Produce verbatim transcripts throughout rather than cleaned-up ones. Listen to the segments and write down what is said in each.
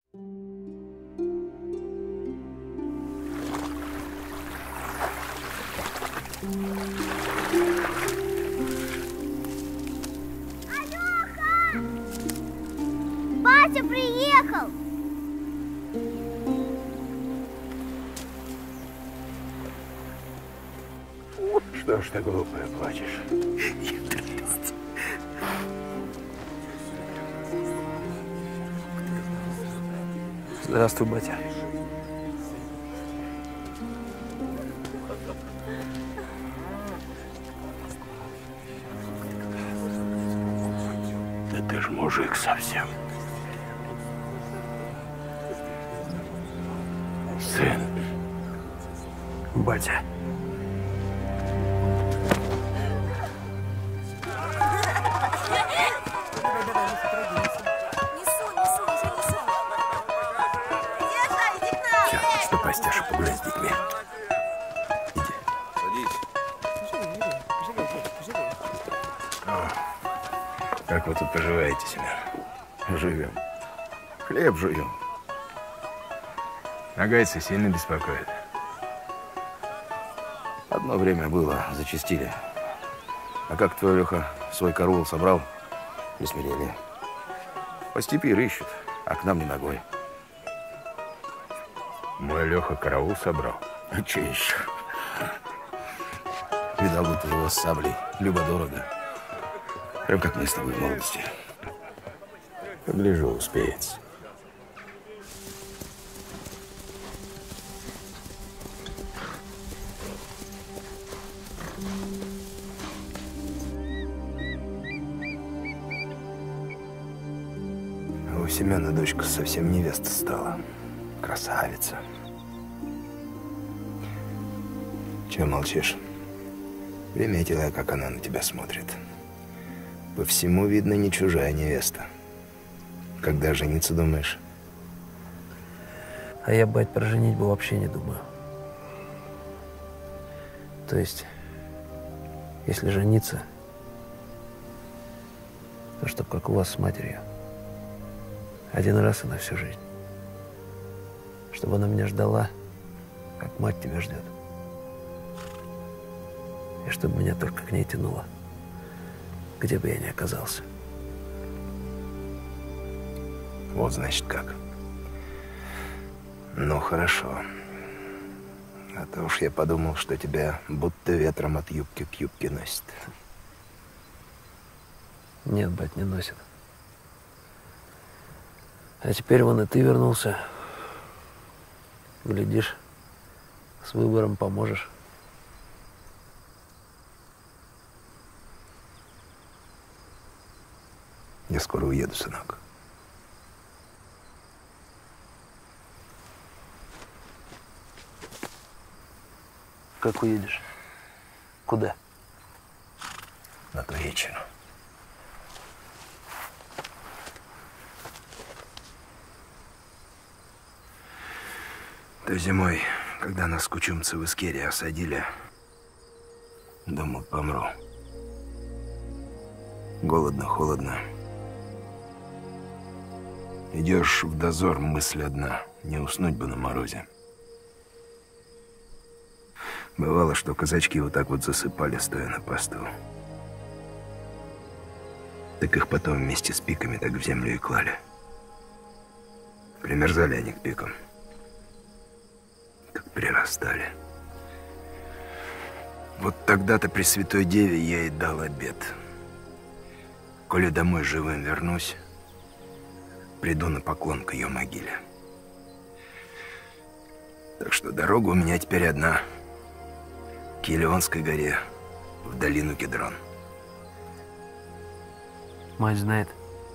Алёха! Батя приехал! Что ж ты, глупая, плачешь? Здравствуй, батя. Да ты ж мужик совсем. Сын. Батя. Ступай, Стеша, погуляй с детьми. Иди. Садись. О, как вы тут поживаете, Семен? Живем. Хлеб жуем. Нагайцы сильно беспокоит. Одно время было, зачастили. А как твой Леха свой караул собрал, не смирели. По степи рыщут, а к нам не ногой. Мой Леха караул собрал? А че еще? Видал бы ты его с саблей, любо-дорого. Прям как мы с тобой в молодости. Погляжу, успеется. А у Семена дочка совсем невеста стала. Красавица. Чего молчишь? Приметила я, как она на тебя смотрит. По всему видно, не чужая невеста. Когда жениться думаешь? А я, бать, про женитьбу вообще не думаю. То есть, если жениться, то чтоб как у вас с матерью. Один раз и на всю жизнь. Чтобы она меня ждала, как мать тебя ждет. И чтобы меня только к ней тянуло, где бы я ни оказался. Вот значит как. Ну, хорошо. А то уж я подумал, что тебя будто ветром от юбки к юбке носит. Нет, бать, не носит. А теперь вон и ты вернулся. Глядишь, с выбором поможешь. Я скоро уеду, сынок. Как уедешь? Куда? На Туреччину. Той зимой, когда нас кучумцы в Искере осадили, думал, помру. Голодно, холодно. Идешь в дозор, мысль одна, не уснуть бы на морозе. Бывало, что казачки вот так вот засыпали, стоя на посту. Так их потом вместе с пиками так в землю и клали. Примерзали они к пикам. Как прирастали. Вот тогда-то при Святой Деве я и дал обет. Коли домой живым вернусь, приду на поклон к ее могиле. Так что дорога у меня теперь одна. К Елеонской горе, в долину Кедрон. Мать знает.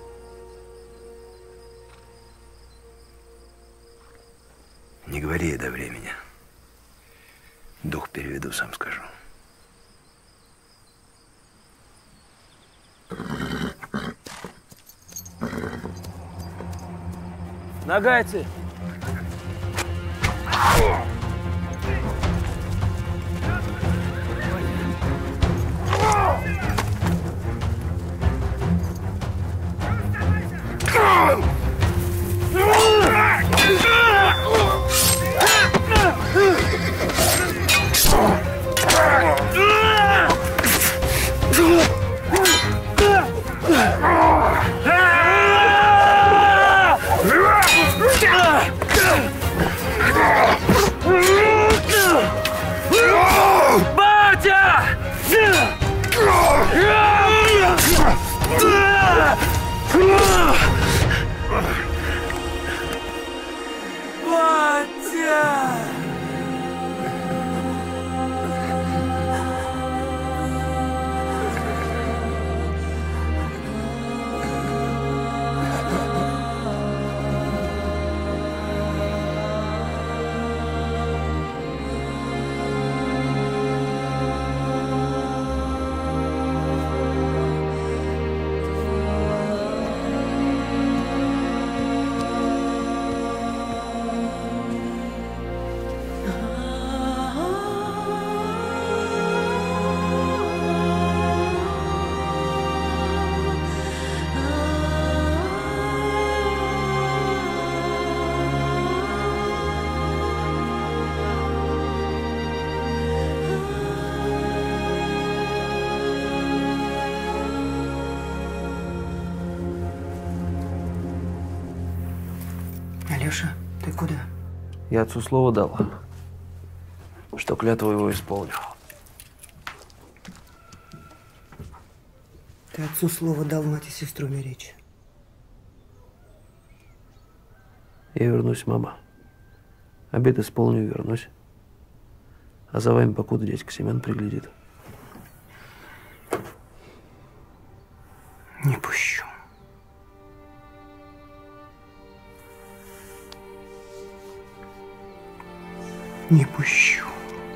Не говори ей до времени. Дух переведу, сам скажу. Нагайцы! Oh! Алеша, ты куда? Я отцу слово дал, что клятву его исполню. Ты отцу слово дал мать и сестру беречь. Я вернусь, мама. Обед исполню и вернусь. А за вами покуда дядька Семен приглядит. Не пущу. Не пущу.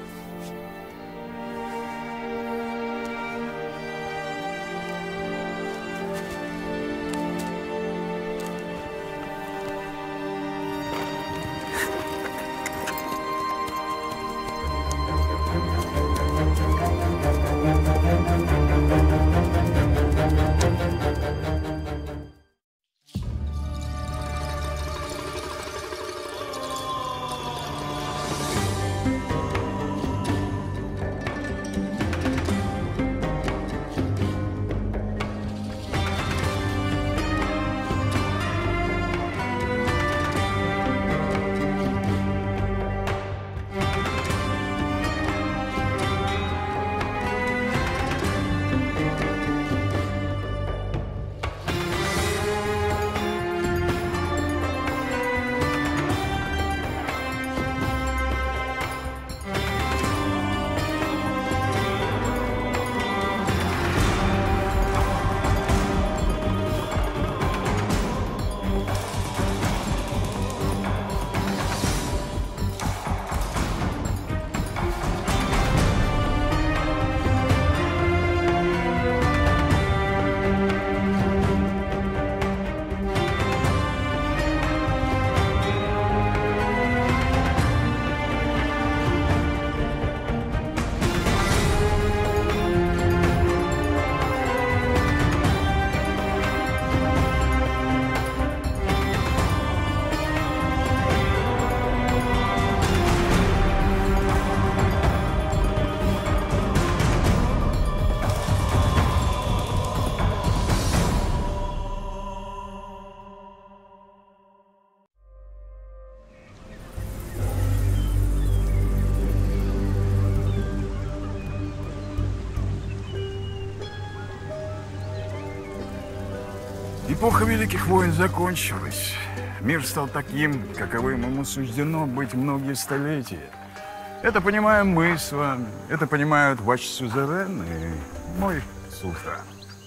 Эпоха Великих войн закончилась. Мир стал таким, каковым ему суждено быть многие столетия. Это понимаем мы с вами, это понимают ваш сюзерен и мой султан.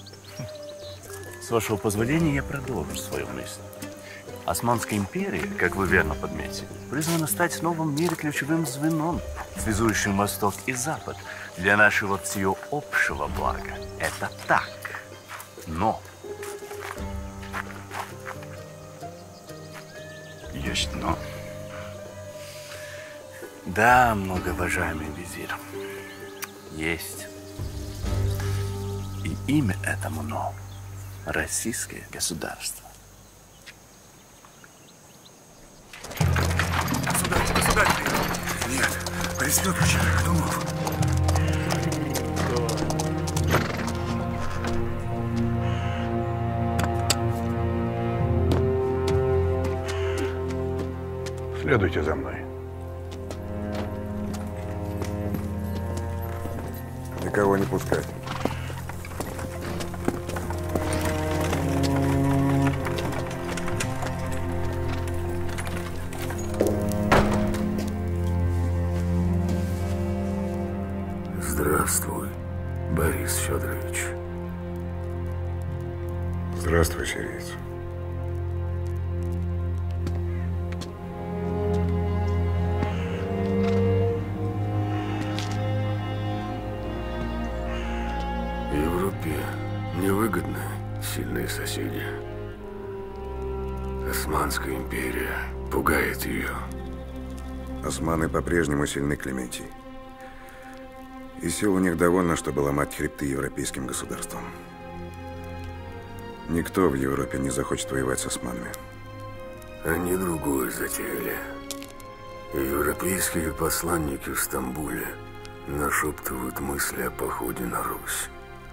С вашего позволения я продолжу свою мысль. Османская империя, как вы верно подметили, призвана стать в новом мире ключевым звеном, связующим Восток и Запад для нашего всеобщего блага. Это так. Но... Есть но. Да, многоуважаемый визирь, есть. И имя этому но – российское государство. Государь, государь! Нет, Борис Петрович, Годунов. Следуйте за мной. Никого не пускать. Здравствуй, Борис Федорович. Здравствуй, сириец. Европе невыгодны сильные соседи. Османская империя пугает ее. Османы по-прежнему сильны, Клементий. И сил у них довольно, чтобы ломать хребты европейским государствам. Никто в Европе не захочет воевать с османами. Они другое затеяли. Европейские посланники в Стамбуле нашептывают мысли о походе на Русь.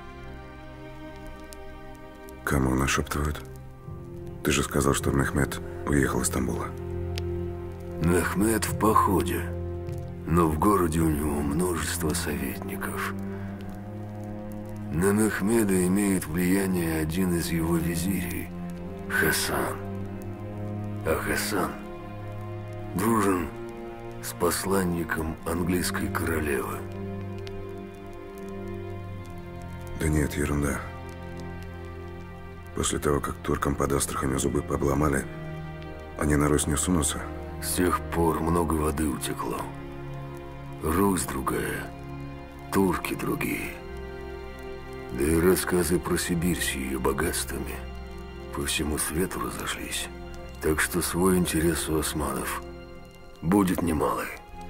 Кому нашептывают? Ты же сказал, что Мехмед уехал из Стамбула. Мехмед в походе, но в городе у него множество советников. На Мехмеда имеет влияние один из его визирей, Хасан. А Хасан дружен с посланником английской королевы. Да нет, ерунда. После того, как туркам под Астраханью зубы пообломали, они на Русь не сунутся. С тех пор много воды утекло. Русь другая, турки другие. Да и рассказы про Сибирь с ее богатствами по всему свету разошлись. Так что свой интерес у османов будет немалый.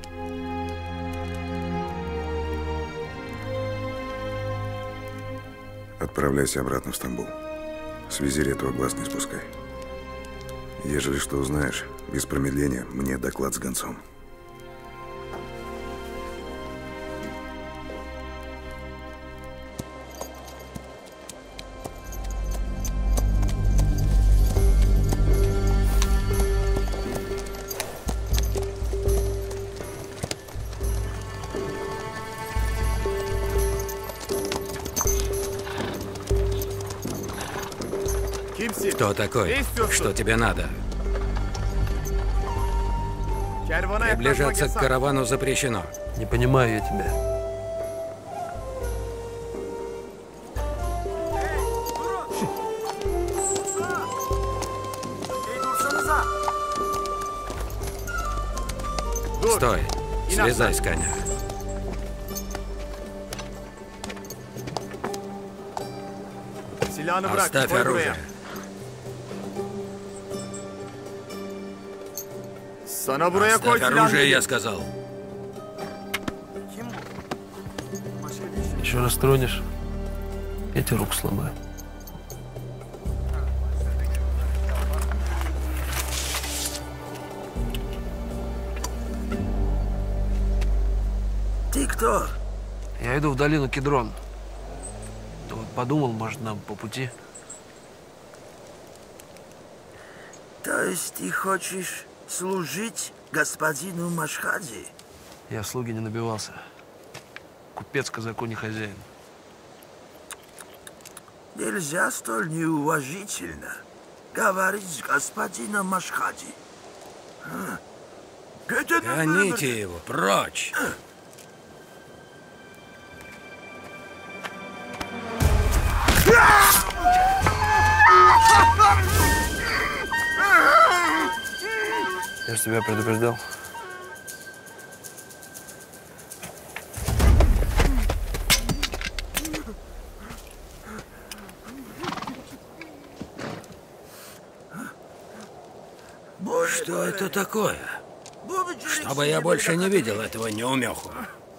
Отправляйся обратно в Стамбул. С визиря этого глаз не спускай. Ежели что узнаешь, без промедления мне доклад с гонцом. Кто такой? Что тебе надо? Приближаться к каравану запрещено. Не понимаю я тебя. Стой! Слезай с коня. Оставь оружие. Оставь оружие, я сказал. Еще раз тронешь, я тебе руку сломаю. Ты кто? Я иду в долину Кедрон. Да вот подумал, может, нам по пути. То есть ты хочешь служить господину Машхади? Я в слуги не набивался. Купец казаку не хозяин. Нельзя столь неуважительно говорить с господином Машхади. Гоните его прочь. Я же тебя предупреждал. Что это такое? Чтобы я больше не видел этого неумеху.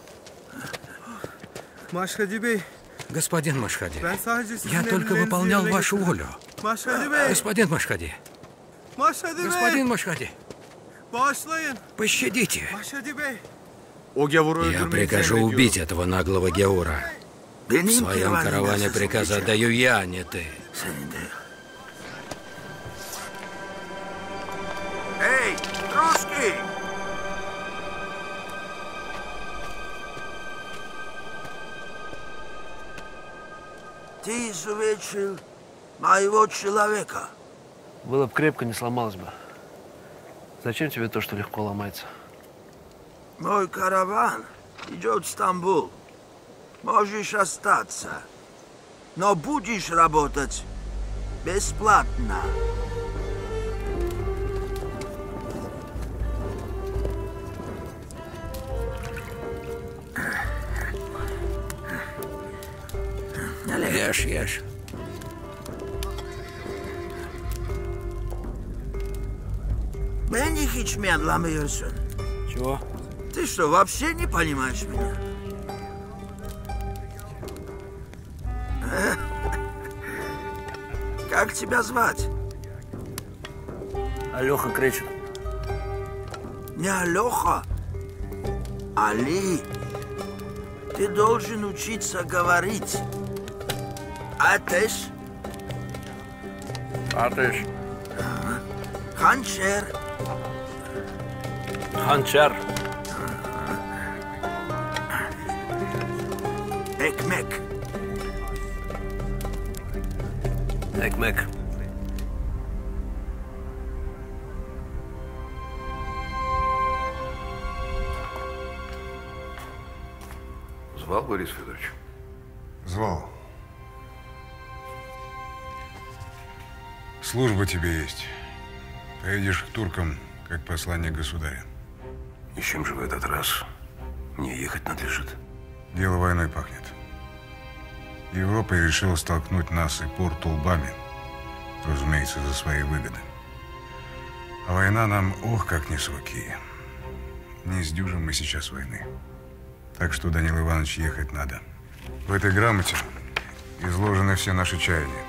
Машхади-бей. Господин Машхади, я только выполнял вашу волю. Господин Машхади. Господин Машхади. Пощадите. Я прикажу убить этого наглого Геура. В своем караване приказ отдаю я, а не ты. Эй, русские! Держи! Ты изувечил моего человека. Было бы крепко, не сломалось бы. Зачем тебе то, что легко ломается? Мой караван идет в Стамбул. Можешь остаться. Но будешь работать бесплатно. Ешь, ешь. Beni hiç mi anlamıyorsun? Чего? Ты что, вообще не понимаешь меня? Как тебя звать? Алёха Кречин. Не Алёха, Али. Ты должен учиться говорить. Ateş. Ateş. Hançer. Hançer. Ekmek. Ekmek. Звал Борис Федорович? Звал. Служба тебе есть. Поедешь к туркам, как посланник государя. И чем же в этот раз мне ехать надлежит? Дело войной пахнет. Европа решила столкнуть нас и порт лбами, разумеется, за свои выгоды. А война нам, ох, как не с руки. Не сдюжим мы сейчас войны. Так что, Данил Иванович, ехать надо. В этой грамоте изложены все наши чаяния.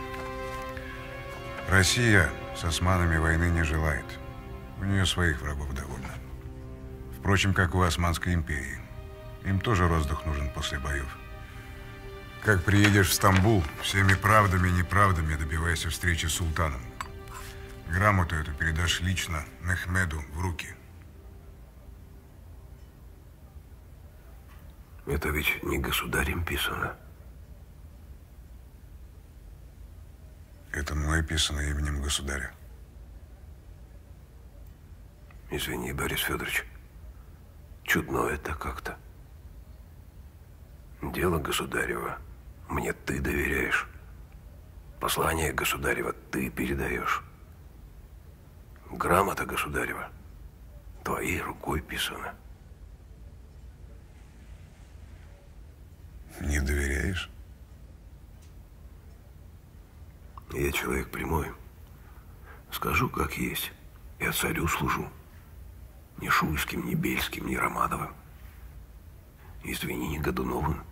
Россия с османами войны не желает. У нее своих врагов довольно. Впрочем, как у Османской империи. Им тоже роздых нужен после боев. Как приедешь в Стамбул, всеми правдами и неправдами добивайся встречи с султаном. Грамоту эту передашь лично Мехмеду в руки. Это ведь не государем писано. Это мной писано именем государя. Извини, Борис Федорович. Чудно это как-то. Дело государева мне ты доверяешь. Послание государева ты передаешь. Грамота государева твоей рукой писана. Не доверяешь? Я человек прямой. Скажу, как есть. Я царю служу. Ни Шуйским, ни Бельским, ни Романовым. Извини, не Годуновым.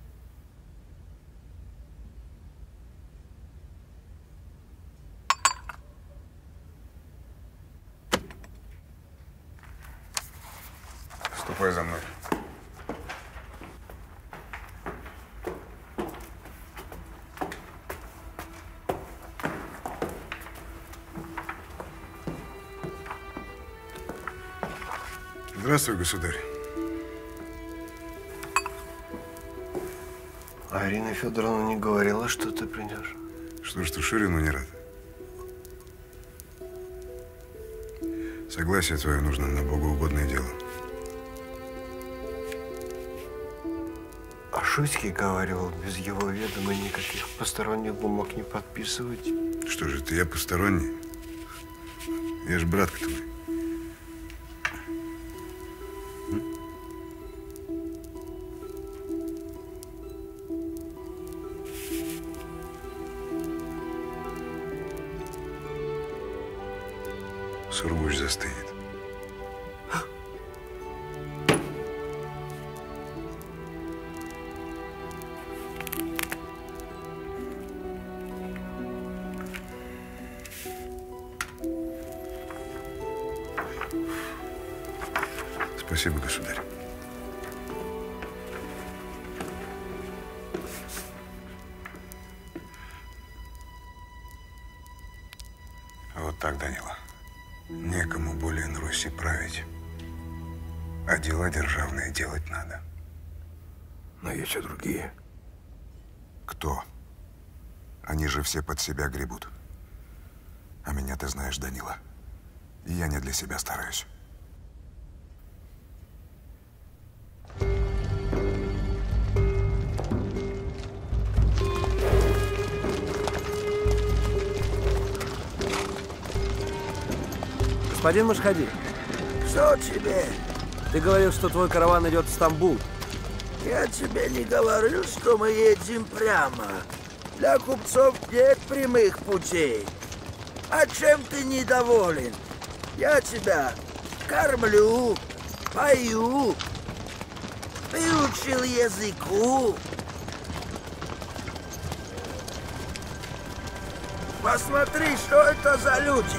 Ступай за мной. Здравствуй, государь. А Ирина Федоровна не говорила, что ты придешь? Что ж ты Шурину не рад? Согласие твое нужно на богоугодное дело. А Шуйский говаривал, без его ведома никаких посторонних бумаг не подписывать. Что же, ты я посторонний? Я ж братка твой. Сургуч застынет. Спасибо, государь. Вот так, Данила. Некому более на Руси править. А дела державные делать надо. Но есть и другие. Кто? Они же все под себя гребут. А меня ты знаешь, Данила. И я не для себя стараюсь. Господин Машхади, Что тебе? ты говорил, что твой караван идет в Стамбул. Я тебе не говорил, что мы едем прямо. Для купцов нет прямых путей. А чем ты недоволен? Я тебя кормлю, пою, выучил языку. Посмотри, что это за люди.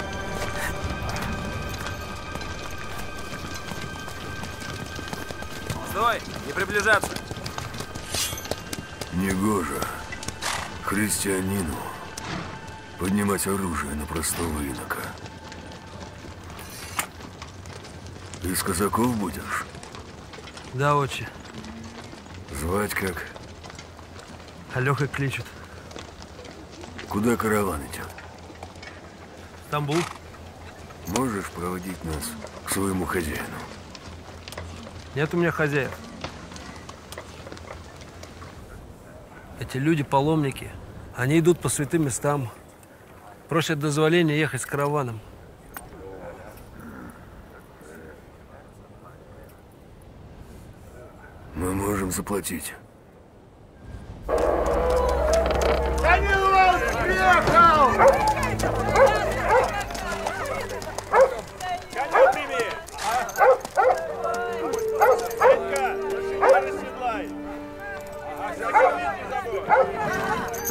Стой! Не приближаться! Негоже христианину поднимать оружие на простого инока. Из казаков будешь? Да, отче. Звать как? Алёха кличут. Куда караван идет? Стамбул. Можешь проводить нас к своему хозяину? Нет у меня хозяев. Эти люди паломники. Они идут по святым местам. Просят дозволения ехать с караваном. Мы можем заплатить. Данила приехал! Коня прими! Сенька, лошадь расседлай! Ага, закормить не забудь!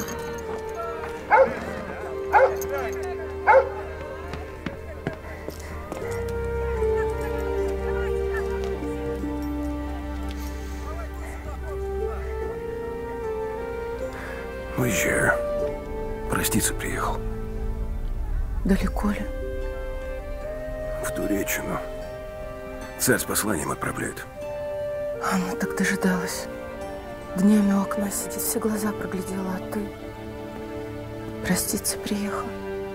Уезжаю. Проститься приехал. Далеко ли? В Туреччину. Царь с посланием отправляет. Анна так дожидалась. Днями у окна сидит, все глаза проглядела, а ты проститься приехал.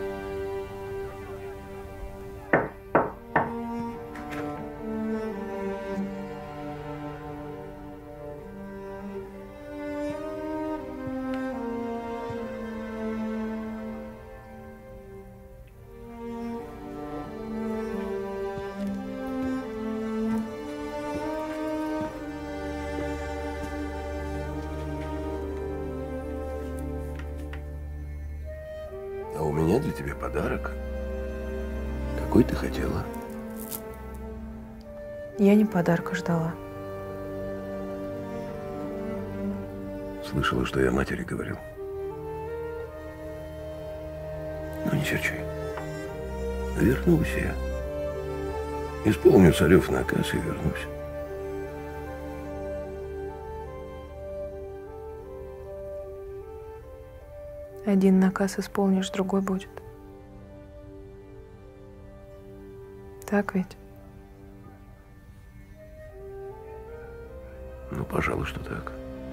А у меня для тебя подарок. Какой ты хотела? Я не подарка ждала. Слышала, что я матери говорил. Ну, не серчай. Вернусь я. Исполню царев наказ и вернусь. Один наказ исполнишь, другой будет. Так ведь? Ну, пожалуй, что так.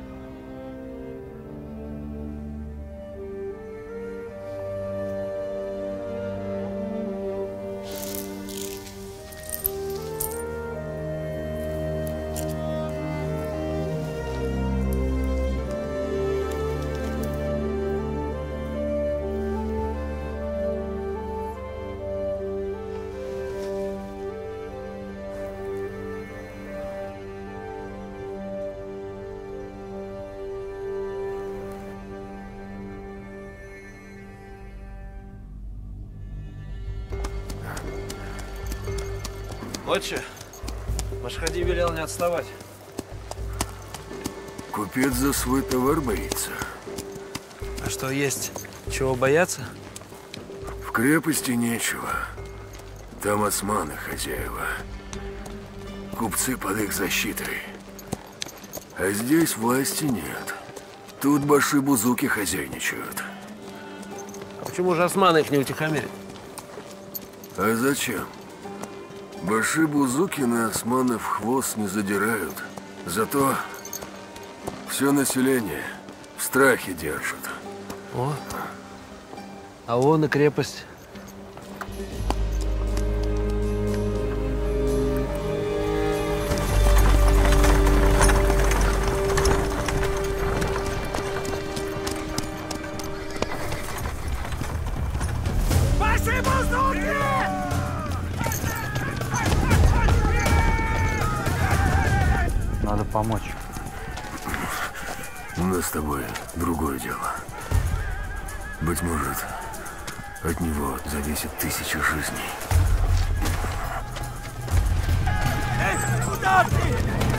Отче, Машхади велел не отставать. Купец за свой товар боится. А что есть? Чего бояться? В крепости нечего. Там османы хозяева. Купцы под их защитой. А здесь власти нет. Тут баши-бузуки хозяйничают. А почему же османы их не утихомирят? А зачем? Баши-бузуки на османов хвост не задирают. Зато все население в страхе держат. О, а вон и крепость. Надо помочь. У нас с тобой другое дело. Быть может, от него зависит тысяча жизней. Эй, куда ты?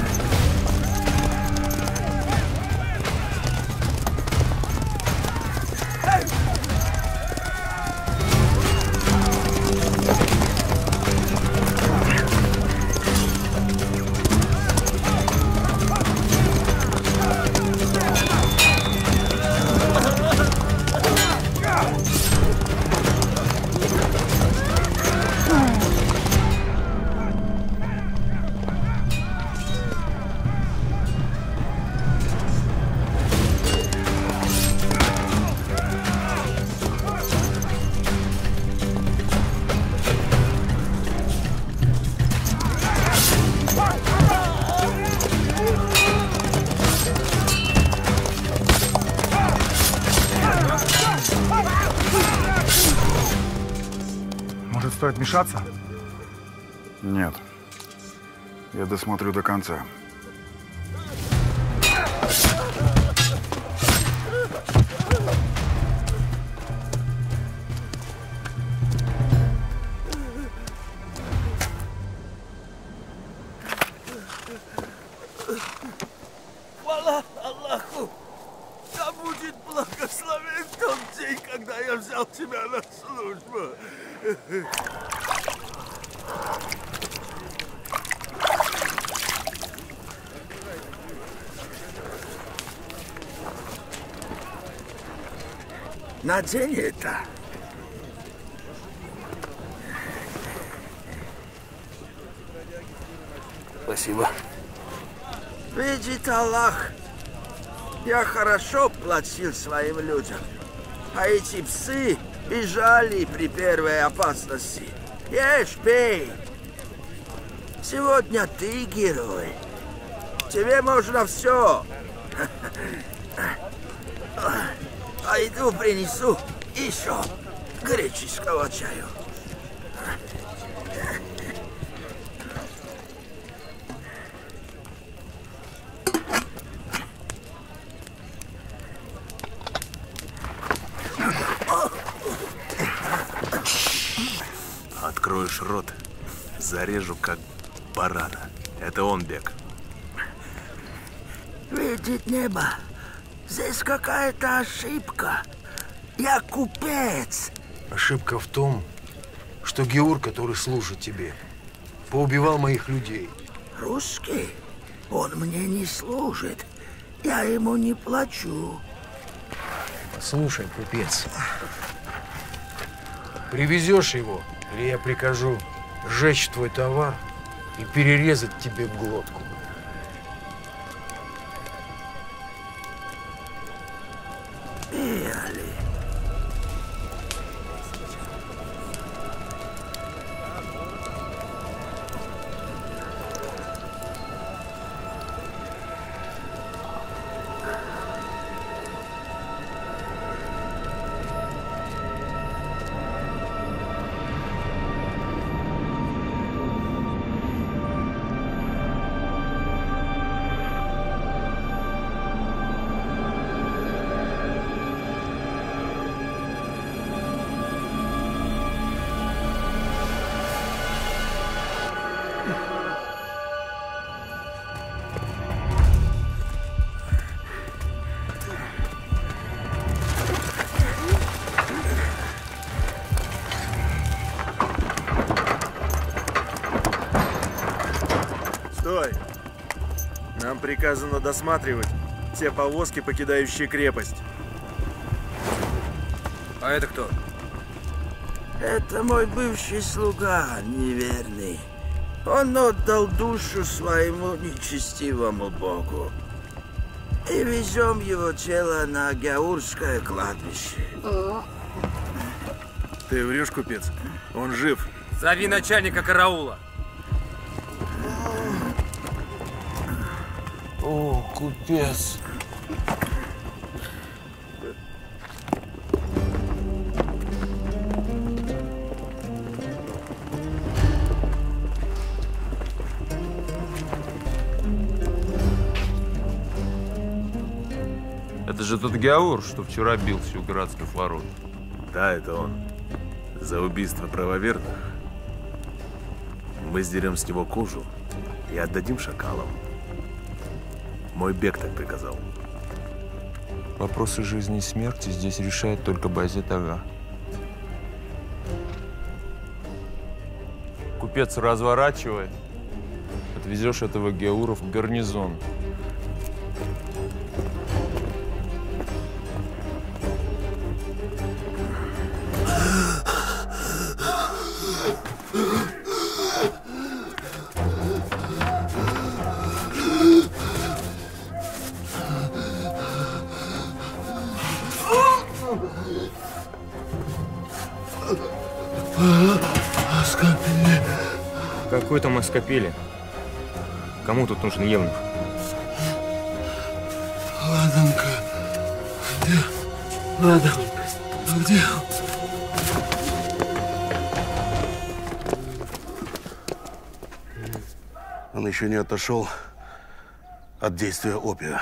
Может, стоит вмешаться? Нет. Я досмотрю до конца. Хвала Аллаху! Да будет благословен тот день, когда я взял тебя на службу. Надень это. Спасибо. Видит Аллах, я хорошо платил своим людям, а эти псы бежали при первой опасности. Ешь, пей. Сегодня ты герой. Тебе можно все. Пойду принесу еще греческого чаю. Откроешь рот, зарежу как барана. Это он, Бек. Видит небо. Здесь какая-то ошибка. Я купец. Ошибка в том, что Геур, который служит тебе, поубивал моих людей. Русский? Он мне не служит. Я ему не плачу. Слушай, купец, привезешь его, или я прикажу сжечь твой товар и перерезать тебе глотку. Али. Стой! Нам приказано досматривать все повозки, покидающие крепость. А это кто? Это мой бывший слуга, неверный. Он отдал душу своему нечестивому богу. И везем его тело на Гяурское кладбище. Ты врешь, купец? Он жив. Зови начальника караула. О, купец. Это же тот Гяур, что вчера бился у городских ворот. Да, это он. За убийство правоверных. Мы сдерем с него кожу и отдадим шакалам. Мой бег так приказал. Вопросы жизни и смерти здесь решает только Байзет Ага. Купец, разворачивай. Отвезешь этого Гяура в гарнизон. Какой там Аскапели? Кому тут нужен Евнух? Ладанка. Где? Ладанка. Где? Он еще не отошел от действия опия.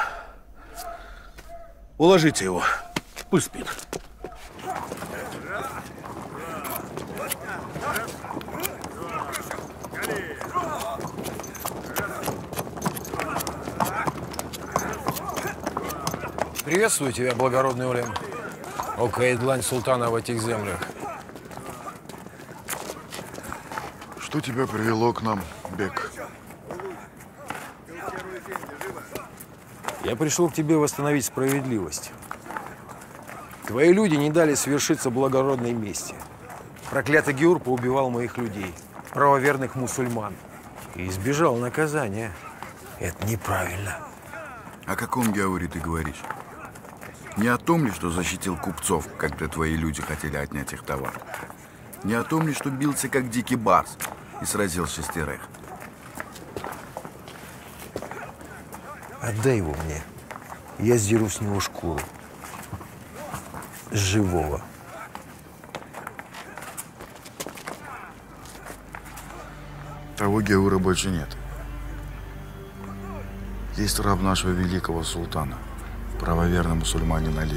Уложите его. Пусть спит. Приветствую тебя, благородный Улем. Око и длань султана в этих землях. Что тебя привело к нам, Бек? Я пришел к тебе восстановить справедливость. Твои люди не дали свершиться благородной мести. Проклятый Гяур поубивал моих людей, правоверных мусульман, и избежал наказания. Это неправильно. О каком Гяуре ты говоришь? Не о том ли, что защитил купцов, когда твои люди хотели отнять их товар? Не о том ли, что бился как дикий барс и сразил шестерых? Отдай его мне. Я сдеру с него шкуру. С живого. Того Гяура больше нет. Есть раб нашего великого султана, правоверный мусульманин Али.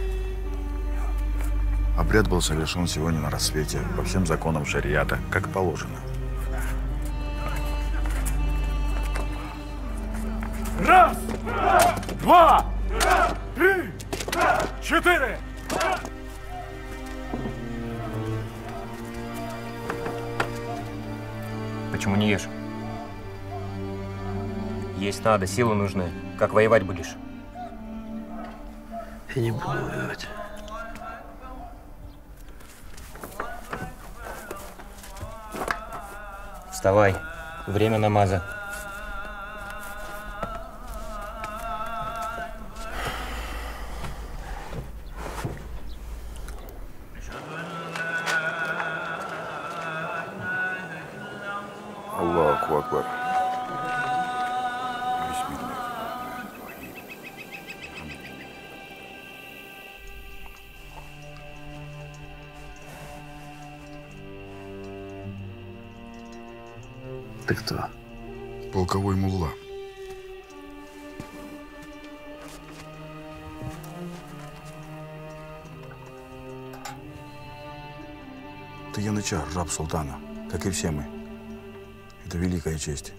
Обряд был совершен сегодня на рассвете по всем законам шариата, как положено. Раз, два, три, четыре. Почему не ешь? Есть надо, силы нужны. Как воевать будешь? Я не буду воевать. Вставай. Время намаза. Аллаху Акбар. Ты кто? Полковой мулла. Ты янычар, раб султана, как и все мы. Это великая честь.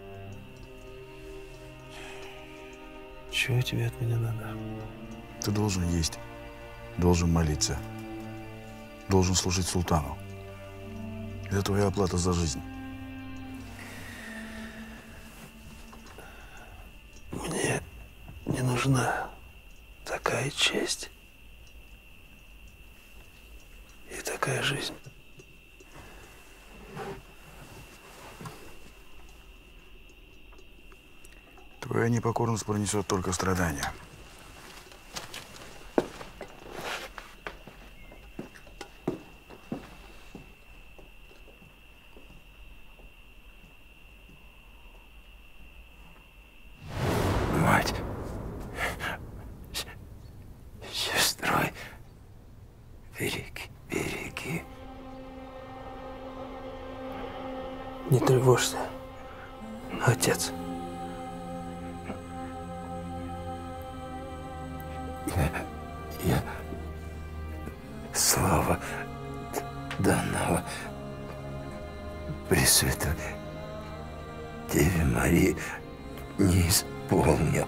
Чего тебе от меня надо? Ты должен есть, должен молиться, должен служить султану. Это твоя оплата за жизнь. Мне не нужна такая честь и такая жизнь. Твоя непокорность принесет только страдания. Мать с сестрой, береги, береги. Не тревожься, отец. Я, я слова данного Пресвятой Деве Марии не исполнил.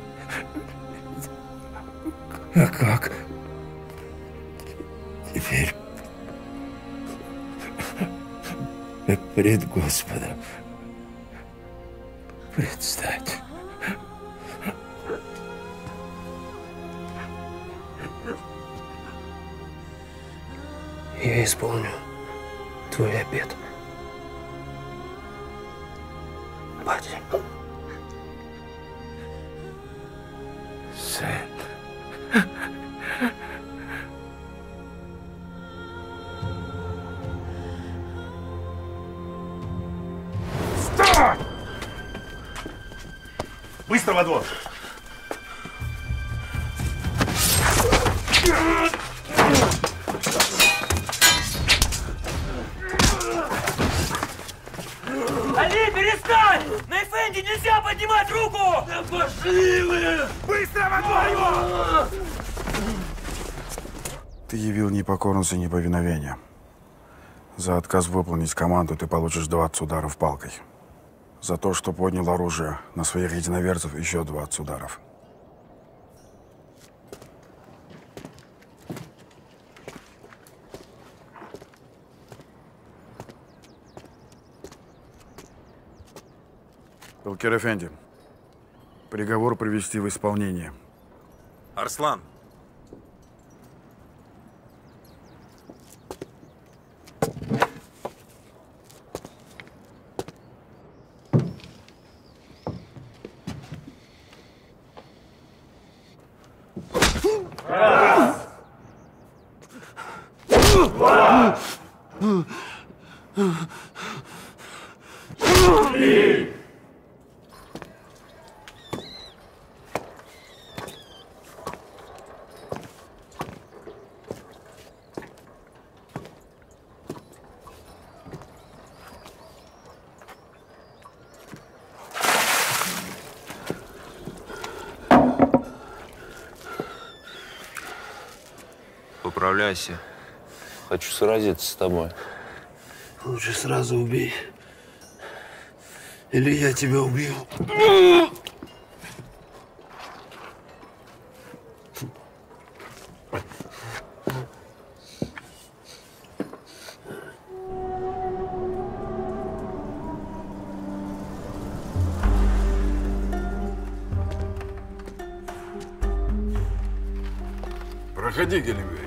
А как теперь пред Господом предстать? Я исполню твой обет, батя. Сын. Стой! Быстро во двор! Али, перестань! На Эфенди нельзя поднимать руку! Да пошли вы! Быстро во двор его! Ты явил непокорность и неповиновение. За отказ выполнить команду ты получишь двадцать ударов палкой. За то, что поднял оружие на своих единоверцев, еще двадцать ударов. Элкер Эфенди, приговор привести в исполнение. Арслан. Раз. Два. Три. Поправляйся. Хочу сразиться с тобой. Лучше сразу убей. Или я тебя убью. Проходи, Гелингвей.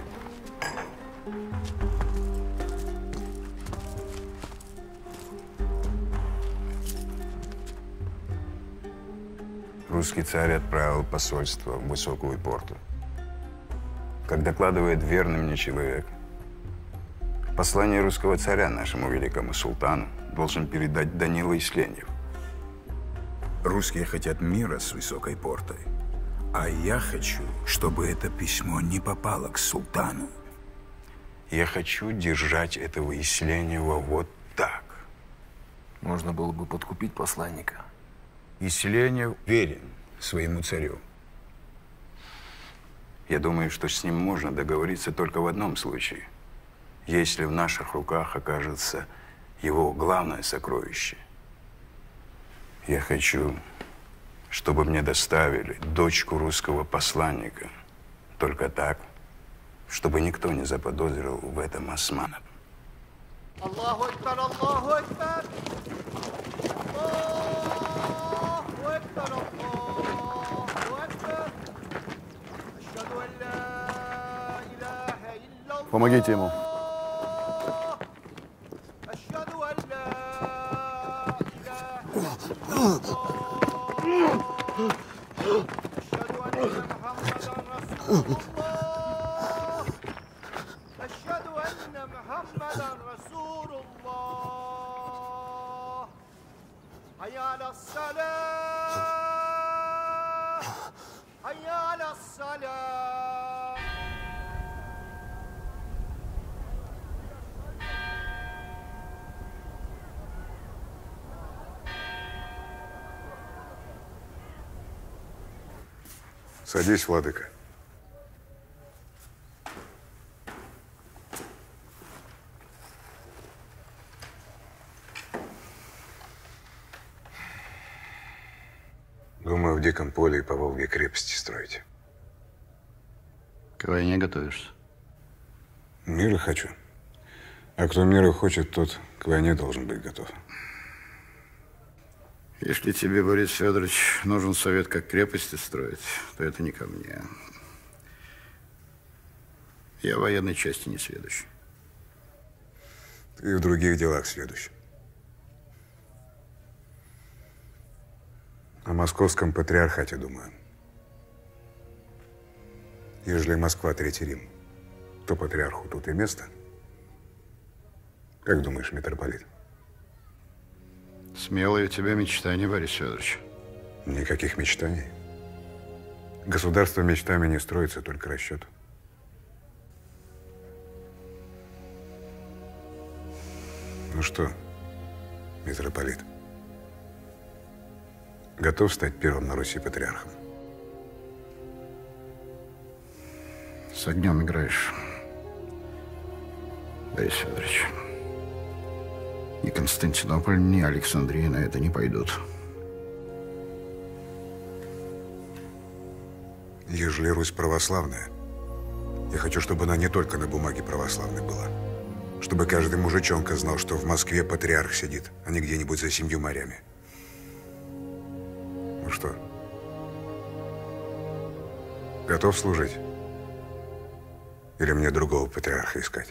Русский царь отправил посольство в Высокую Порту. Как докладывает верный мне человек, послание русского царя нашему великому султану должен передать Данила Исленьев. Русские хотят мира с Высокой Портой, а я хочу, чтобы это письмо не попало к султану. Я хочу держать этого Исленьева вот так. Можно было бы подкупить посланника. Исленьев верен своему царю. Я думаю, что с ним можно договориться только в одном случае. Если в наших руках окажется его главное сокровище. Я хочу, чтобы мне доставили дочку русского посланника. Только так, чтобы никто не заподозрил в этом Османа. Аллаху Акбар, Аллаху Акбар. Помогите ему. Садись, владыка. Думаю, в диком поле и по Волге крепости строить. К войне готовишься? Мира хочу. А кто мира хочет, тот к войне должен быть готов. Если тебе, Борис Федорович, нужен совет, как крепости строить, то это не ко мне. Я в военной части не сведущ. Ты в других делах сведущ. О московском патриархате думаю. Ежели Москва Третий Рим, то патриарху тут и место. Как думаешь, митрополит? Смелые у тебя мечтания, Борис Федорович. Никаких мечтаний. Государство мечтами не строится, только расчет. Ну что, митрополит, готов стать первым на Руси патриархом? С огнем играешь, Борис Федорович. Ни Константинополь, ни Александрия на это не пойдут. Ежели Русь православная, я хочу, чтобы она не только на бумаге православной была. Чтобы каждый мужичонка знал, что в Москве патриарх сидит, а не где-нибудь за семью морями. Ну что, готов служить? Или мне другого патриарха искать?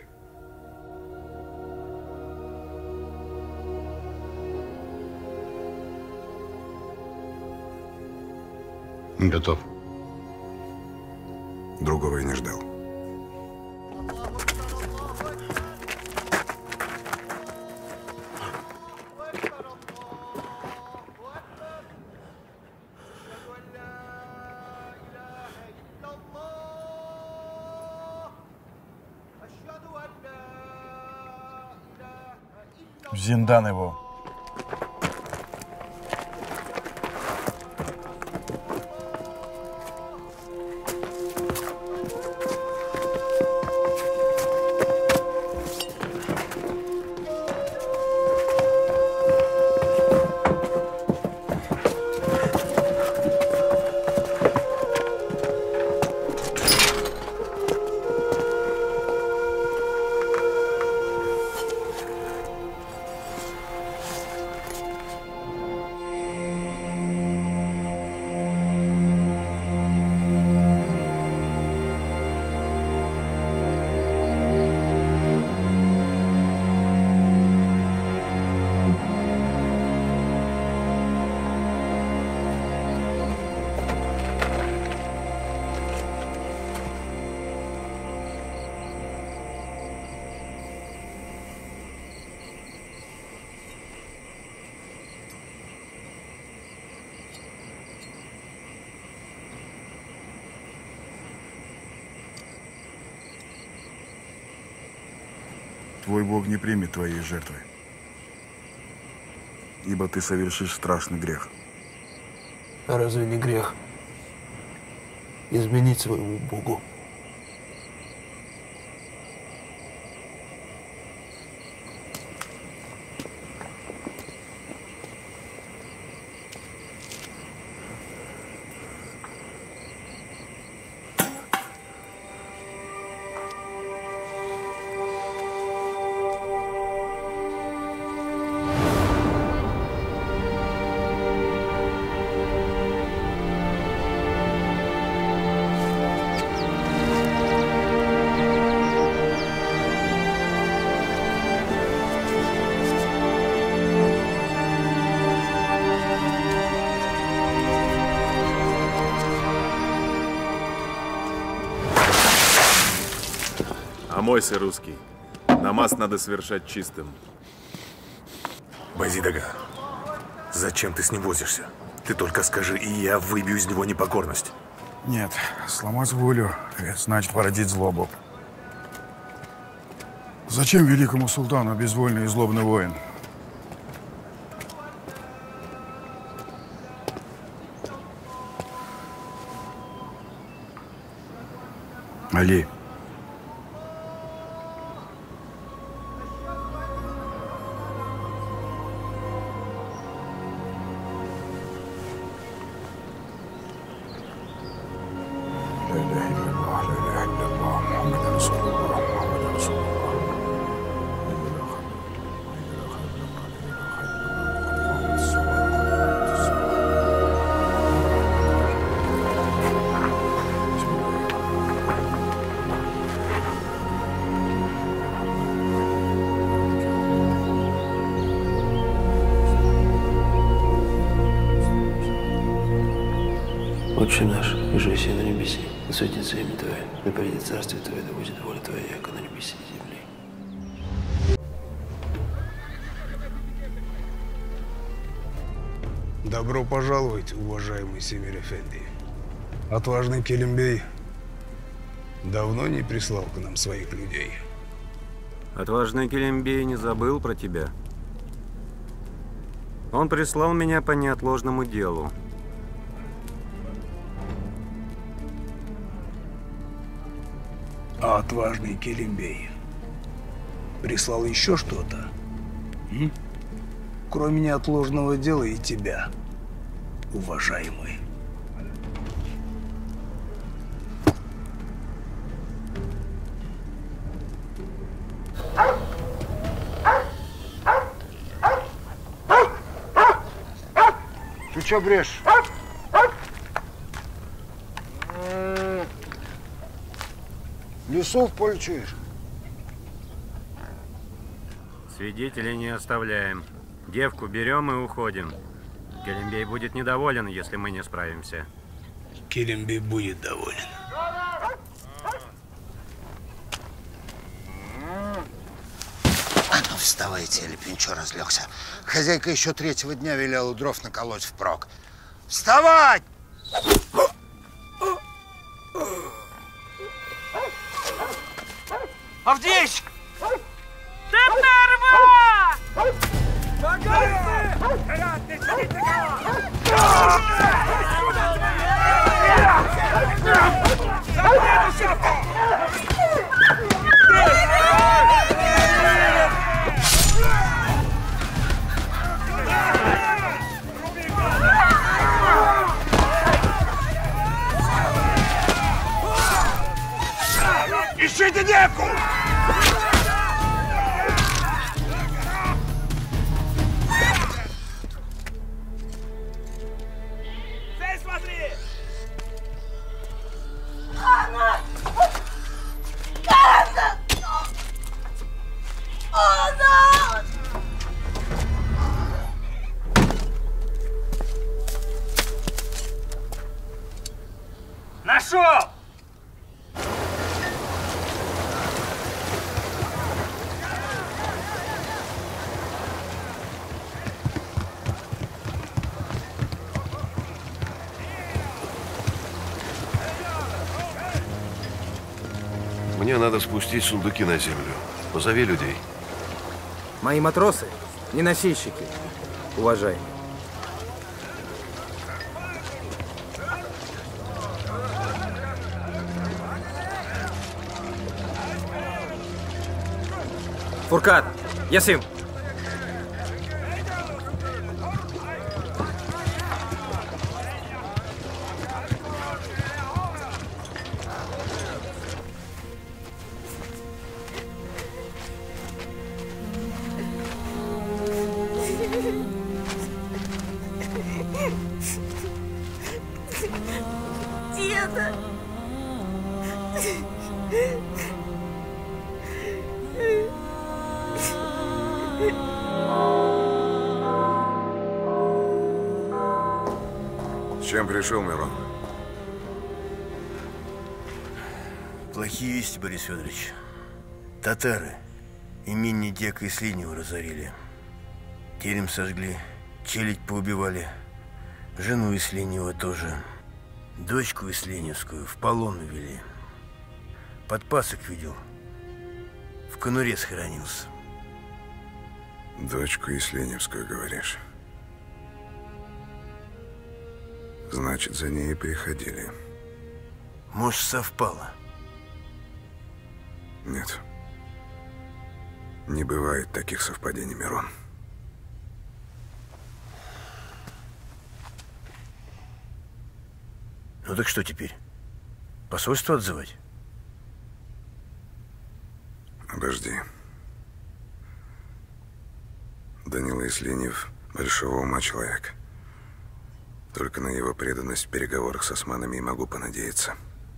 Готов. Другого я не ждал. В зиндан его. Твой Бог не примет твоей жертвы, ибо ты совершишь страшный грех. А разве не грех изменить своему Богу? Омойся, русский. Намаз надо совершать чистым. Базидага, зачем ты с ним возишься? Ты только скажи, и я выбью из него непокорность. Нет, сломать волю значит породить злобу. Зачем великому султану безвольный и злобный воин? Али. Отче наш, иже еси на небеси, да светится имя Твое, да придет царствие Твое, да будет воля Твоя, яко на небеси и земли. Добро пожаловать, уважаемый Семир Эфенди. Отважный Келимбей давно не прислал к нам своих людей. Отважный Келимбей не забыл про тебя. Он прислал меня по неотложному делу. А отважный Келимбей прислал еще что-то? М? Кроме неотложного дела и тебя, уважаемый. Ты чё брешешь? Лесу в поле чуешь? Свидетелей не оставляем. Девку берем и уходим. Келимбей будет недоволен, если мы не справимся. Келимбей будет доволен. А ну вставайте, или пинчо разлегся. Хозяйка еще третьего дня велела дров наколоть впрок. Вставать! Авдеич! Татарва! Ищите девку! Здесь смотри! Анна! Анна! Анна! Нашел! Мне надо спустить сундуки на землю. Позови людей. Мои матросы не носильщики, уважаемые. Фуркат, Ясим. Деда! С чем пришел, Мирон? Плохие вести, Борис Федорович. Татары имени Дека и Слинева разорили. Терем сожгли, челядь поубивали. Жену Исленева тоже. Дочку Исленевскую в полон увели. Подпасок видел. В конуре схоронился. Дочку Исленевскую, говоришь? Значит, за ней и приходили. Может, совпало. Нет. Не бывает таких совпадений, Мирон. Ну так что теперь? Посольство отзывать? Обожди. Данила Исленев большого ума человек. Только на его преданность в переговорах с османами и могу понадеяться.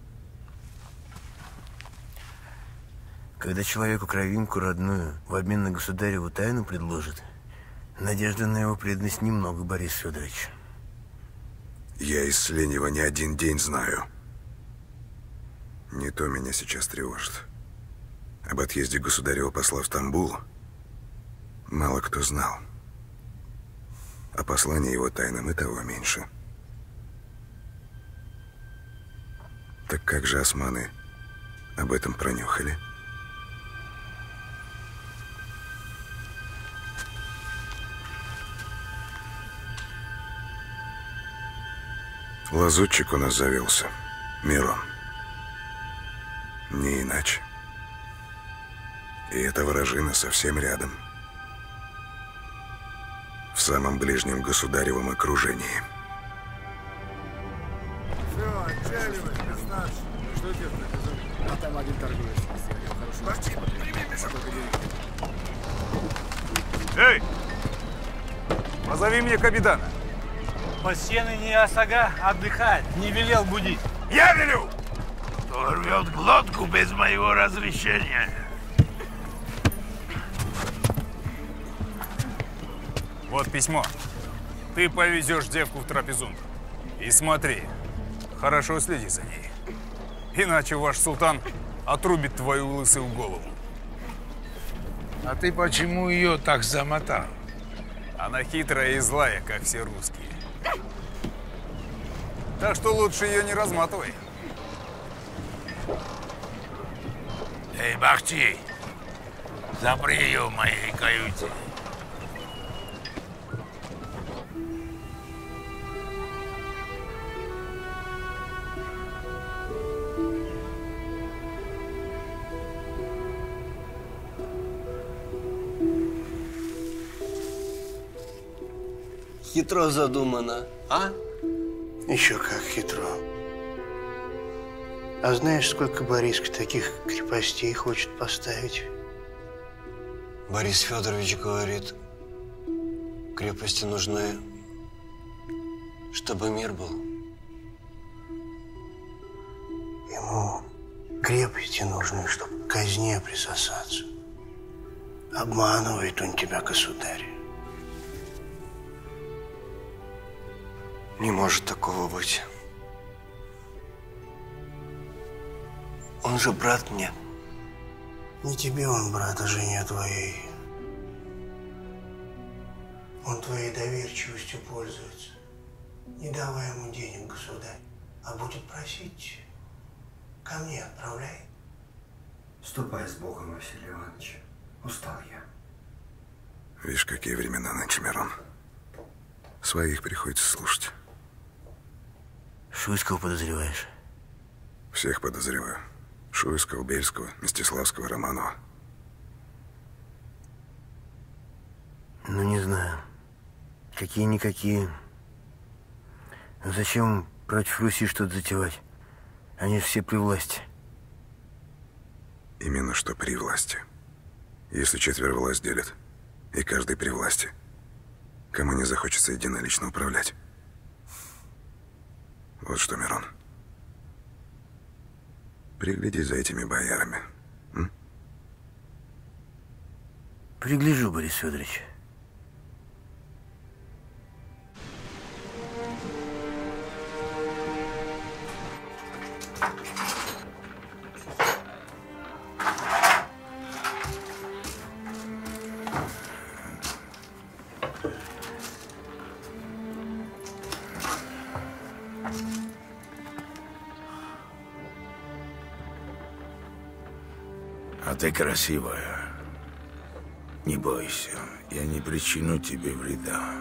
Когда человеку кровинку родную в обмен на государеву тайну предложит, надежды на его преданность немного, Борис Федорович. Я Исленева не один день знаю. Не то меня сейчас тревожит. Об отъезде государева посла в Стамбул мало кто знал. А послание его тайнам и того меньше. Так как же османы об этом пронюхали? Лазутчик у нас завелся. Мирон. Не иначе. И эта вражина совсем рядом. В самом ближнем государевом окружении. Все, отчаливай, красавчик. Что тебе наказали? А там один торговец. Марти, прими мешок. Эй! Позови мне капитана. Почтенный Ниасага отдыхает, не велел будить. Я велю! Кто рвет глотку без моего разрешения? Вот письмо. Ты повезешь девку в трапезунт. И смотри, хорошо следи за ней. Иначе ваш султан отрубит твою лысую голову. А ты почему ее так замотал? Она хитрая и злая, как все русские. Так что лучше ее не разматывай. Эй, Бахти, запри ее в моей каюте. Хитро задумано, а? Еще как хитро. А знаешь, сколько Бориска таких крепостей хочет поставить? Борис Федорович говорит, крепости нужны, чтобы мир был. Ему крепости нужны, чтобы к казне присосаться. Обманывает он тебя, государь. Не может такого быть. Он же брат мне. Не тебе он, брат, а жене твоей. Он твоей доверчивостью пользуется. Не давай ему денег, государь, а будет просить, ко мне отправляй. Ступай с Богом, Василий Иванович. Устал я. Видишь, какие времена нынче, Мирон. Своих приходится слушать. Шуйского подозреваешь? Всех подозреваю. Шуйского, Бельского, Мстиславского, Романова. Ну, не знаю. Какие-никакие. Но зачем против Руси что-то затевать? Они же все при власти. Именно что при власти. Если четверо власть делят, и каждый при власти, кому не захочется единолично управлять? Вот что, Мирон. Пригляди за этими боярами. М? Пригляжу, Борис Федорович. А ты красивая. Не бойся, я не причиню тебе вреда.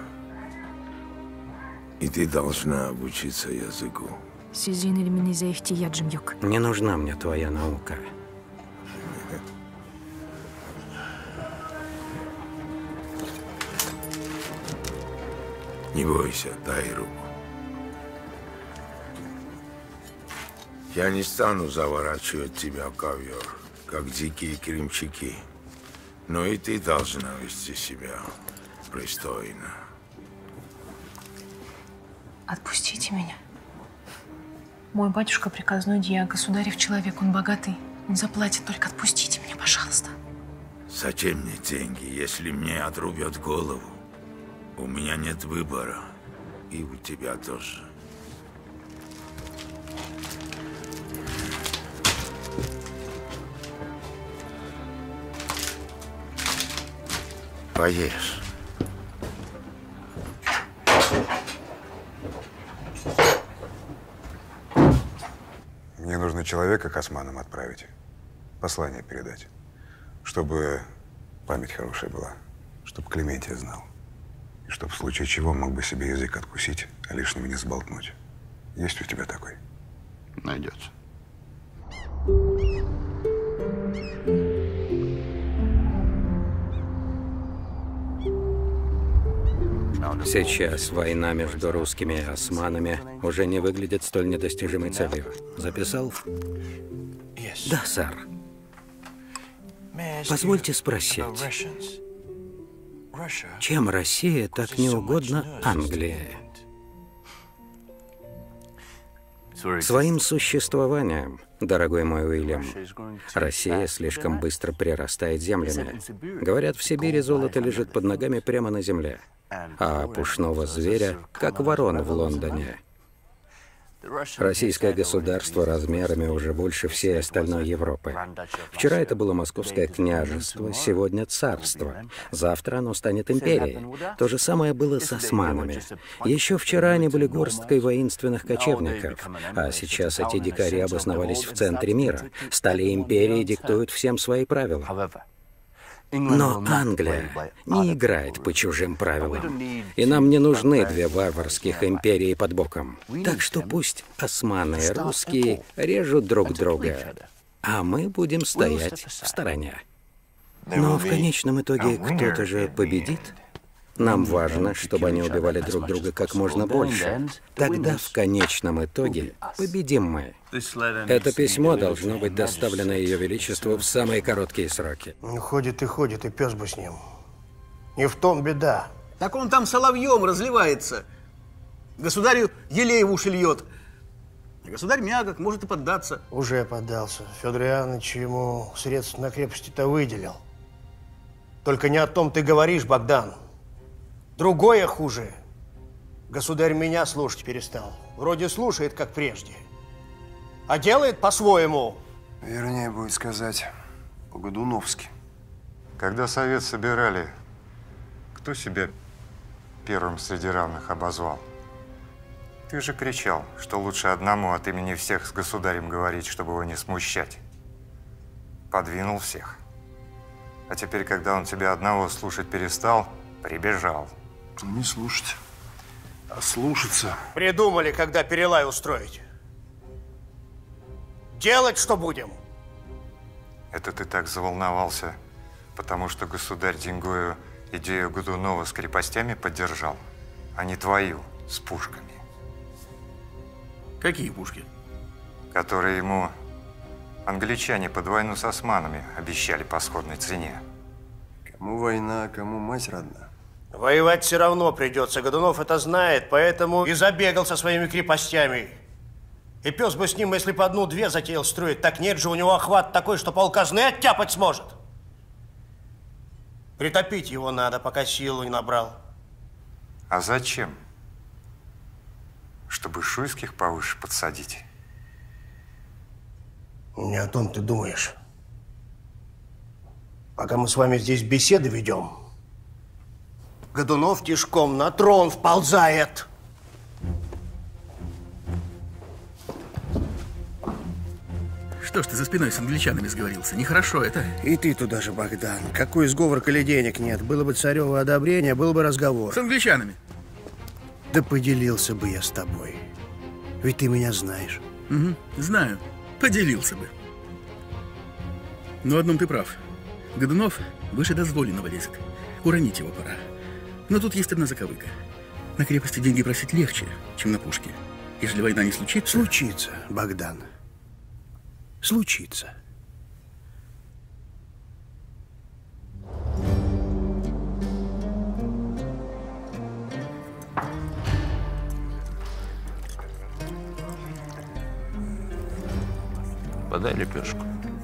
И ты должна обучиться языку. Sizin eliminize ihtiyacım yok. Не нужна мне твоя наука. Не бойся, дай руку. Я не стану заворачивать тебя в ковер, как дикие крымчаки. Но и ты должна вести себя пристойно. Отпустите меня. Мой батюшка приказной дьяк, государев человек, он богатый. Он заплатит, только отпустите меня, пожалуйста. Зачем мне деньги, если мне отрубят голову? У меня нет выбора. И у тебя тоже. Поешь. Мне нужно человека к османам отправить, послание передать, чтобы память хорошая была, чтобы Клементий знал, и чтобы в случае чего мог бы себе язык откусить, а лишнего не сболтнуть. Есть у тебя такой? Найдется. Сейчас война между русскими и османами уже не выглядит столь недостижимой целью. Записал? Да, сэр. Позвольте спросить, чем Россия так не угодна Англии? Своим существованием, дорогой мой Уильям, Россия слишком быстро прирастает землями. Говорят, в Сибири золото лежит под ногами прямо на земле, а пушного зверя, как ворон в Лондоне. Российское государство размерами уже больше всей остальной Европы. Вчера это было Московское княжество, сегодня царство. Завтра оно станет империей. То же самое было с османами. Еще вчера они были горсткой воинственных кочевников, а сейчас эти дикари обосновались в центре мира, стали империей и диктуют всем свои правила. Но Англия не играет по чужим правилам, и нам не нужны две варварских империи под боком. Так что пусть османы и русские режут друг друга, а мы будем стоять в стороне. Но в конечном итоге кто-то же победит. Нам важно, чтобы они убивали друг друга как можно больше. Тогда в конечном итоге победим мы. Это письмо должно быть доставлено Ее Величеству в самые короткие сроки. Ну, ходит и ходит, и пес бы с ним. Не в том беда. Так он там соловьем разливается. Государю елей в уши льет. Государь мягок, может и поддаться. Уже поддался. Федор Иоаннович ему средств на крепости-то выделил. Только не о том ты говоришь, Богдан. Другое хуже. Государь меня слушать перестал. Вроде слушает, как прежде. А делает по-своему. Вернее, будет сказать, по-годуновски. Когда совет собирали, кто себя первым среди равных обозвал? Ты же кричал, что лучше одному от имени всех с государем говорить, чтобы его не смущать. Подвинул всех. А теперь, когда он тебя одного слушать перестал, прибежал. Не слушать, а слушаться. Придумали, когда перелай устроить. Делать что будем? Это ты так заволновался, потому что государь деньгою идею Годунова с крепостями поддержал, а не твою с пушками. Какие пушки? Которые ему англичане под войну с османами обещали по сходной цене. Кому война, а кому мать родна. Воевать все равно придется. Годунов это знает, поэтому и забегал со своими крепостями. И пес бы с ним, если по одну-две затеял строить, так нет же у него охват такой, что полказны оттяпать сможет. Притопить его надо, пока силу не набрал. А зачем? Чтобы шуйских повыше подсадить? Не о том ты думаешь. Пока мы с вами здесь беседы ведем, Годунов тишком на трон вползает. Что ж ты за спиной с англичанами сговорился? Нехорошо это. И ты туда же, Богдан. Какой сговор, коли денег нет? Было бы царево одобрение, был бы разговор. С англичанами? Да поделился бы я с тобой. Ведь ты меня знаешь. Угу, знаю. Поделился бы. Но в одном ты прав. Годунов выше дозволенного лезет. Уронить его пора. Но тут есть одна заковыка. На крепости деньги просить легче, чем на пушке. Если война не случится... Случится, Богдан. Случится. Подай лепешку.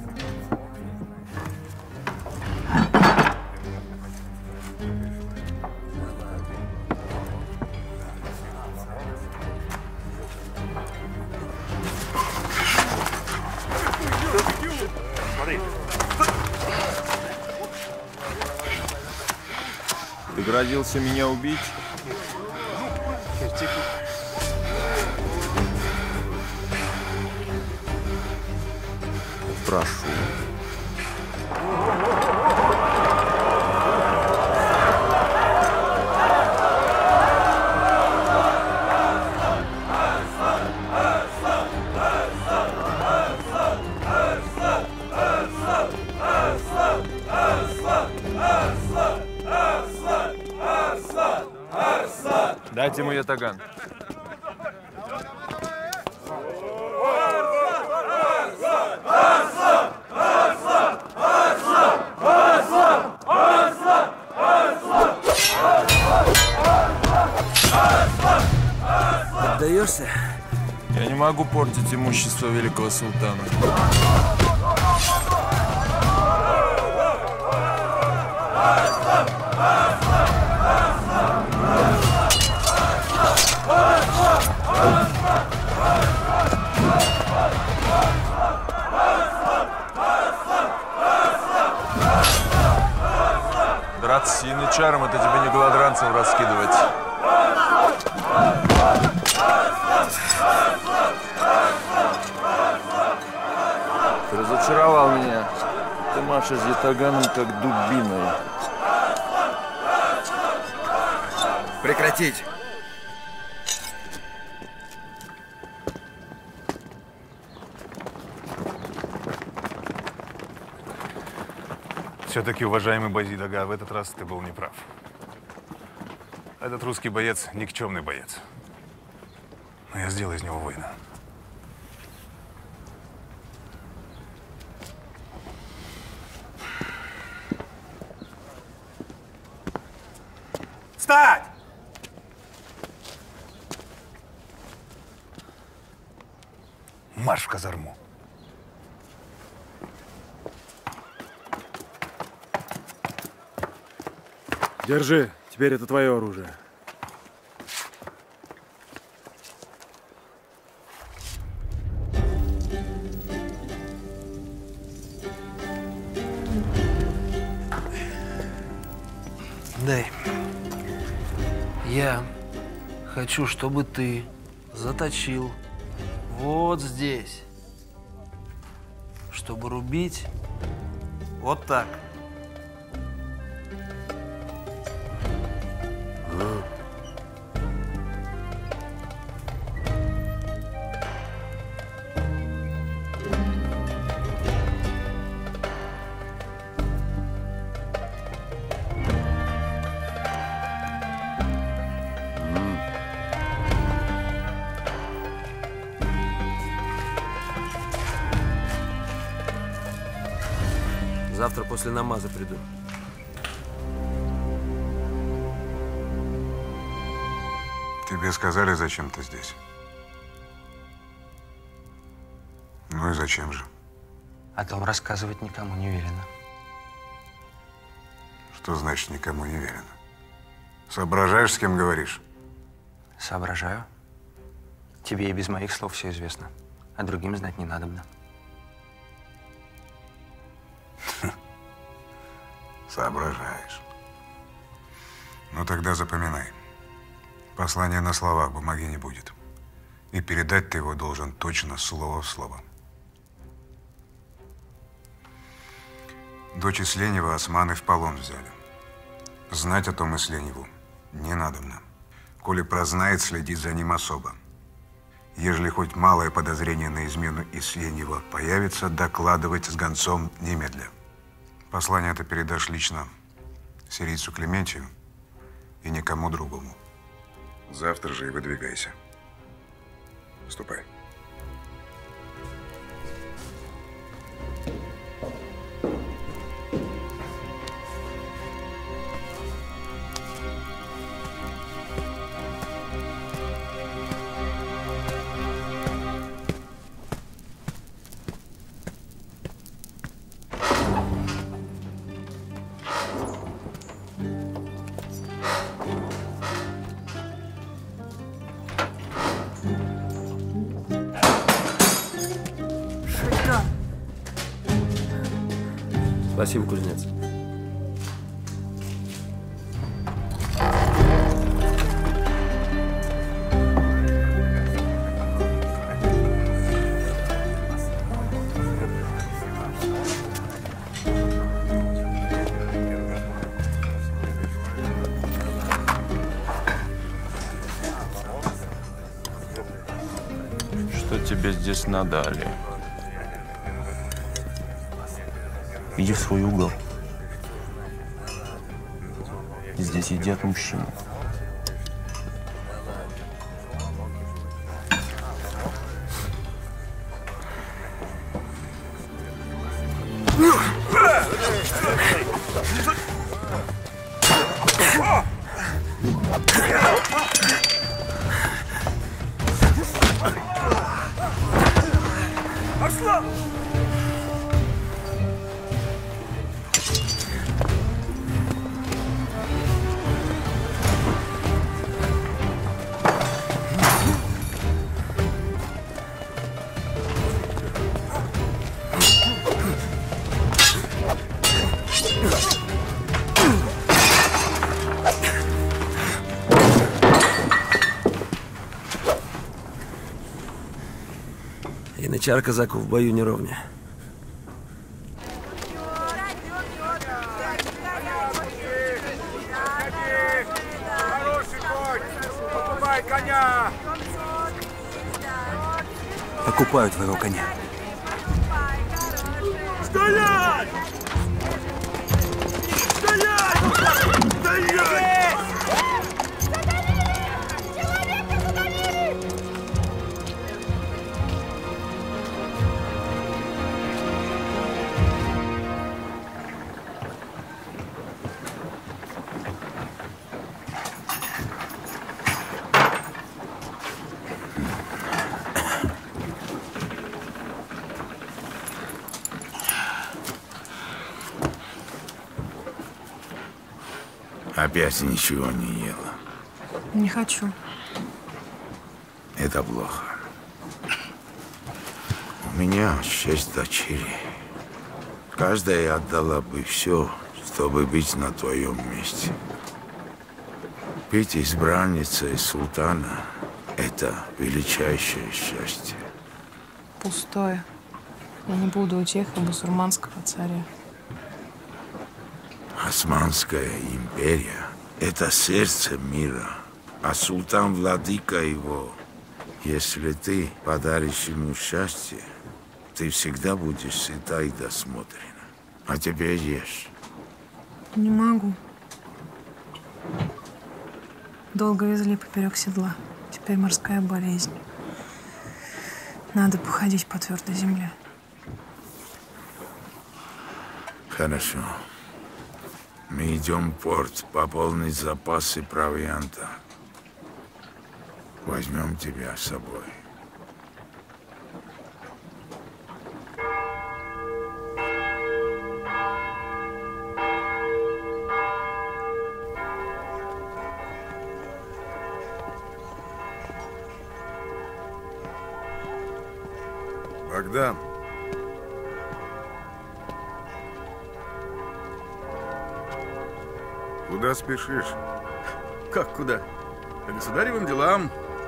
Смотри. Ты грозился меня убить? Прошу. Дайте ему ятаган. Отдаешься? Я не могу портить имущество великого султана. Драться с янычаром — это тебе не голодранцев раскидывать. Ты разочаровал меня. Ты машешь ятаганом, как дубиной. Прекратить! Все-таки, уважаемый Базид Ага, в этот раз ты был неправ. Этот русский боец – никчемный боец. Но я сделаю из него воина. Встать! Марш в казарму. Держи, теперь это твое оружие. Дай. Я хочу, чтобы ты заточил вот здесь, чтобы рубить вот так. Завтра после намаза приду. Тебе сказали, зачем ты здесь? Ну и зачем же? О том рассказывать никому не велено. Что значит никому не велено? Соображаешь, с кем говоришь? Соображаю. Тебе и без моих слов все известно, а другим знать не надобно. Соображаешь. Ну тогда запоминай. Послания на словах бумаги не будет. И передать ты его должен точно слово в слово. Дочь Исленева османы в полон взяли. Знать о том Исленеву не надобно. Коли прознает, следить за ним особо. Ежели хоть малое подозрение на измену Исленева появится, докладывать с гонцом немедля. Послание это передашь лично сирийцу Клементию и никому другому. Завтра же и выдвигайся. Ступай. Спасибо, кузнец. Что тебе здесь надали? Иди в свой угол. Здесь едят мужчины. Янычар казаку в бою не ровня. Покупаю твоего коня. Стоять! Стоять! Стоять! Опять ничего не ела. Не хочу. Это плохо. У меня шесть дочерей. Каждая отдала бы все, чтобы быть на твоем месте. Быть избранницей султана – это величайшее счастье. Пустое. Я не буду утехой бусурманского царя. Османская империя – это сердце мира, а султан – владыка его. Если ты подаришь ему счастье, ты всегда будешь сыта и досмотрена. А теперь ешь. Не могу. Долго везли поперек седла. Теперь морская болезнь. Надо походить по твердой земле. Хорошо. Мы идем в порт пополнить запасы провианта. Возьмем тебя с собой. Богдан. Куда спешишь? Как куда? По государевым делам.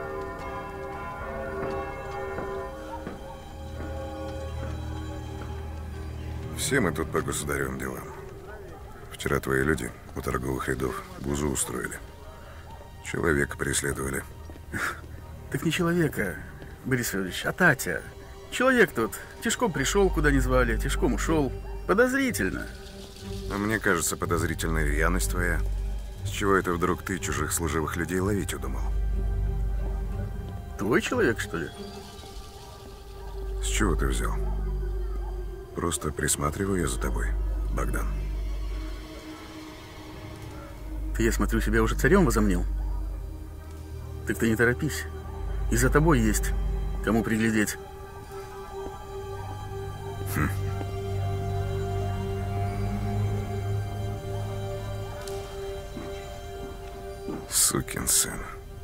Все мы тут по государевым делам. Вчера твои люди у торговых рядов бузу устроили. Человека преследовали. Так не человека, Борис Федорович, а Татя. Человек тот. Тишком пришел, куда не звали, тишком ушел. Подозрительно. А мне кажется, подозрительная рьяность твоя. С чего это вдруг ты чужих служивых людей ловить удумал? Твой человек, что ли? С чего ты взял? Просто присматриваю я за тобой, Богдан. Ты, я смотрю, себя уже царем возомнил. Так ты не торопись. И за тобой есть кому приглядеть. Хм. Сукин сын.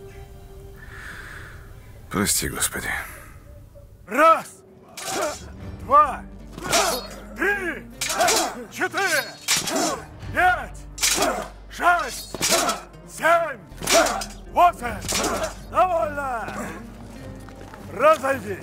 Прости, Господи. Раз, два, три, четыре, пять, шесть, семь, восемь. Довольно. Разойдись.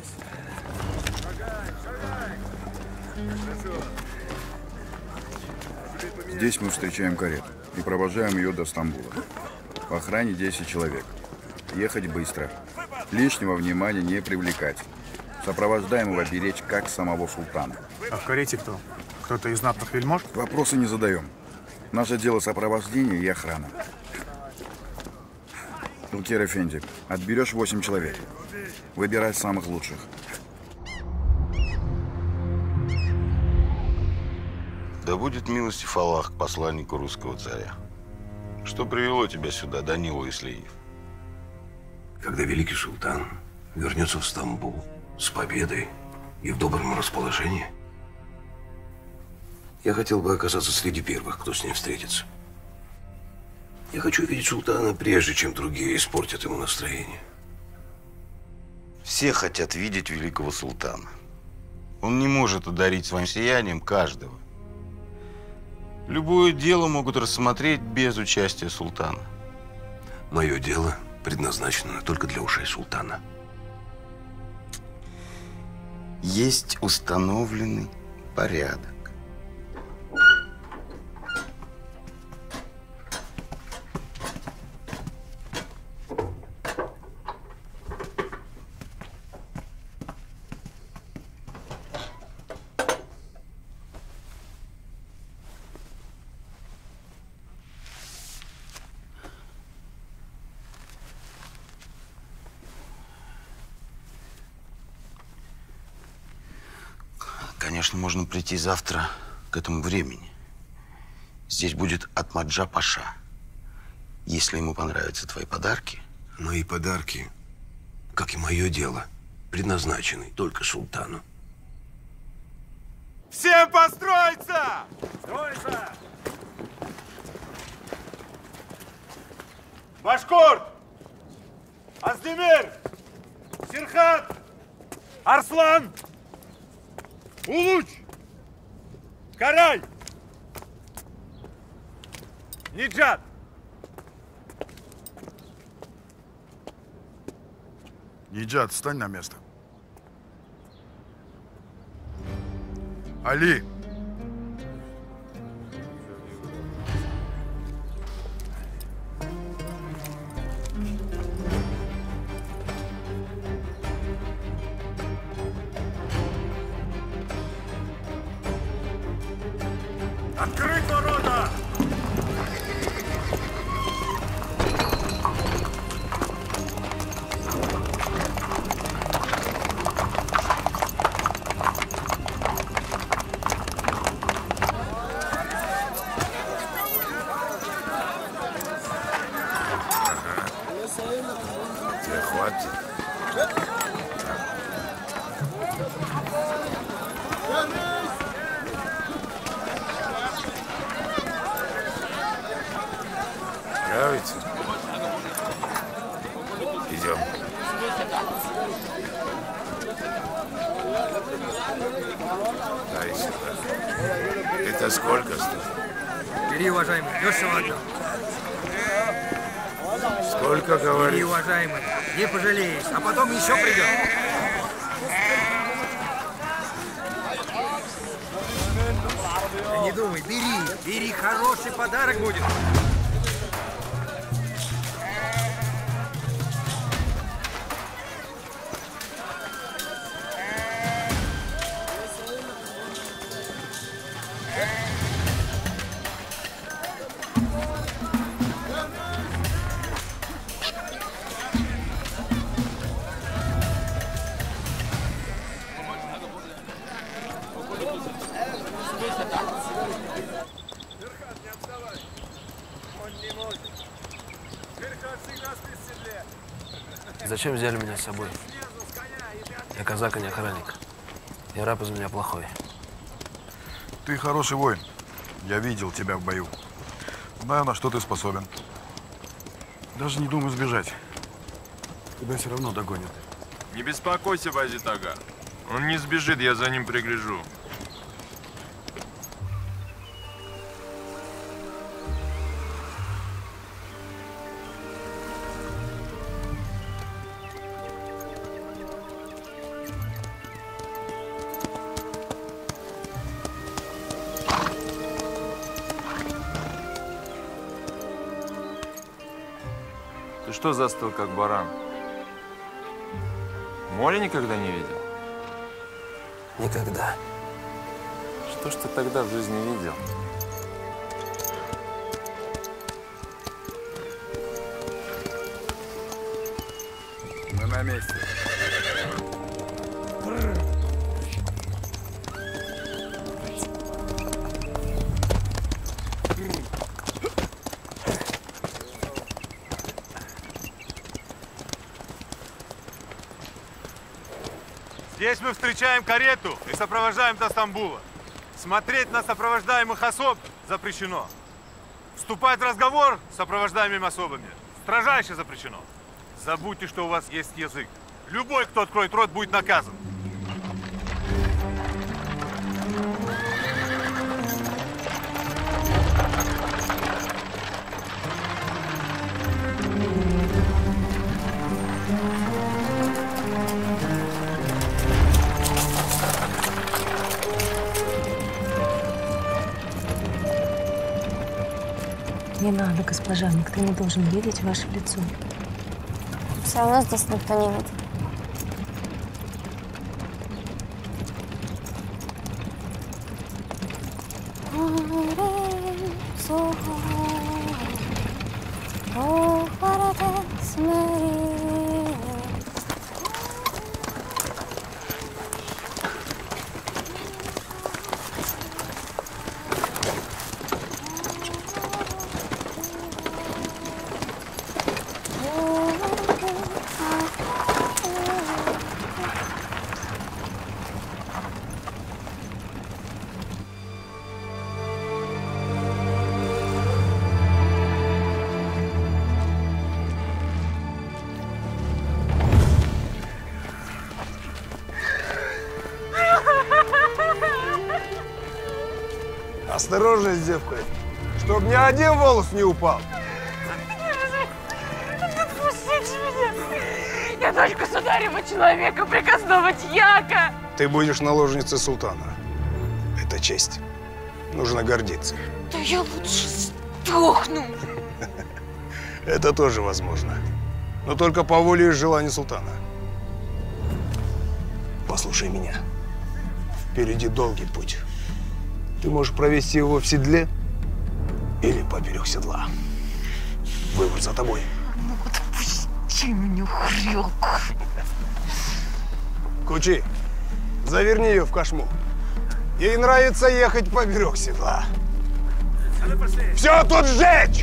Здесь мы встречаем карету и провожаем ее до Стамбула. В охране десять человек. Ехать быстро. Лишнего внимания не привлекать. Сопровождаемого беречь, как самого султана. А в карете кто? Кто-то из знатных вельмож? Вопросы не задаем. Наше дело сопровождение и охрана. Улкер Эфенди, отберешь восемь человек. Выбирай самых лучших. Да будет милостив Аллах к посланнику русского царя. Что привело тебя сюда, Данила Ислиев? Когда великий султан вернется в Стамбул с победой и в добром расположении, я хотел бы оказаться среди первых, кто с ним встретится. Я хочу видеть султана, прежде чем другие испортят ему настроение. Все хотят видеть великого султана. Он не может одарить своим сиянием каждого. Любое дело могут рассмотреть без участия султана. Мое дело предназначено только для ушей султана. Есть установленный порядок. Конечно, можно прийти завтра к этому времени. Здесь будет Атмаджа Паша. Если ему понравятся твои подарки. Мои подарки, как и мое дело, предназначены только султану. Всем построиться! Строиться! Башкорт! Аздемир! Серхат! Арслан! Улуч! Карай! Ниджат! Ниджат, встань на место. Али! Открыть ворота! Тебе хватит? Нравится? Идем. Дай сюда. Это сколько стоит? Бери, уважаемый, дешево отдал. Сколько говоришь? Бери, уважаемый, не пожалеешь, а потом еще придет. Да не думай, бери, бери, хороший подарок будет. Зачем взяли меня с собой? Я казак, а не охранник. И раб из меня плохой. Ты хороший воин. Я видел тебя в бою. Знаю, на что ты способен. Даже не думай сбежать. Тебя все равно догонят. Не беспокойся, Базит-ага. Он не сбежит, я за ним пригляжу. Ты что застыл, как баран? Море никогда не видел? Никогда. Что ж ты тогда в жизни видел? Мы на месте. Здесь мы встречаем карету и сопровождаем до Стамбула. Смотреть на сопровождаемых особ запрещено. Вступать в разговор с сопровождаемыми особами строжайше запрещено. Забудьте, что у вас есть язык. Любой, кто откроет рот, будет наказан. Не надо, госпожа, никто не должен видеть ваше лицо. Все равно здесь никто не видит. Осторожней с девкой, чтоб ни один волос не упал. Отпустите меня! Я дочь государева человека, приказного дьяка! Ты будешь наложницей султана. Это честь. Нужно гордиться. Да я лучше сдохну! Это тоже возможно. Но только по воле и желанию султана. Послушай меня. Впереди долгий путь. Ты можешь провести его в седле или поперек седла. Выбор за тобой. Ну, отпусти меня, хрёк. Кучи, заверни ее в кошму. Ей нравится ехать поперек седла. Все тут сжечь!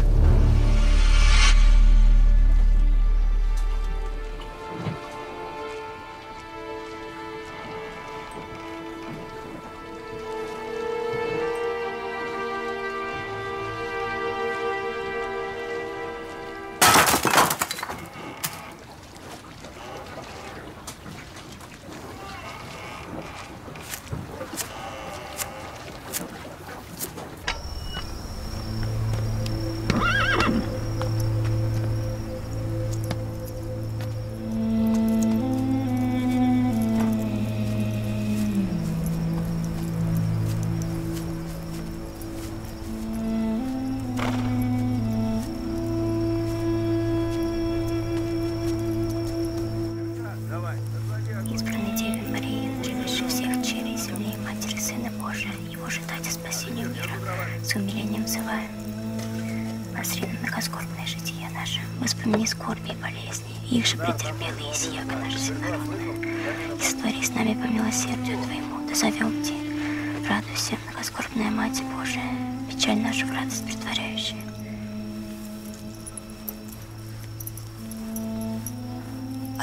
Воспомни скорби и болезни, их же претерпела и сияка наша всенародная. И сотвори с нами по милосердию Твоему, да зовем Те. Радуйся, многоскорбная Мать Божия, печаль нашу в радость претворяющая.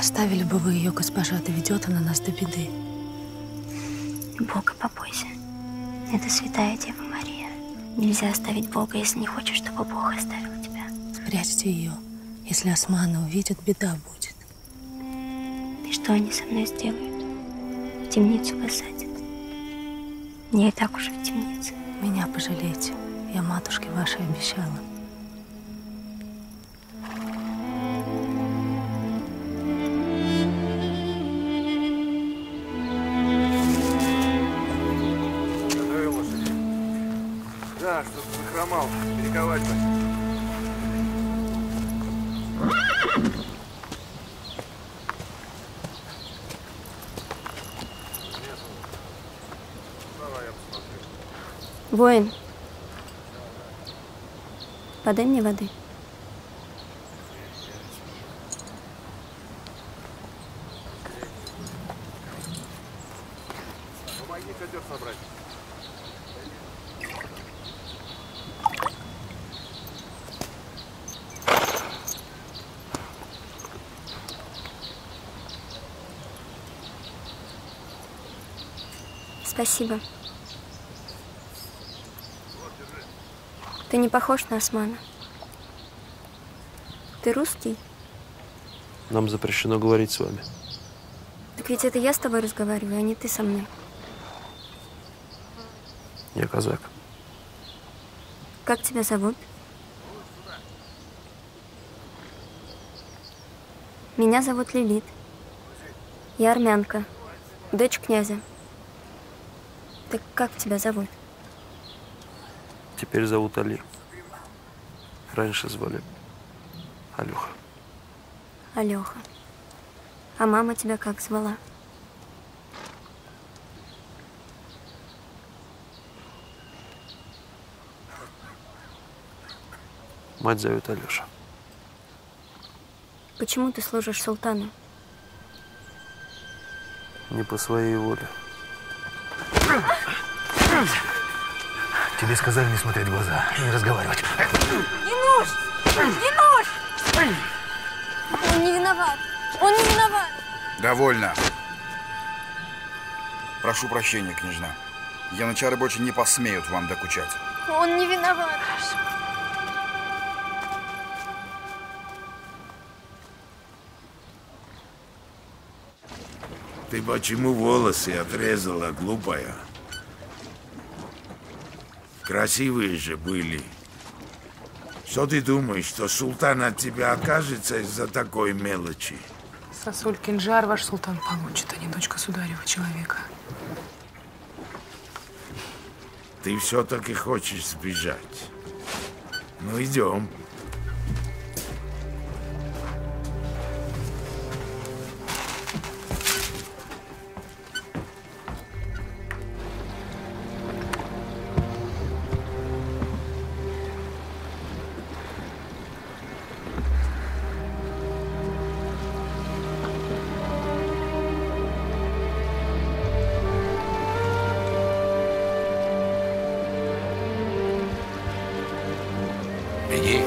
Оставили бы вы ее, госпожа, доведет она нас до беды. Бога побойся. Это святая Дева Мария. Нельзя оставить Бога, если не хочешь, чтобы Бог оставил тебя. Спрячьте ее. Если Османа увидят, беда будет. И что они со мной сделают? В темницу посадят. Я и так уже в темнице. Меня пожалейте. Я матушке вашей обещала. Готовил лошадь? Да, что-то захромал. Перековать бы. Воин, подай мне воды. Помоги котер собрать. Спасибо. Ты не похож на Османа. Ты русский? Нам запрещено говорить с вами. Так ведь это я с тобой разговариваю, а не ты со мной. Я казак. Как тебя зовут? Меня зовут Лилит. Я армянка, дочь князя. Так как тебя зовут? Теперь зовут Али. Раньше звали Алёха. Алёха. А мама тебя как звала? Мать зовет Алёша. Почему ты служишь султану? Не по своей воле. Тебе сказали не смотреть в глаза и не разговаривать. Януш! Януш! Он не виноват! Он не виноват! Довольно. Прошу прощения, княжна. Янычары больше не посмеют вам докучать. Он не виноват! Ты почему волосы отрезала, глупая? Красивые же были. Что ты думаешь, что султан от тебя окажется из-за такой мелочи? Сосуль кинжар ваш султан получит, а не дочь государева человека. Ты все-таки хочешь сбежать. Ну, идем. Беги.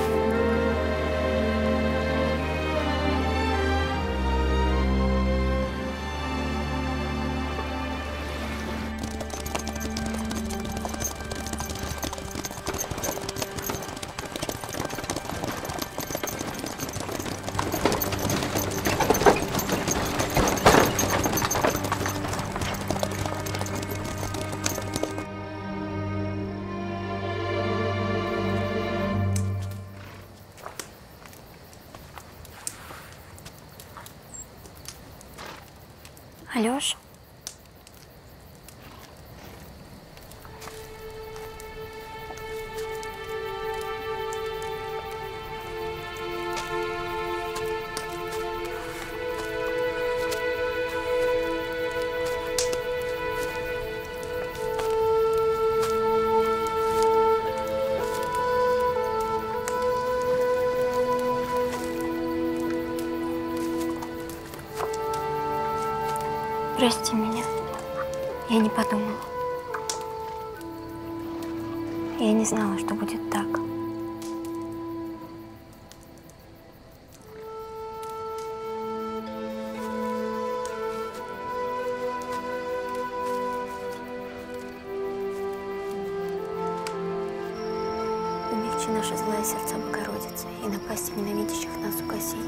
Алёш? Прости меня. Я не подумала. Я не знала, что будет так. Защити наши злые сердца, Богородица, и напасти ненавидящих нас угаси.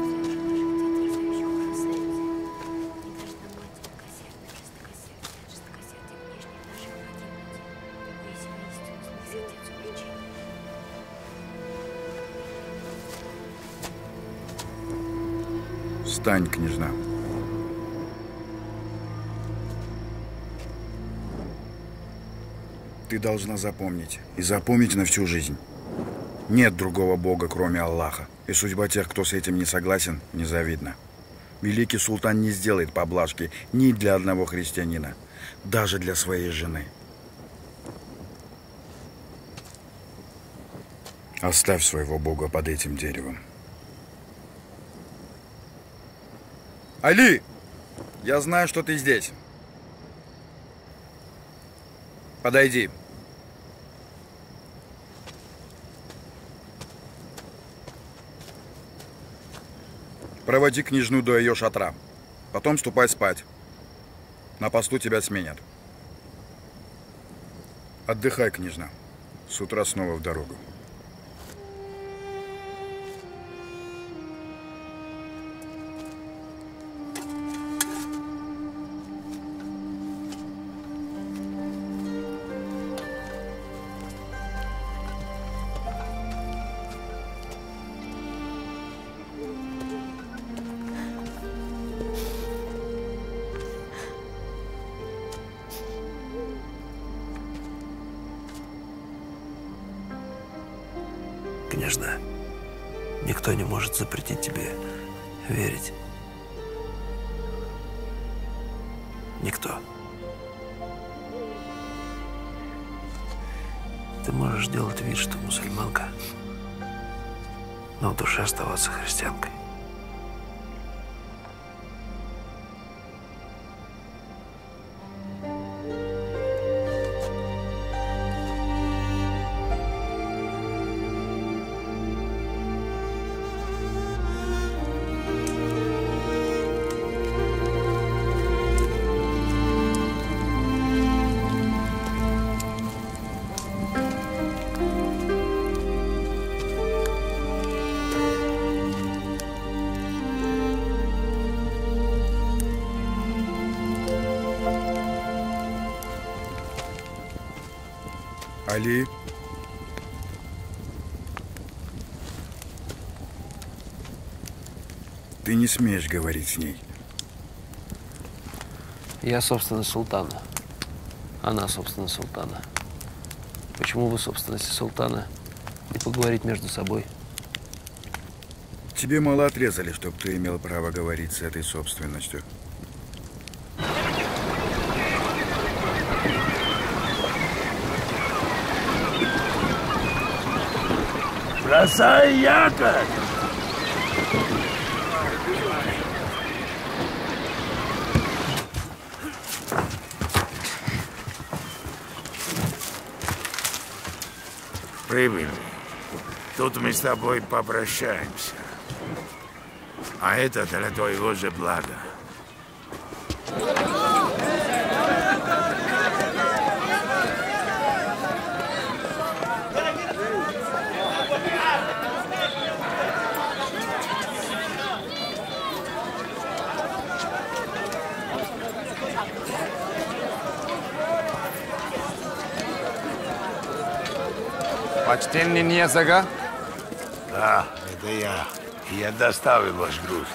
Встань, княжна. Ты должна запомнить, и запомнить на всю жизнь. Нет другого Бога, кроме Аллаха. И судьба тех, кто с этим не согласен, незавидна. Великий султан не сделает поблажки ни для одного христианина, даже для своей жены. Оставь своего Бога под этим деревом. Али! Я знаю, что ты здесь. Подойди. Проводи княжну до ее шатра. Потом ступай спать. На посту тебя сменят. Отдыхай, княжна. С утра снова в дорогу. Княжна, никто не может запретить тебе верить. Никто. Ты можешь делать вид, что мусульманка, но в душе оставаться христианкой. Али. Ты не смеешь говорить с ней. Я собственность султана. Она собственность султана. Почему вы собственности султана не поговорить между собой? Тебе мало отрезали, чтобы ты имел право говорить с этой собственностью. Бросай якорь! Прибыли. Тут мы с тобой попрощаемся. А это для твоего же блага. Почтенный Ньязага? Да, это я. Я доставил ваш груз.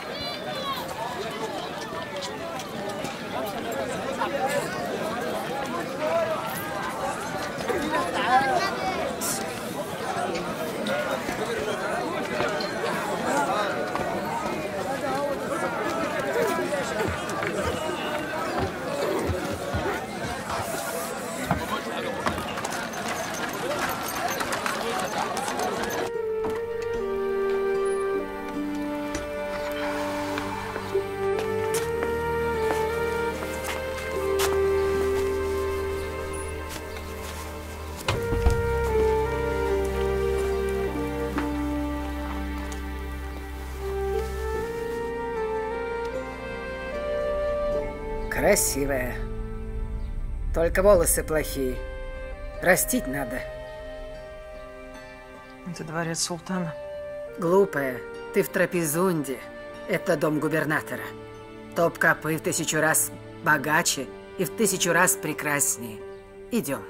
Красивая. Только волосы плохие. Растить надо. Это дворец султана. Глупая, ты в Трапезунде. Это дом губернатора. Топкапы в тысячу раз богаче и в тысячу раз прекраснее. Идем.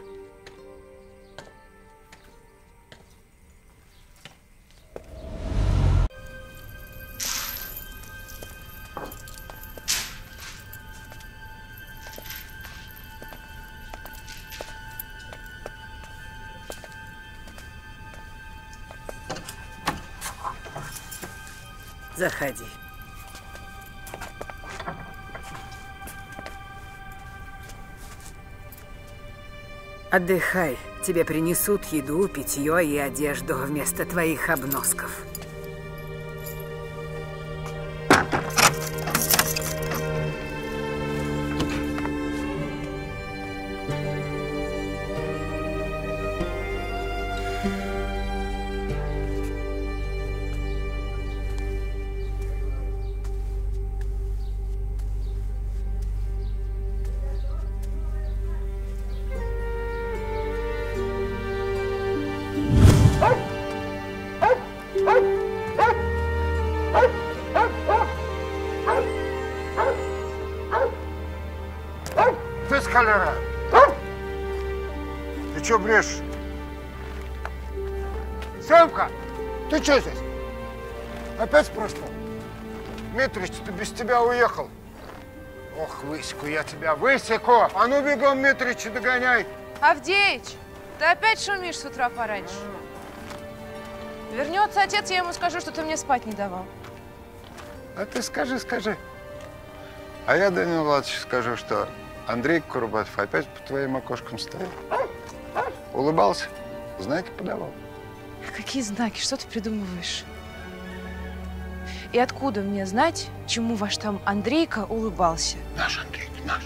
Заходи. Отдыхай. Тебе принесут еду, питье и одежду вместо твоих обносков. Ты скалера! Ты чё брешешь? Семка, ты чё здесь? Опять проспал? Митрич-то без тебя уехал. Ох, высеку я тебя, высеку! А ну бегом, Митрича, догоняй! Авдеич, ты опять шумишь с утра пораньше. Вернется отец, я ему скажу, что ты мне спать не давал. А ты скажи, скажи. А я Данилу Владимировичу скажу, что Андрей Курбатов опять по твоим окошкам стоял. Улыбался, знаки подавал. Какие знаки? Что ты придумываешь? И откуда мне знать, чему ваш там Андрейка улыбался? Наш Андрейка, наш.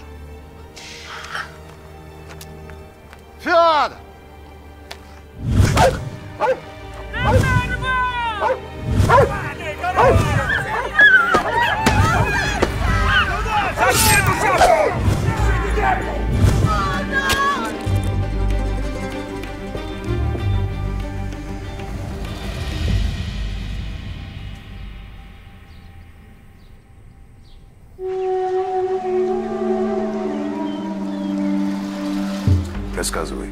Федор! Рассказывай.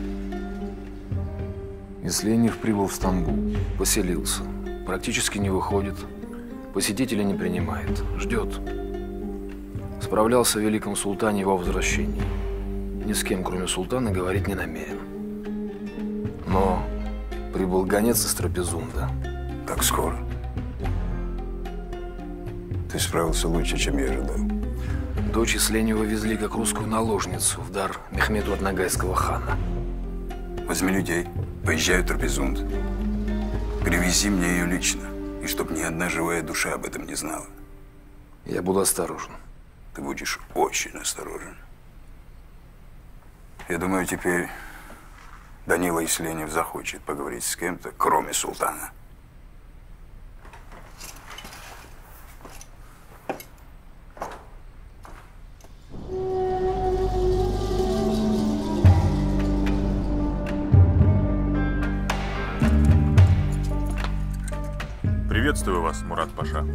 Исленев прибыл в Стамбул, поселился. Практически не выходит. Посетителей не принимает. Ждет. Справлялся о великом султане его возвращении. Ни с кем, кроме султана, говорить не намерен. Но прибыл гонец из Трапезунда. Так скоро? Ты справился лучше, чем я ожидал. Дочь Исленева везли как русскую наложницу в дар Мехмету от Ногайского хана. Возьми людей, поезжай в Трапезунд. Привези мне ее лично, и чтоб ни одна живая душа об этом не знала. Я буду осторожен. Ты будешь очень осторожен. Я думаю, теперь Данила Исленев захочет поговорить с кем-то, кроме султана. Приветствую вас, Мурат Паша.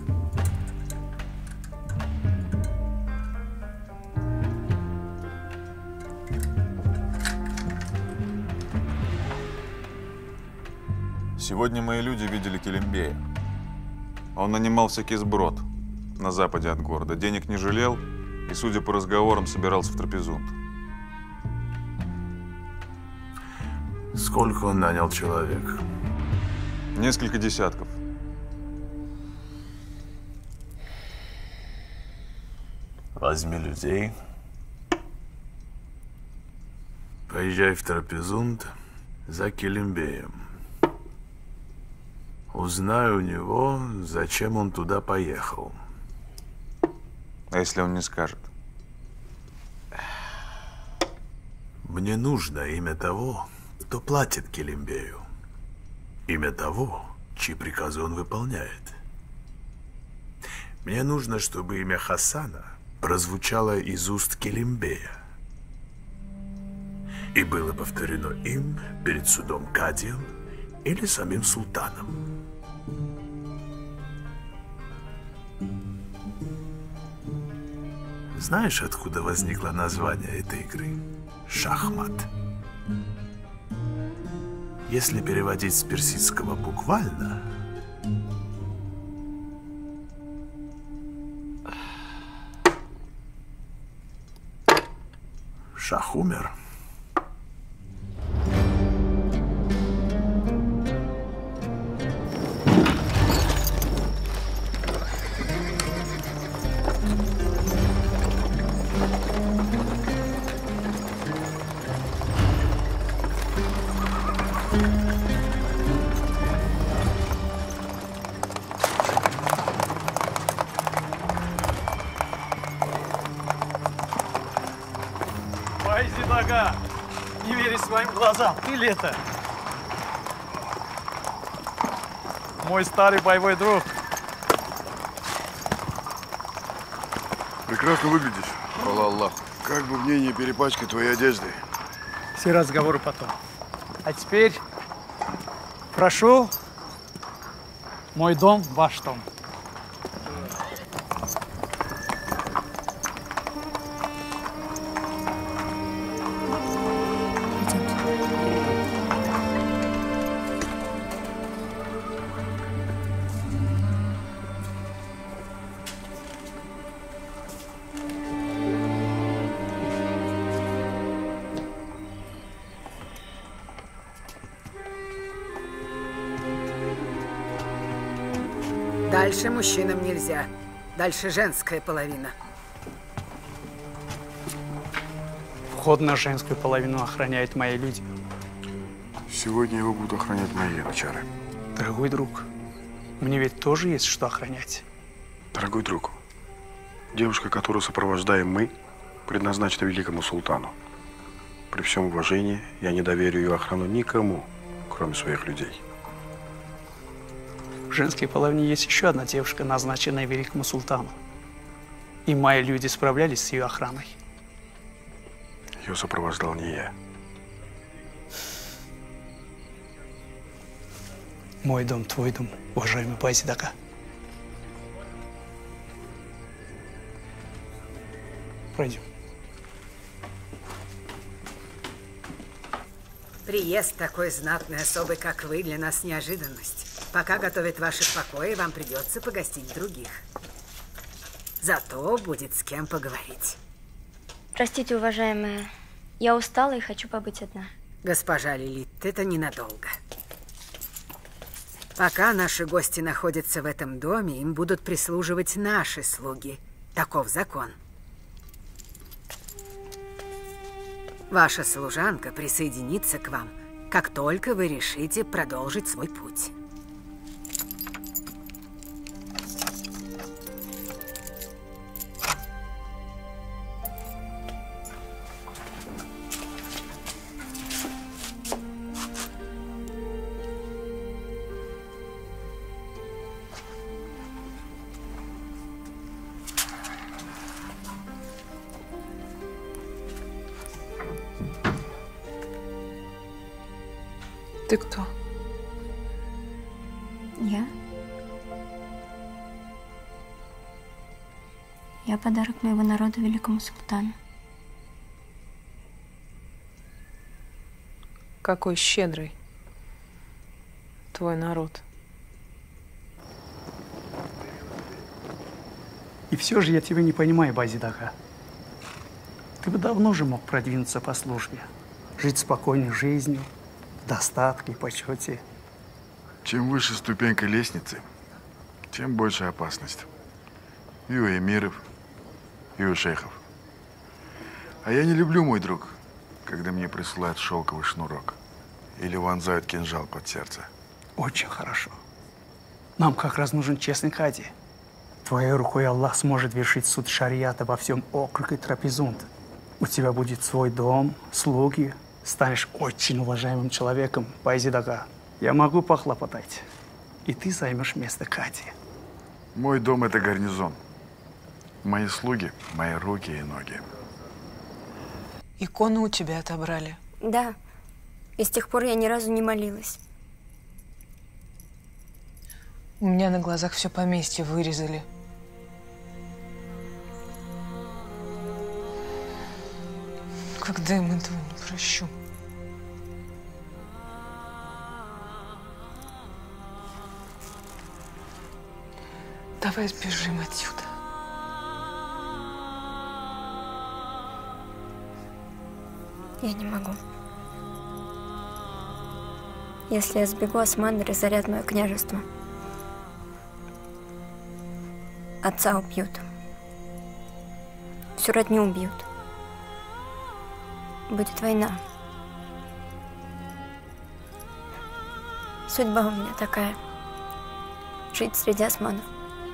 Сегодня мои люди видели Келимбея. Он нанимал всякий сброд на западе от города, денег не жалел и, судя по разговорам, собирался в Трапезунд. Сколько он нанял человек? Несколько десятков. Возьми людей. Поезжай в Трапезунд за Келимбеем. Узнай у него, зачем он туда поехал. А если он не скажет? Мне нужно имя того, кто платит Келимбею. Имя того, чьи приказы он выполняет. Мне нужно, чтобы имя Хасана прозвучало из уст Келимбея и было повторено им перед судом Кадием или самим султаном. Знаешь, откуда возникло название этой игры? Шахмат. Если переводить с персидского буквально, шах умер. Байзидага, не веришь своим глазам, ты ли это? Мой старый боевой друг. Прекрасно выглядишь. Хвала Аллаху. Как бы мне не перепачкать твоей одежды. Все разговоры потом. А теперь прошу, мой дом, ваш дом. Дальше мужчинам нельзя. Дальше женская половина. Вход на женскую половину охраняют мои люди. Сегодня его будут охранять мои янычары. Дорогой друг, мне ведь тоже есть что охранять. Дорогой друг, девушка, которую сопровождаем мы, предназначена великому султану. При всем уважении я не доверю ее охрану никому, кроме своих людей. В женской половине есть еще одна девушка, назначенная великому султану. И мои люди справлялись с ее охраной. Ее сопровождал не я. Мой дом, твой дом, уважаемый Байзидага. Пройдем. Приезд такой знатной особы, как вы, для нас неожиданность. Пока готовят ваши покои, вам придется погостить других. Зато будет с кем поговорить. Простите, уважаемая, я устала и хочу побыть одна. Госпожа Лилит, это ненадолго. Пока наши гости находятся в этом доме, им будут прислуживать наши слуги. Таков закон. Ваша служанка присоединится к вам, как только вы решите продолжить свой путь. Ты кто? Я? Я подарок моего народа великому султану. Какой щедрый твой народ. И все же я тебя не понимаю, Байзидага. Ты бы давно же мог продвинуться по службе, жить спокойной жизнью, в достатке и почете. Чем выше ступенька лестницы, тем больше опасность. И у эмиров, и у шейхов. А я не люблю, мой друг, когда мне присылают шелковый шнурок или вонзают кинжал под сердце. Очень хорошо. Нам как раз нужен честный кади. Твоей рукой Аллах сможет вершить суд шариата во всем округе Трапезунд. У тебя будет свой дом, слуги. Станешь очень уважаемым человеком, Байзидага. Я могу похлопотать. И ты займешь место кади. Мой дом – это гарнизон. Мои слуги – мои руки и ноги. Икону у тебя отобрали. Да. И с тех пор я ни разу не молилась. У меня на глазах все поместье вырезали. Когда им этого не прощу. Давай сбежим отсюда. Я не могу. Если я сбегу, османы разорят мое княжество. Отца убьют. Всю родню убьют. Будет война. Судьба у меня такая. Жить среди османов.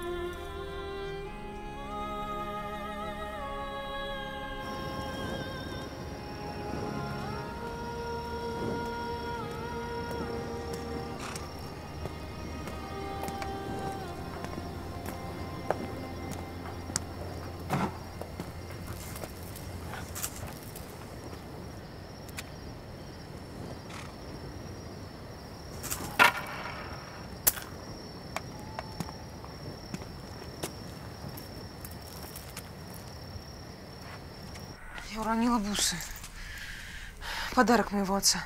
Я уронила бусы. Подарок моего отца.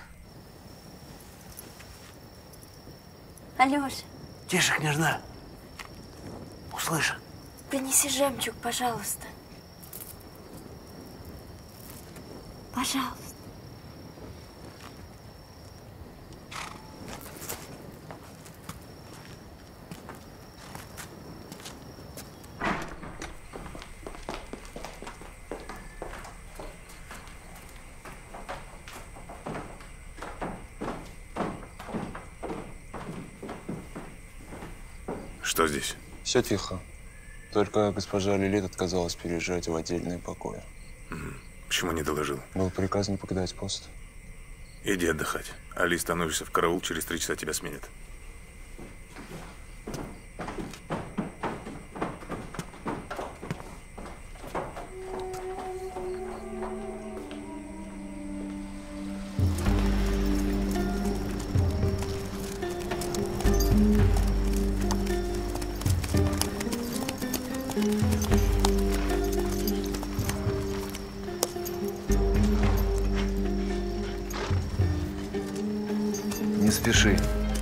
Алёша, Тише, княжна. Услышь. принеси жемчуг, пожалуйста. Пожалуйста. Что здесь? Все тихо. Только госпожа Лилит отказалась переезжать в отдельные покои. Угу. Почему не доложил? Был приказан покидать пост. Иди отдыхать. Али, становишься в караул, через три часа тебя сменят. Не спеши.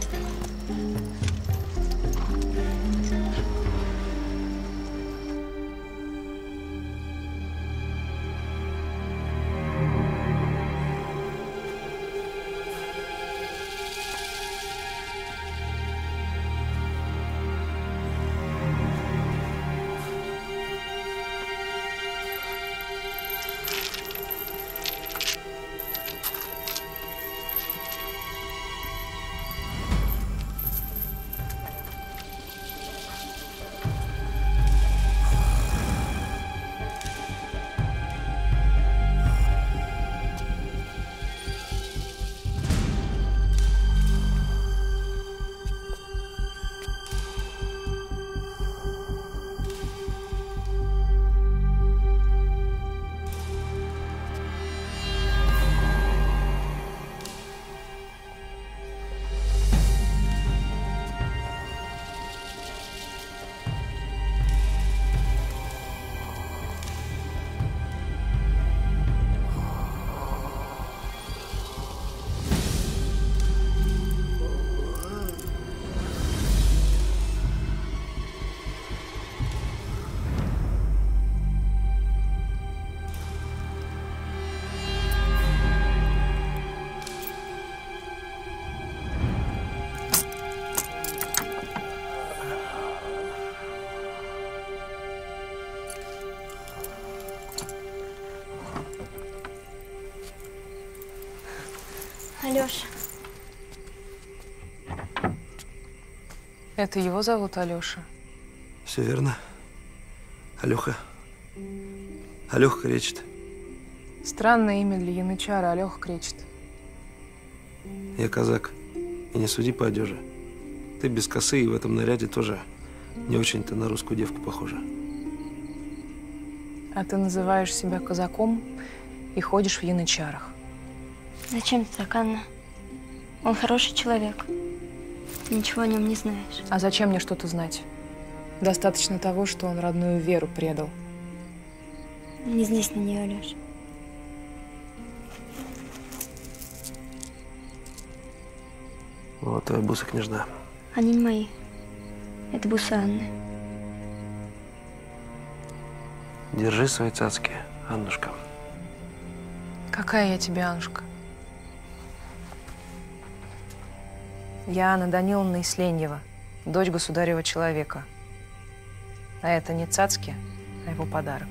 Алёша. Это его зовут Алёша? Все верно. Алёха. Алёха кречет. Странное имя для янычара. Алёха кречет. Я казак. И не суди по одежде. Ты без косы и в этом наряде тоже не очень-то на русскую девку похожа. А ты называешь себя казаком и ходишь в янычарах. Зачем ты так, Анна? Он хороший человек. Ты ничего о нем не знаешь. А зачем мне что-то знать? Достаточно того, что он родную веру предал. Не злись на нее, Леш. Вот твои бусы, княжна. Они не мои. Это бусы Анны. Держи свои цацки, Аннушка. Какая я тебе, Аннушка? Я Анна Даниловна Исленьева, дочь государева человека. А это не цацки, а его подарок.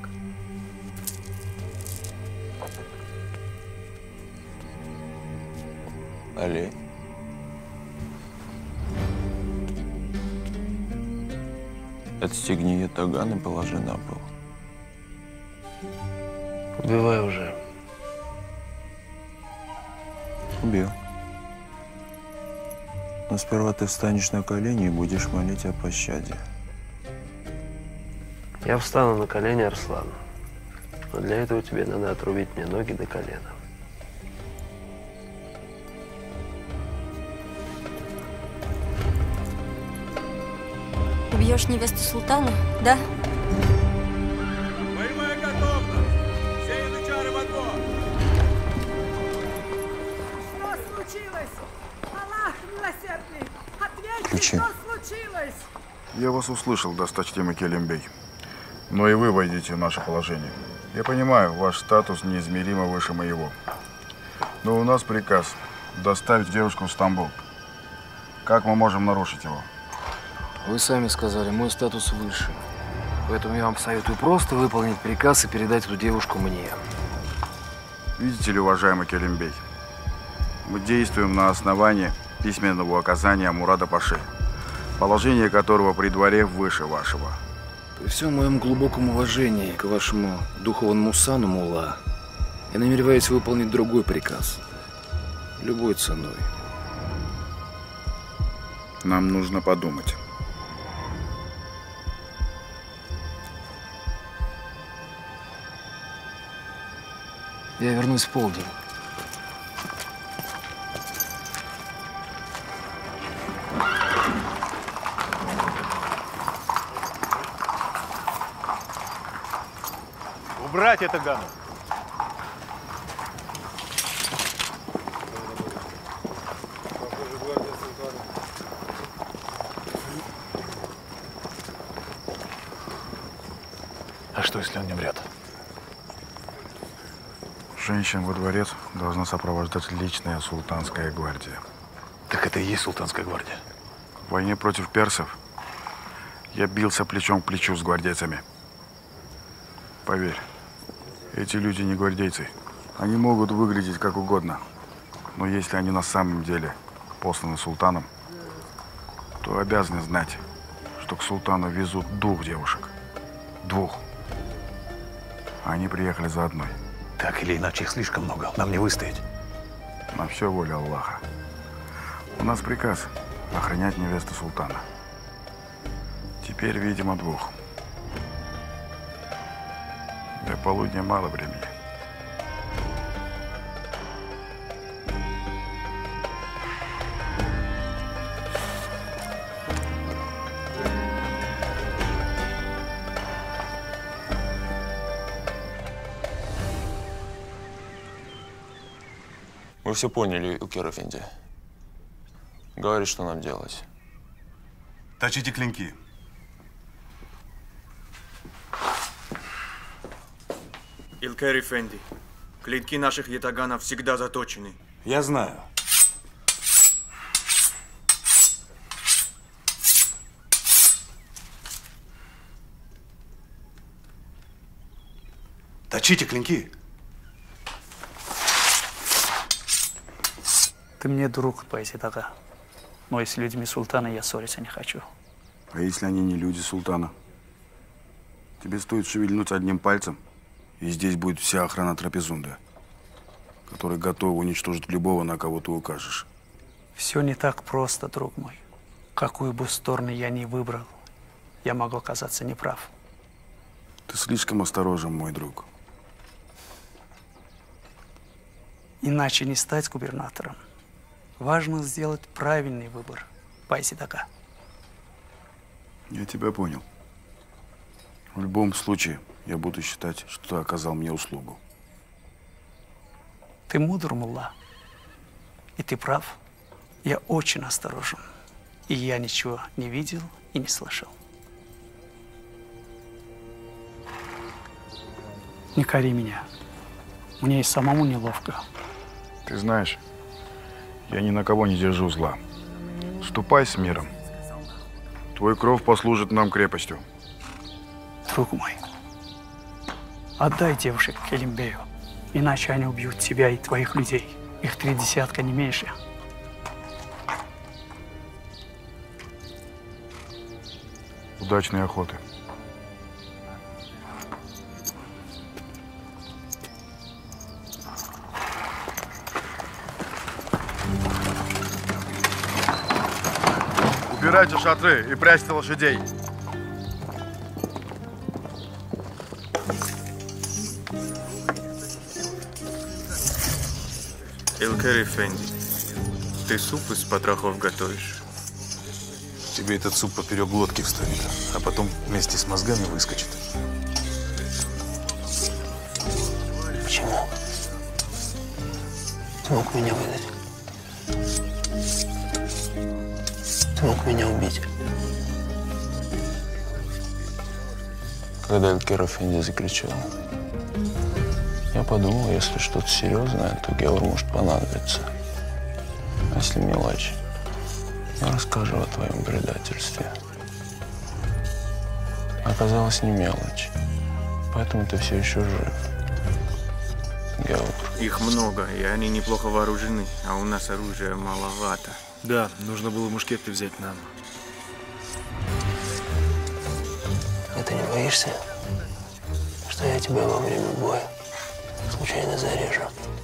Олень. Отстегни ятаган и положи на пол. Убивай уже. Убил. Но сперва ты встанешь на колени и будешь молить о пощаде. Я встану на колени, Арслан. Но для этого тебе надо отрубить мне ноги до колена. Убьешь невесту султана, да? Боевая готовность! Все янычары в отбор! Что случилось? Аллах милосердный! Ответьте, Ключи. что случилось? Я вас услышал, досточтимый Келимбей. Но и вы войдите в наше положение. Я понимаю, ваш статус неизмеримо выше моего. Но у нас приказ доставить девушку в Стамбул. Как мы можем нарушить его? Вы сами сказали, мой статус выше. Поэтому я вам советую просто выполнить приказ и передать эту девушку мне. Видите ли, уважаемый Келимбей, мы действуем на основании письменного указания Мурада Паши, положение которого при дворе выше вашего. При всем моем глубоком уважении к вашему духовному сану, мулла, я намереваюсь выполнить другой приказ. Любой ценой. Нам нужно подумать. Я вернусь в полдень. Убрать это гану! А что, если он не врет? Женщин во дворец должна сопровождать личная султанская гвардия. Так это и есть султанская гвардия. В войне против персов я бился плечом к плечу с гвардейцами. Поверь, эти люди не гвардейцы. Они могут выглядеть как угодно. Но если они на самом деле посланы султаном, то обязаны знать, что к султану везут двух девушек. Двух. А они приехали за одной. Так или иначе, их слишком много. Нам не выстоять. На все воля Аллаха. У нас приказ охранять невесту султана. Теперь, видимо, двух. До полудня мало времени. Вы все поняли, Укер Эфенди. Говори, что нам делать. Точите клинки. Илкер Эфенди, клинки наших ятаганов всегда заточены. Я знаю. Точите клинки. Ты мне друг, Байзидага. Но с людьми султана я ссориться не хочу. А если они не люди султана? Тебе стоит шевельнуть одним пальцем, и здесь будет вся охрана Трапезунды, которая готова уничтожить любого, на кого ты укажешь. Все не так просто, друг мой. Какую бы сторону я ни выбрал, я могу оказаться неправ. Ты слишком осторожен, мой друг. Иначе не стать губернатором. Важно сделать правильный выбор. Байсидака. Я тебя понял. В любом случае, я буду считать, что ты оказал мне услугу. Ты мудр, мулла. И ты прав. Я очень осторожен. И я ничего не видел и не слышал. Не кори меня. Мне и самому неловко. Ты знаешь, я ни на кого не держу зла. Ступай с миром. Твой кров послужит нам крепостью. Друг мой, отдай девушек Келимбею, иначе они убьют тебя и твоих людей. Их три десятка, не меньше. Удачной охоты. Убирайте шатры и прячьте лошадей. Илкер Эфенди, ты суп из потрохов готовишь? Тебе этот суп поперек глотки вставит, а потом вместе с мозгами выскочит. Почему? Ты мог меня выдать. Ты мог меня убить. Когда Илкер Эфенди закричал, я подумал, если что-то серьезное, то Геор может понадобиться. А если мелочь, я расскажу о твоем предательстве. Оказалось, не мелочь, поэтому ты все еще жив. Геор. Их много, и они неплохо вооружены, а у нас оружия маловато. Да, нужно было мушкеты взять нам. А ты не боишься, что я тебя во время боя случайно зарежу?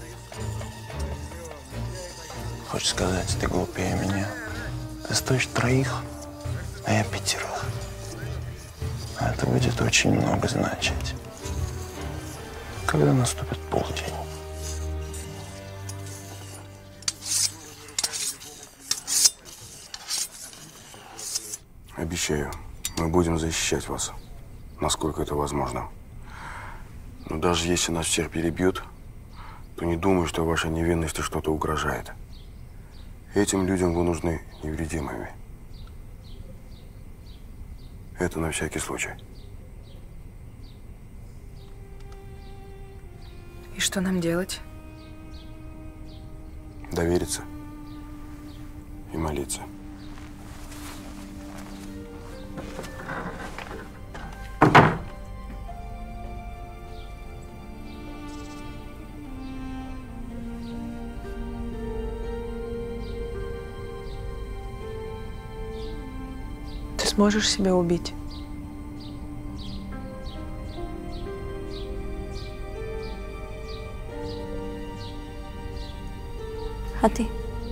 Хочешь сказать, ты глупее меня? Ты стоишь троих, а я пятерых. А это будет очень много значить. Когда наступит полдень? Обещаю, мы будем защищать вас, насколько это возможно. Но даже если нас всех перебьют, то не думаю, что вашей невинности что-то угрожает. Этим людям вы нужны невредимыми. Это на всякий случай. И что нам делать? Довериться и молиться. Ты сможешь себя убить? А ты?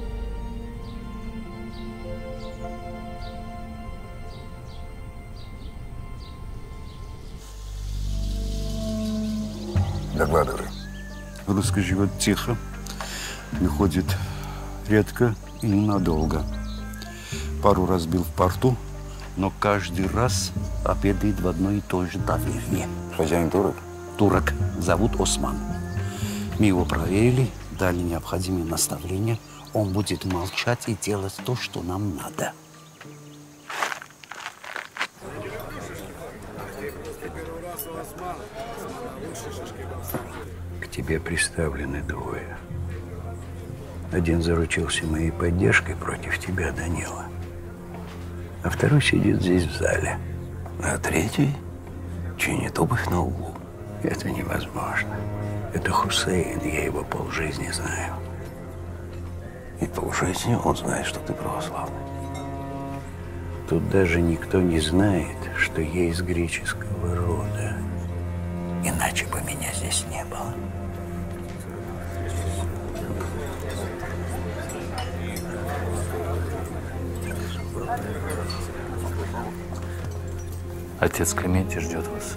Докладывай. Русский живет тихо, выходит редко и ненадолго. Пару раз был в порту, но каждый раз обедает в одной и той же таверне. Хозяин турок? Турок. Зовут Осман. Мы его проверили, дали необходимые наставления. Он будет молчать и делать то, что нам надо. К тебе приставлены двое. Один заручился моей поддержкой против тебя, Данила. А второй сидит здесь в зале. А третий чинит обувь на углу. Это невозможно. Это Хусейн, я его полжизни знаю. И полжизни он знает, что ты православный. Тут даже никто не знает, что я из греческого рода. Иначе бы меня здесь не было. Отец Клементий ждет вас.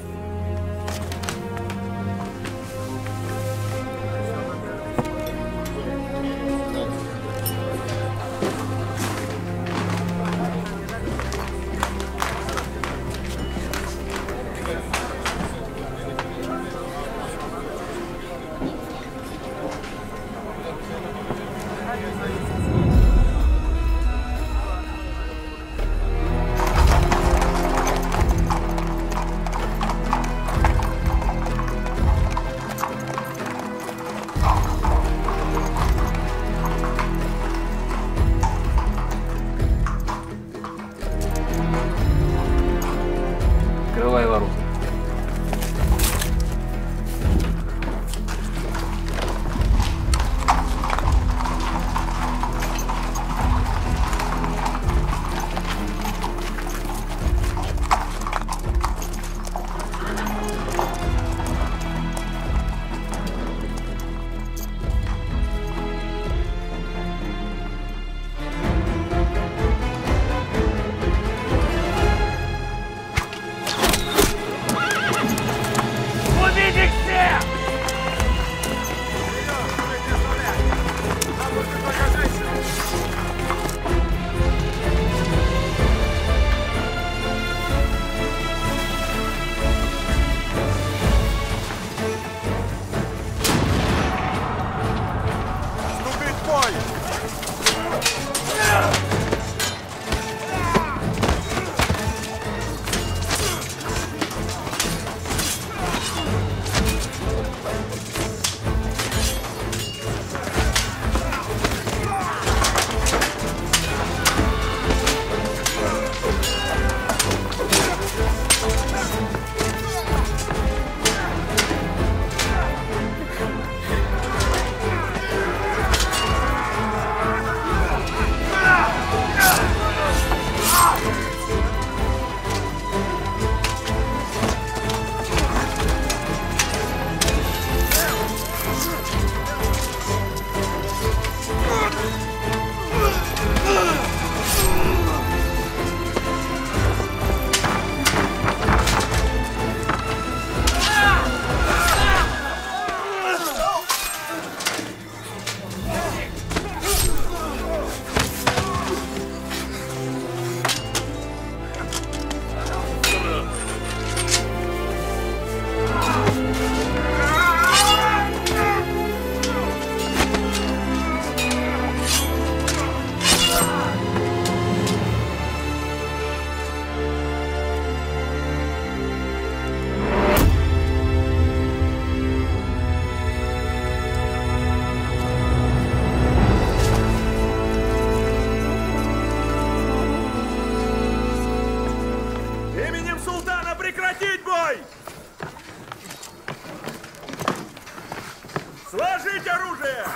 Опустить оружие!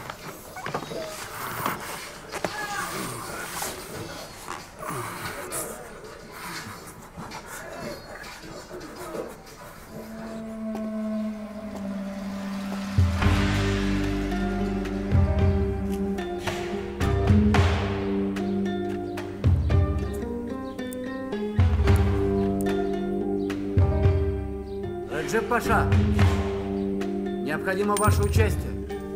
Реджеп Паша, необходимо ваше участие.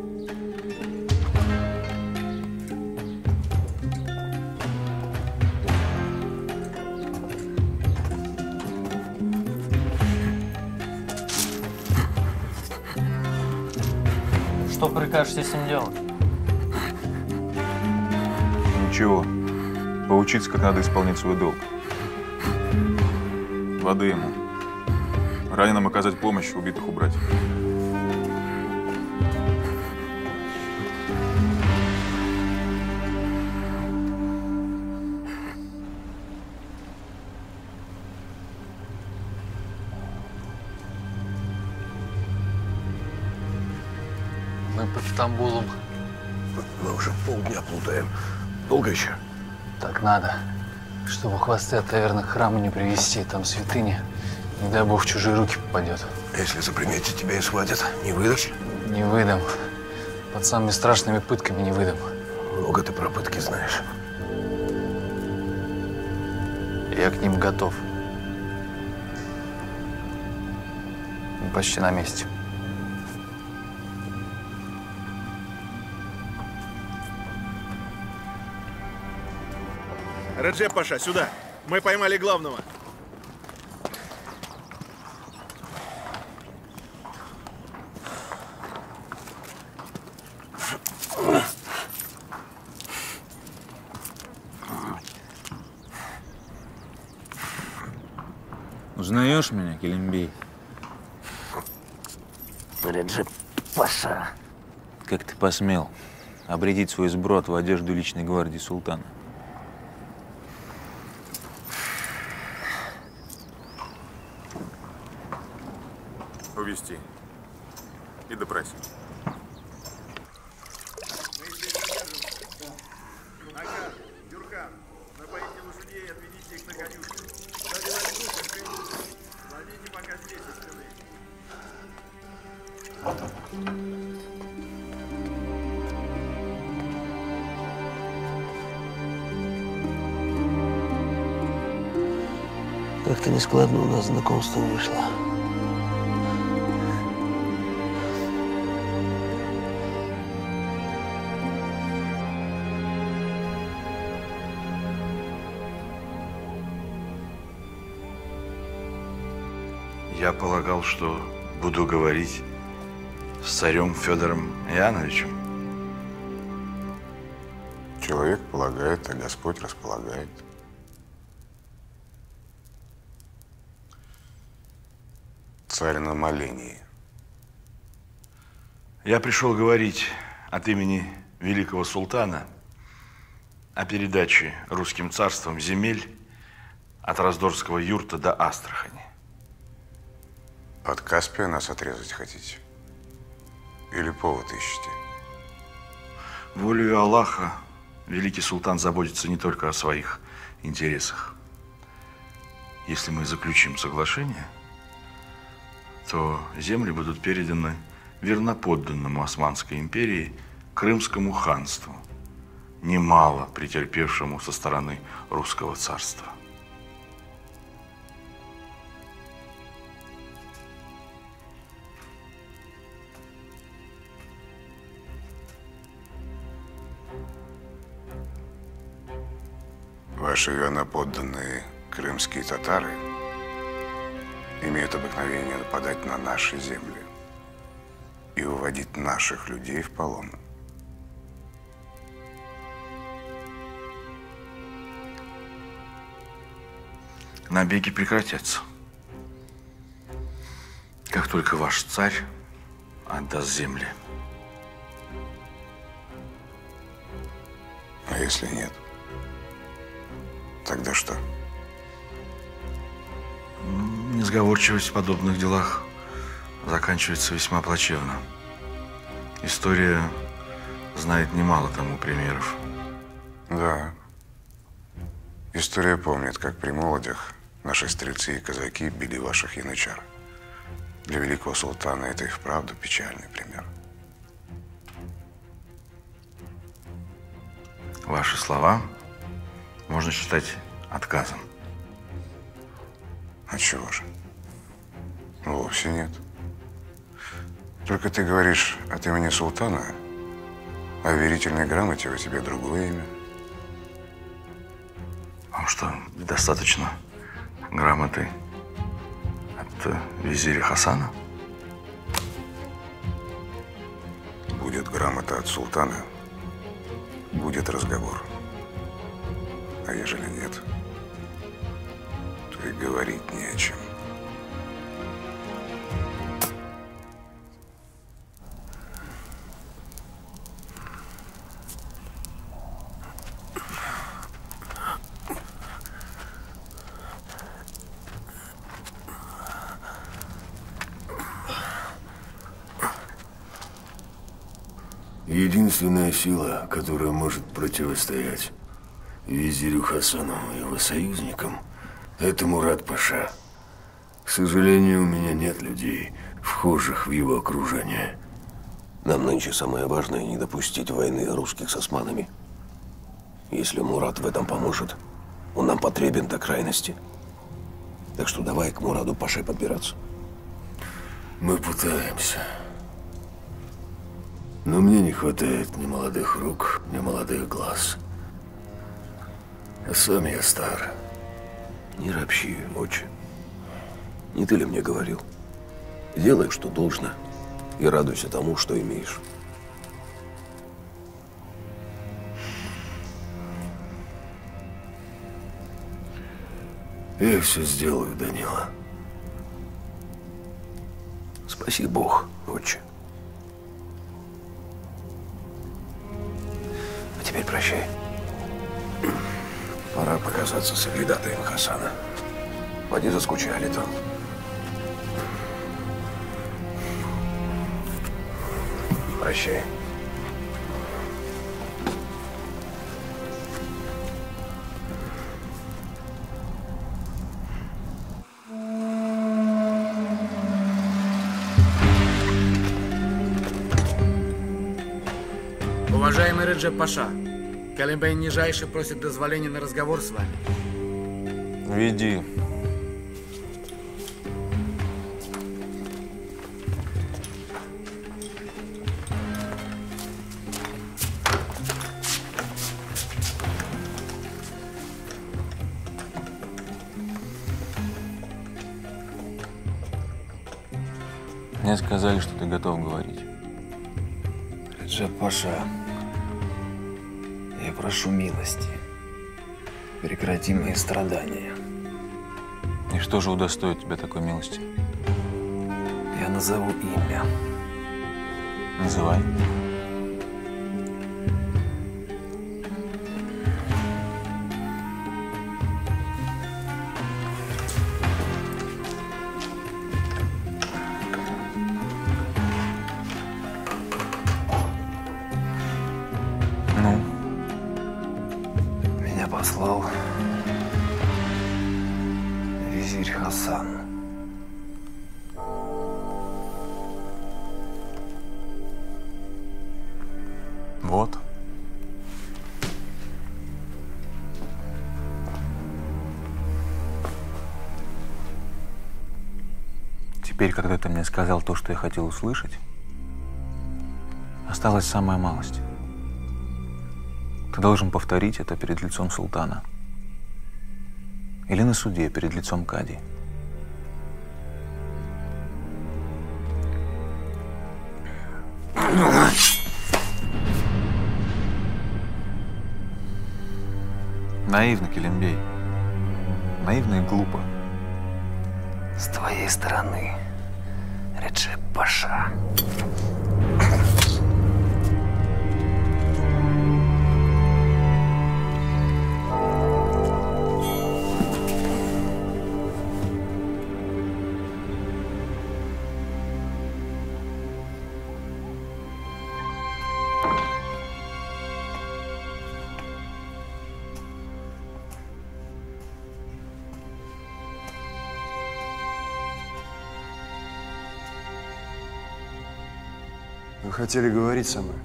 Что прикажете с ним делать? Ничего. Поучиться, как надо исполнять свой долг. Воды ему. Раненым оказать помощь, убитых убрать. Мы под Стамбулом. Мы уже полдня плутаем. Долго еще? Так надо. Чтобы хвосты от таверны к храму не привезти. Там святыня. Не дай бог в чужие руки попадет. Если заприметят тебя и схватят, не выдашь? Не выдам. Под самыми страшными пытками не выдам. Много ты про пытки знаешь. Я к ним готов. Мы почти на месте. Реджеп Паша, сюда. Мы поймали главного. Узнаешь меня, Келимбей? Реджеп Паша. Как ты посмел обрядить свой сброд в одежду личной гвардии султана? Увести и допросить. Накар, Юрхан, напоите лошадей и отведите их на конюшню. Забивайте руки, кладите пока здесь у стены. Как-то нескладно у нас знакомство вышло. Я полагал, что буду говорить с царем Федором Иоанновичем. Человек полагает, а Господь располагает. Царь на молении. Я пришел говорить от имени великого султана о передаче русским царствам земель от Раздорского юрта до Астрахани. От Каспия нас отрезать хотите? Или повод ищете? Волею Аллаха великий султан заботится не только о своих интересах. Если мы заключим соглашение, то земли будут переданы верноподданному Османской империи Крымскому ханству, немало претерпевшему со стороны русского царства. Ваши верноподданные крымские татары имеют обыкновение нападать на наши земли и уводить наших людей в полон. Набеги прекратятся, как только ваш царь отдаст земли. А если нет? Тогда что? Несговорчивость в подобных делах заканчивается весьма плачевно. История знает немало тому примеров. Да. История помнит, как при молодях наши стрельцы и казаки били ваших янычар. Для великого султана это и вправду печальный пример. Ваши слова можно считать отказом. А чего же? Вовсе нет. Только ты говоришь от имени султана, а в верительной грамоте у тебя другое имя. А что, достаточно грамоты от визиря Хасана? Будет грамота от султана, будет разговор. А ежели нет, то и говорить не о чем. Единственная сила, которая может противостоять визирю Хасану и его союзникам, это Мурат Паша. К сожалению, у меня нет людей, вхожих в его окружение. Нам нынче самое важное не допустить войны русских с османами. Если Мурат в этом поможет, он нам потребен до крайности. Так что давай к Мураду Паше подбираться. Мы пытаемся. Но мне не хватает ни молодых рук, ни молодых глаз. А сам я стар. Не ропщи, отче. Не ты ли мне говорил? Делай, что должно, и радуйся тому, что имеешь. Я все сделаю, Данила. Спаси Бог, отче. А теперь прощай. Пора показаться соглядатаем Хасана. Поди заскучали там. Прощай. Уважаемый Реджеп Паша, Калимбей Нижайший просит дозволения на разговор с вами. Веди. Мне сказали, что ты готов говорить. Реджеп Паша, я прошу милости. Прекрати мои страдания. И что же удостоит тебя такой милости? Я назову имя. Называй. Послал визирь Хасан. Вот. Теперь, когда ты мне сказал то, что я хотел услышать, осталась самая малость. Ты должен повторить это перед лицом султана. Или на суде перед лицом кади. Наивно, Келимбей. Наивно и глупо. С твоей стороны, Реджеп Паша. Вы хотели говорить со мной?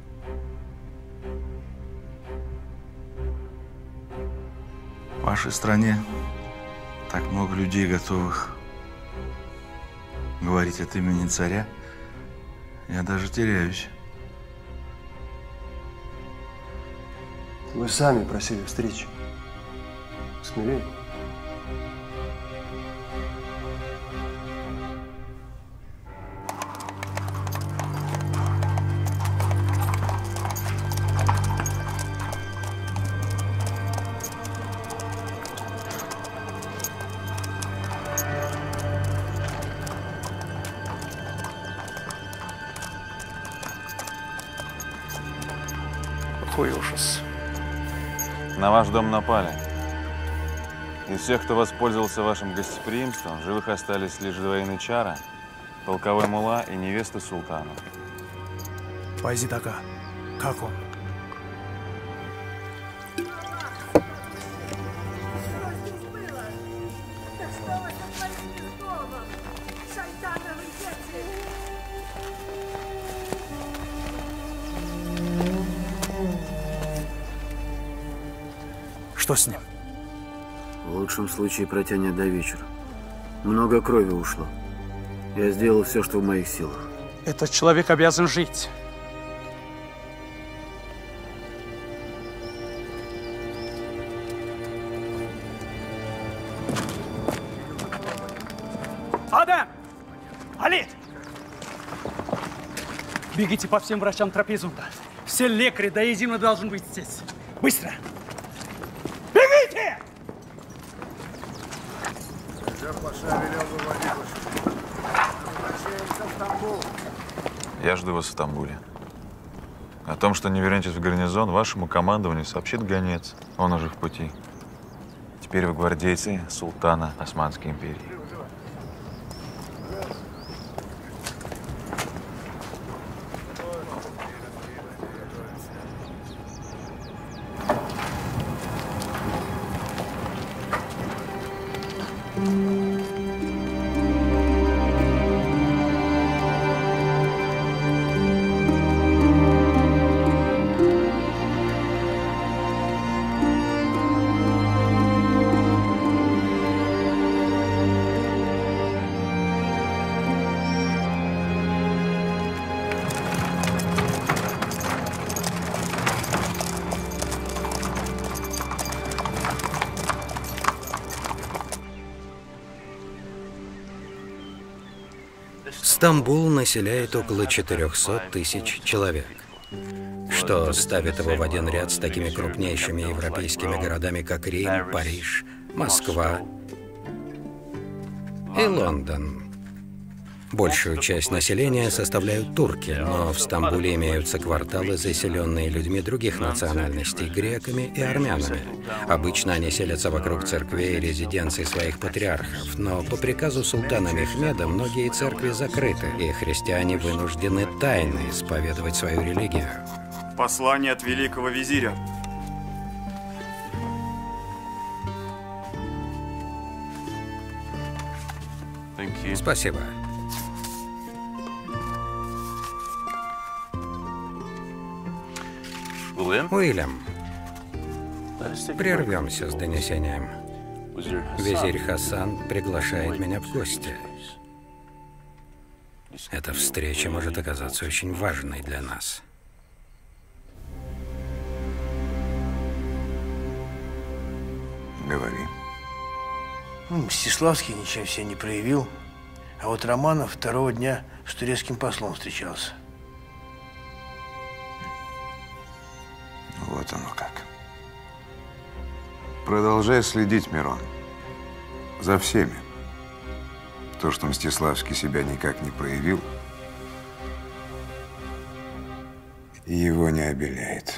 В вашей стране так много людей, готовых говорить от имени царя. Я даже теряюсь. Вы сами просили встречи. Смелее. Какой ужас. На ваш дом напали. Из всех, кто воспользовался вашим гостеприимством, живых остались лишь два янычара, полковой мулла и невеста султана. Байзид ага, как он? Что с ним? В лучшем случае протянет до вечера. Много крови ушло. Я сделал все, что в моих силах. Этот человек обязан жить. Адам! Алит! Бегите по всем врачам трапезунда. Все лекари до единого должны быть здесь. Быстро! Бегите! Я жду вас в Стамбуле. О том, что не вернетесь в гарнизон, вашему командованию сообщит гонец. Он уже в пути. Теперь вы гвардейцы султана Османской империи. Стамбул населяет около четырёхсот тысяч человек, что ставит его в один ряд с такими крупнейшими европейскими городами, как Рим, Париж, Москва и Лондон. Большую часть населения составляют турки, но в Стамбуле имеются кварталы, заселенные людьми других национальностей, греками и армянами. Обычно они селятся вокруг церквей и резиденций своих патриархов, но по приказу султана Мехмеда многие церкви закрыты, и христиане вынуждены тайно исповедовать свою религию. Послание от великого визиря. Спасибо. Уильям, прервемся с донесением. Визирь Хасан приглашает меня в гости. Эта встреча может оказаться очень важной для нас. Говори. Ну, Мстиславский ничем себя не проявил, а вот Романов второго дня с турецким послом встречался. Вот оно как. Продолжай следить, Мирон. За всеми. То, что Мстиславский себя никак не проявил, его не обеляет.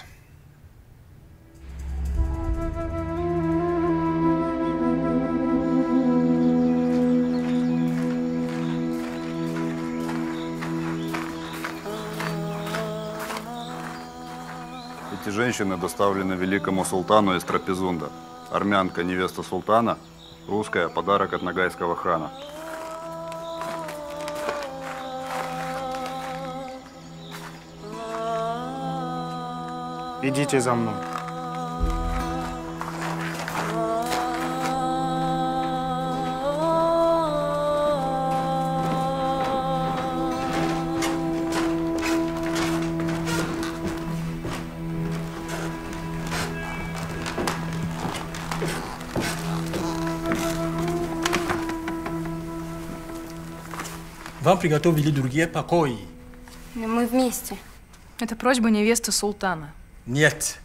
Эти женщины доставлены великому султану из Трапезунда. Армянка, невеста султана, русская, подарок от Ногайского хана. Идите за мной. Вам приготовили другие покои. Мы вместе. Это просьба невесты султана. Нет.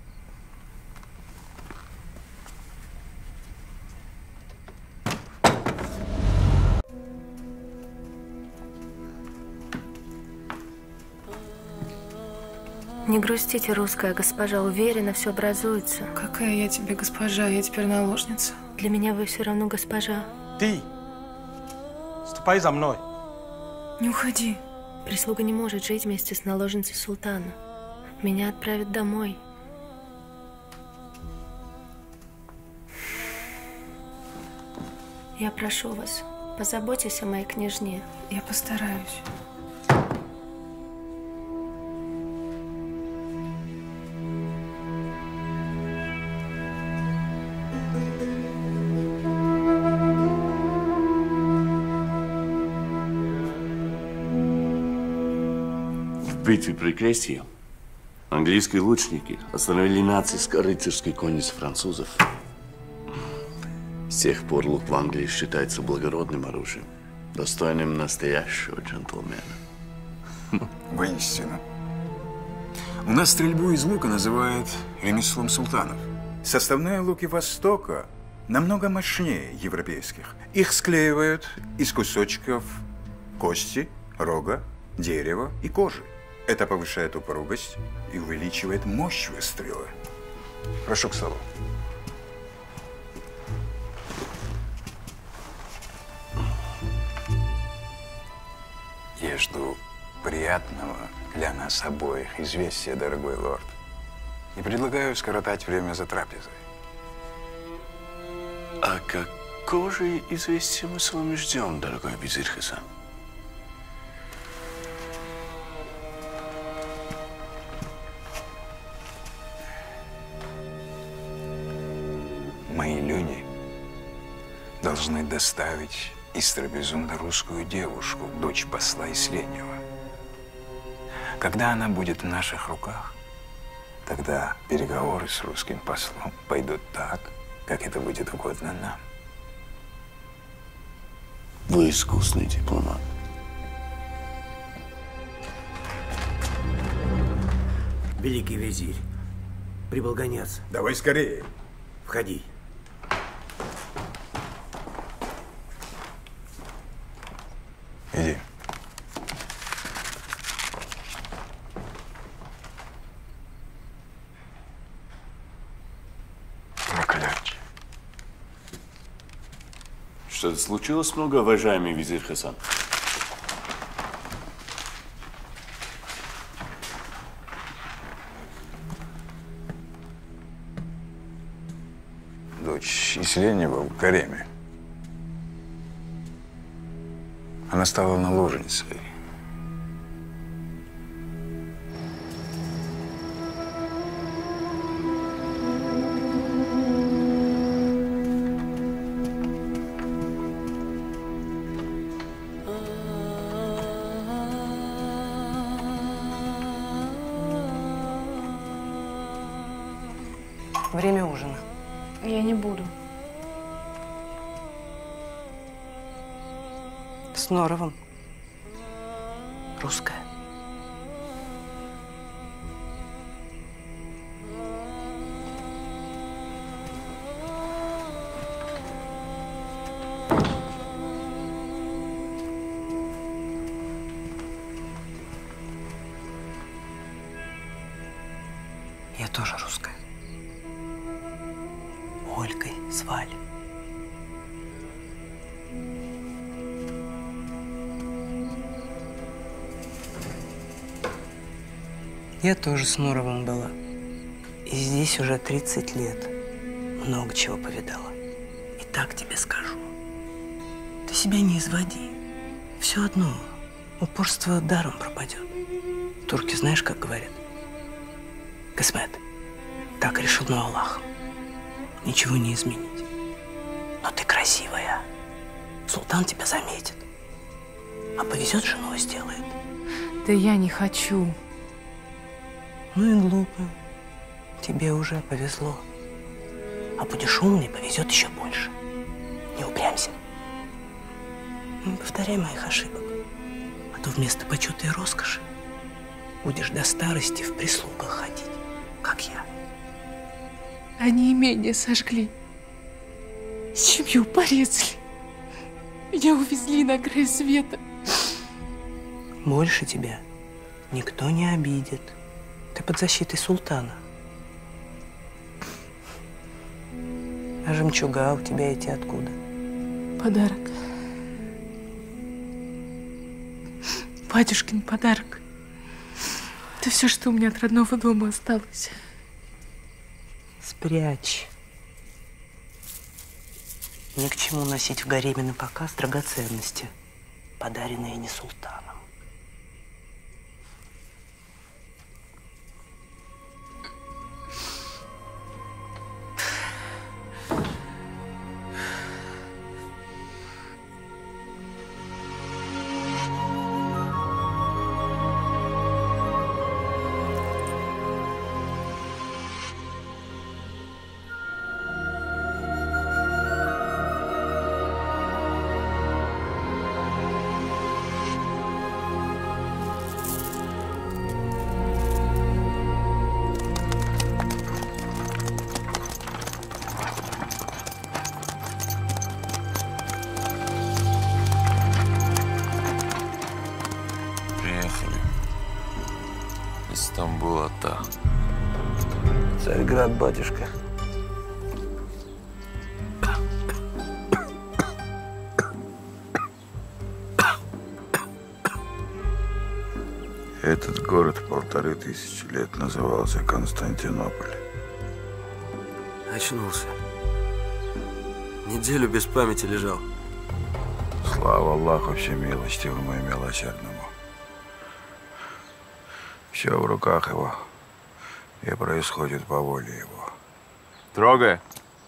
Не грустите, русская госпожа. Уверена, все образуется. Какая я тебе госпожа? Я теперь наложница. Для меня вы все равно госпожа. Ты. Ступай за мной. Не уходи. Прислуга не может жить вместе с наложницей султана. Меня отправят домой. Я прошу вас, позаботьтесь о моей княжне. Я постараюсь. В битве при Кресте английские лучники остановили нацистско-рыцарский конниц французов. С тех пор лук в Англии считается благородным оружием, достойным настоящего джентльмена. Воистину. У нас стрельбу из лука называют ремеслом султанов. Составные луки Востока намного мощнее европейских. Их склеивают из кусочков кости, рога, дерева и кожи. Это повышает упругость и увеличивает мощь выстрела. Прошу к столу. Я жду приятного для нас обоих известия, дорогой лорд. И предлагаю скоротать время за трапезой. А какого же известия мы с вами ждем, дорогой визирь Хасан? Мои люди должны доставить из Трапезунда русскую девушку, дочь посла Исленева. Когда она будет в наших руках, тогда переговоры с русским послом пойдут так, как это будет угодно нам. Вы искусный дипломат. Великий визирь, прибыл гонец. Давай скорее. Входи. Иди. Проклятие. Что-то случилось, многоуважаемый визирь Хасан? Дочь Исленева в гареме. Она стала наложницей. Время ужина. Я не буду. С Норовым. Русская. Я тоже русская. Олькой звали. Я тоже с Норовым была. И здесь уже тридцать лет. Много чего повидала. И так тебе скажу. Ты себя не изводи. Все одно. Упорство даром пропадет. Турки знаешь, как говорят? Кысмет, так решил мой Аллах. Ничего не изменить. Но ты красивая. Султан тебя заметит. А повезет, жену сделает. Да я не хочу. Ну и глупо. Тебе уже повезло. А будешь умный, повезет еще больше. Не упрямься. Не повторяй моих ошибок. А то вместо почета и роскоши будешь до старости в прислугах ходить, как я. Они имение сожгли. Семью порезали. Меня увезли на край света. Больше тебя никто не обидит. Ты под защитой султана. А жемчуга у тебя эти откуда? Подарок. Батюшкин подарок. Это все, что у меня от родного дома осталось. Спрячь. Ни к чему носить в гареме на показ драгоценности, подаренные не султаном. Стамбула-та. Царьград, батюшка. Этот город полторы тысячи лет назывался Константинополь. Очнулся. Неделю без памяти лежал. Слава Аллаху всемилостивому и милосердному. Все в руках его и происходит по воле его. Трогай.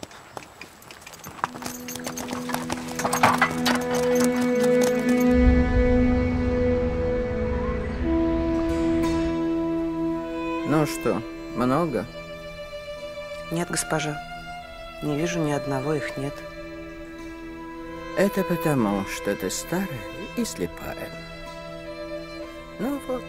Ну что, много? Нет, госпожа. Не вижу ни одного, их нет. Это потому, что ты старая и слепая. Ну вот.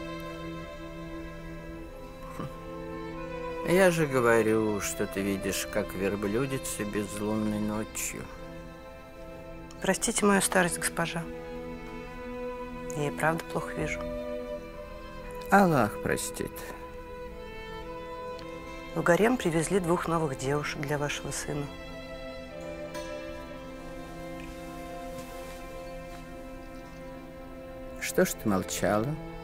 Я же говорю, что ты видишь, как верблюдица безлунной ночью. Простите мою старость, госпожа. Я и правда плохо вижу. Аллах простит. В гарем привезли двух новых девушек для вашего сына. Что ж ты молчала?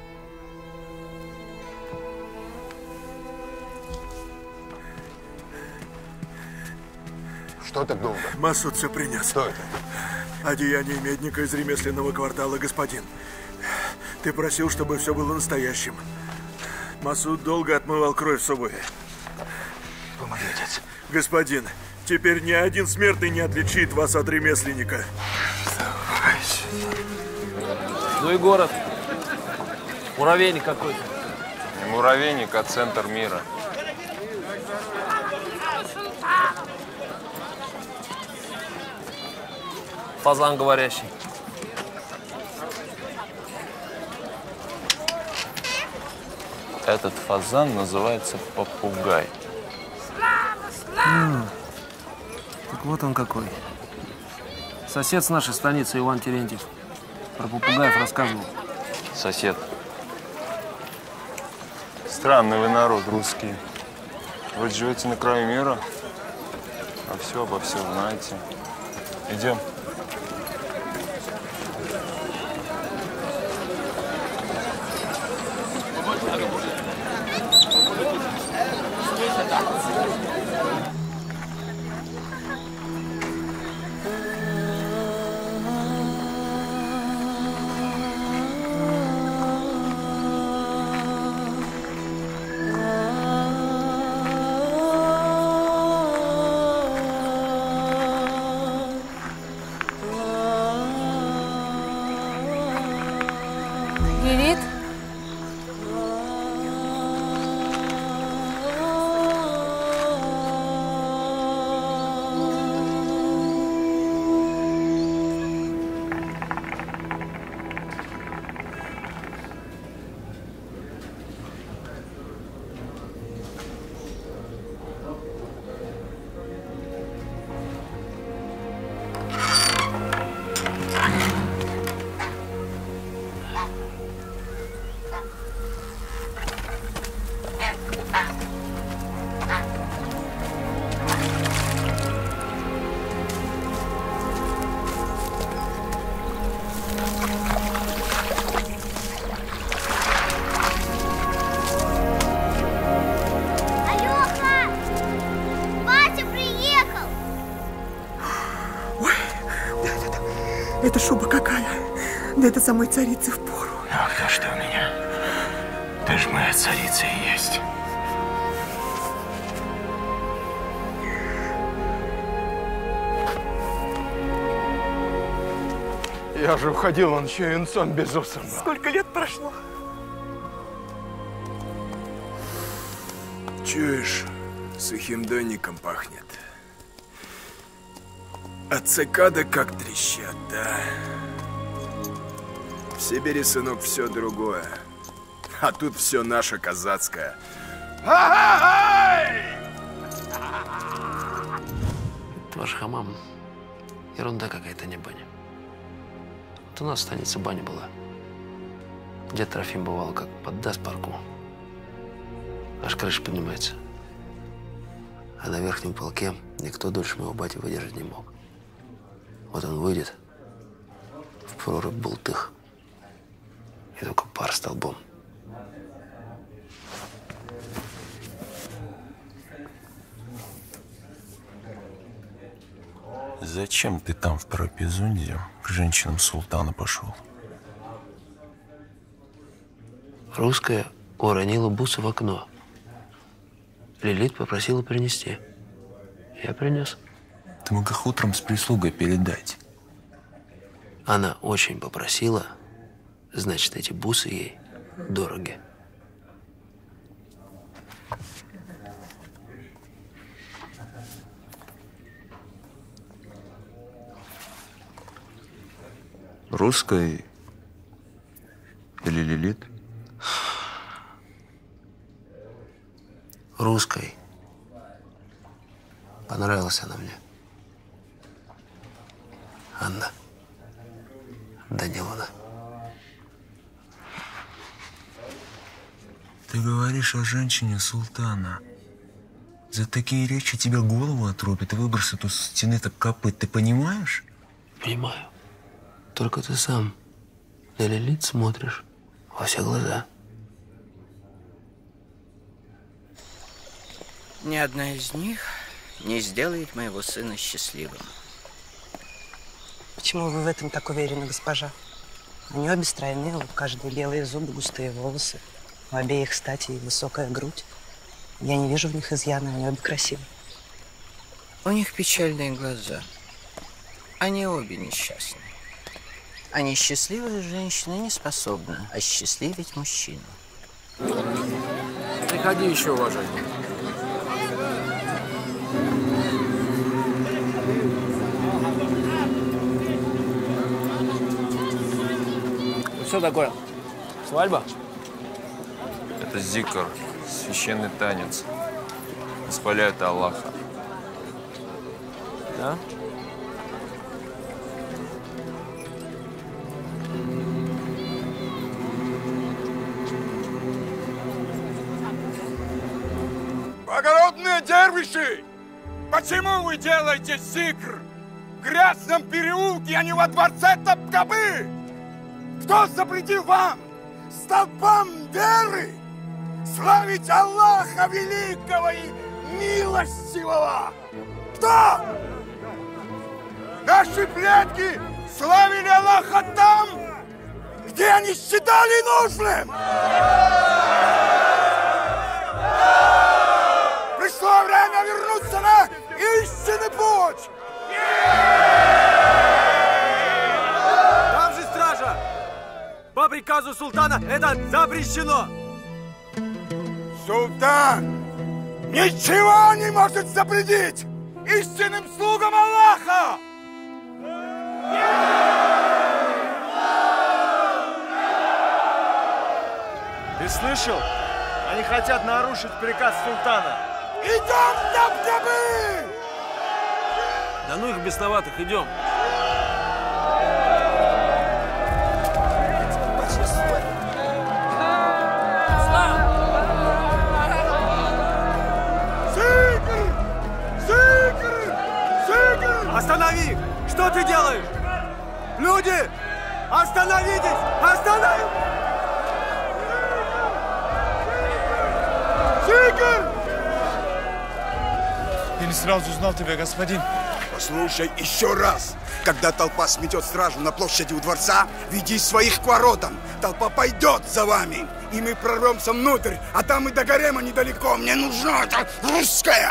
Что так долго? Масуд все принес. Что это? Одеяние медника из ремесленного квартала, господин. Ты просил, чтобы все было настоящим. Масуд долго отмывал кровь в субуе. Помоги, отец. Господин, теперь ни один смертный не отличит вас от ремесленника. Ну и город. Муравейник какой-то. Не муравейник, а центр мира. Фазан говорящий. Этот фазан называется попугай. А, так вот он какой. Сосед с нашей станицы Иван Терентьев. Про попугаев рассказывал. Сосед. Странный вы народ, русские. Вы живете на краю мира, а все обо всем знаете. Идем. эта шуба какая? Да это самой царицы впору. А кто что у меня? Ты ж моя царица и есть. Я же уходил, он еще юнцом безусом был. Сколько лет прошло? Чуешь, сухим донником пахнет. А цикады как трещат, да? В Сибири, сынок, все другое. А тут все наше казацкое. Ваш хамам. Ерунда какая-то, не баня. Вот у нас в станице баня была. Дед Трофим бывал, как поддаст парку. Аж крыша поднимается. А на верхнем полке никто дольше моего бати выдержать не мог. Вот он выйдет в прорубь бултых. И только пар столбом. Зачем ты там в Парапизунде к женщинам султана пошел? Русская уронила бусы в окно. Лилит попросила принести. Я принес. Ты мог их утром с прислугой передать. Она очень попросила, значит, эти бусы ей дороги. Русской или Лилит? Русской. Понравилась она мне. Анна Даниловна. Ты говоришь о женщине султана. За такие речи тебя голову отрубят и выбросят у стены так копыт. Ты понимаешь? Понимаю. Только ты сам на Лилит смотришь во все глаза. Ни одна из них не сделает моего сына счастливым. Почему вы в этом так уверены, госпожа? Они обе стройные, у каждой белые зубы, густые волосы. У обеих стати и высокая грудь. Я не вижу в них изъяна, они обе красивы. У них печальные глаза. Они обе несчастны. А несчастливая женщина не способна осчастливить мужчину. Приходи еще, уважаемый. Что такое? Свадьба? Это зикр, священный танец. Восхваляют Аллаха. Да? Благородные дервиши! Почему вы делаете зикр в грязном переулке, а не во дворце Топкапы? Кто запретил вам, столпам веры, славить Аллаха Великого и Милостивого? Кто? Наши предки славили Аллаха там, где они считали нужным. Пришло время вернуться на истинный путь. Там же стража! По приказу султана это запрещено! Султан ничего не может запретить истинным слугам Аллаха! Ты слышал? Они хотят нарушить приказ султана. Идем, Топкапы! Да ну их бесноватых, идем. Зикр! Зикр! Зикр! Останови их! Что ты делаешь? Люди! Остановитесь! Остановитесь! Зикр! Я не сразу узнал тебя, господин. Послушай еще раз. Когда толпа сметет стражу на площади у дворца, веди своих к воротам. Толпа пойдет за вами, и мы прорвемся внутрь, а там и до гарема недалеко. Мне нужна эта русская.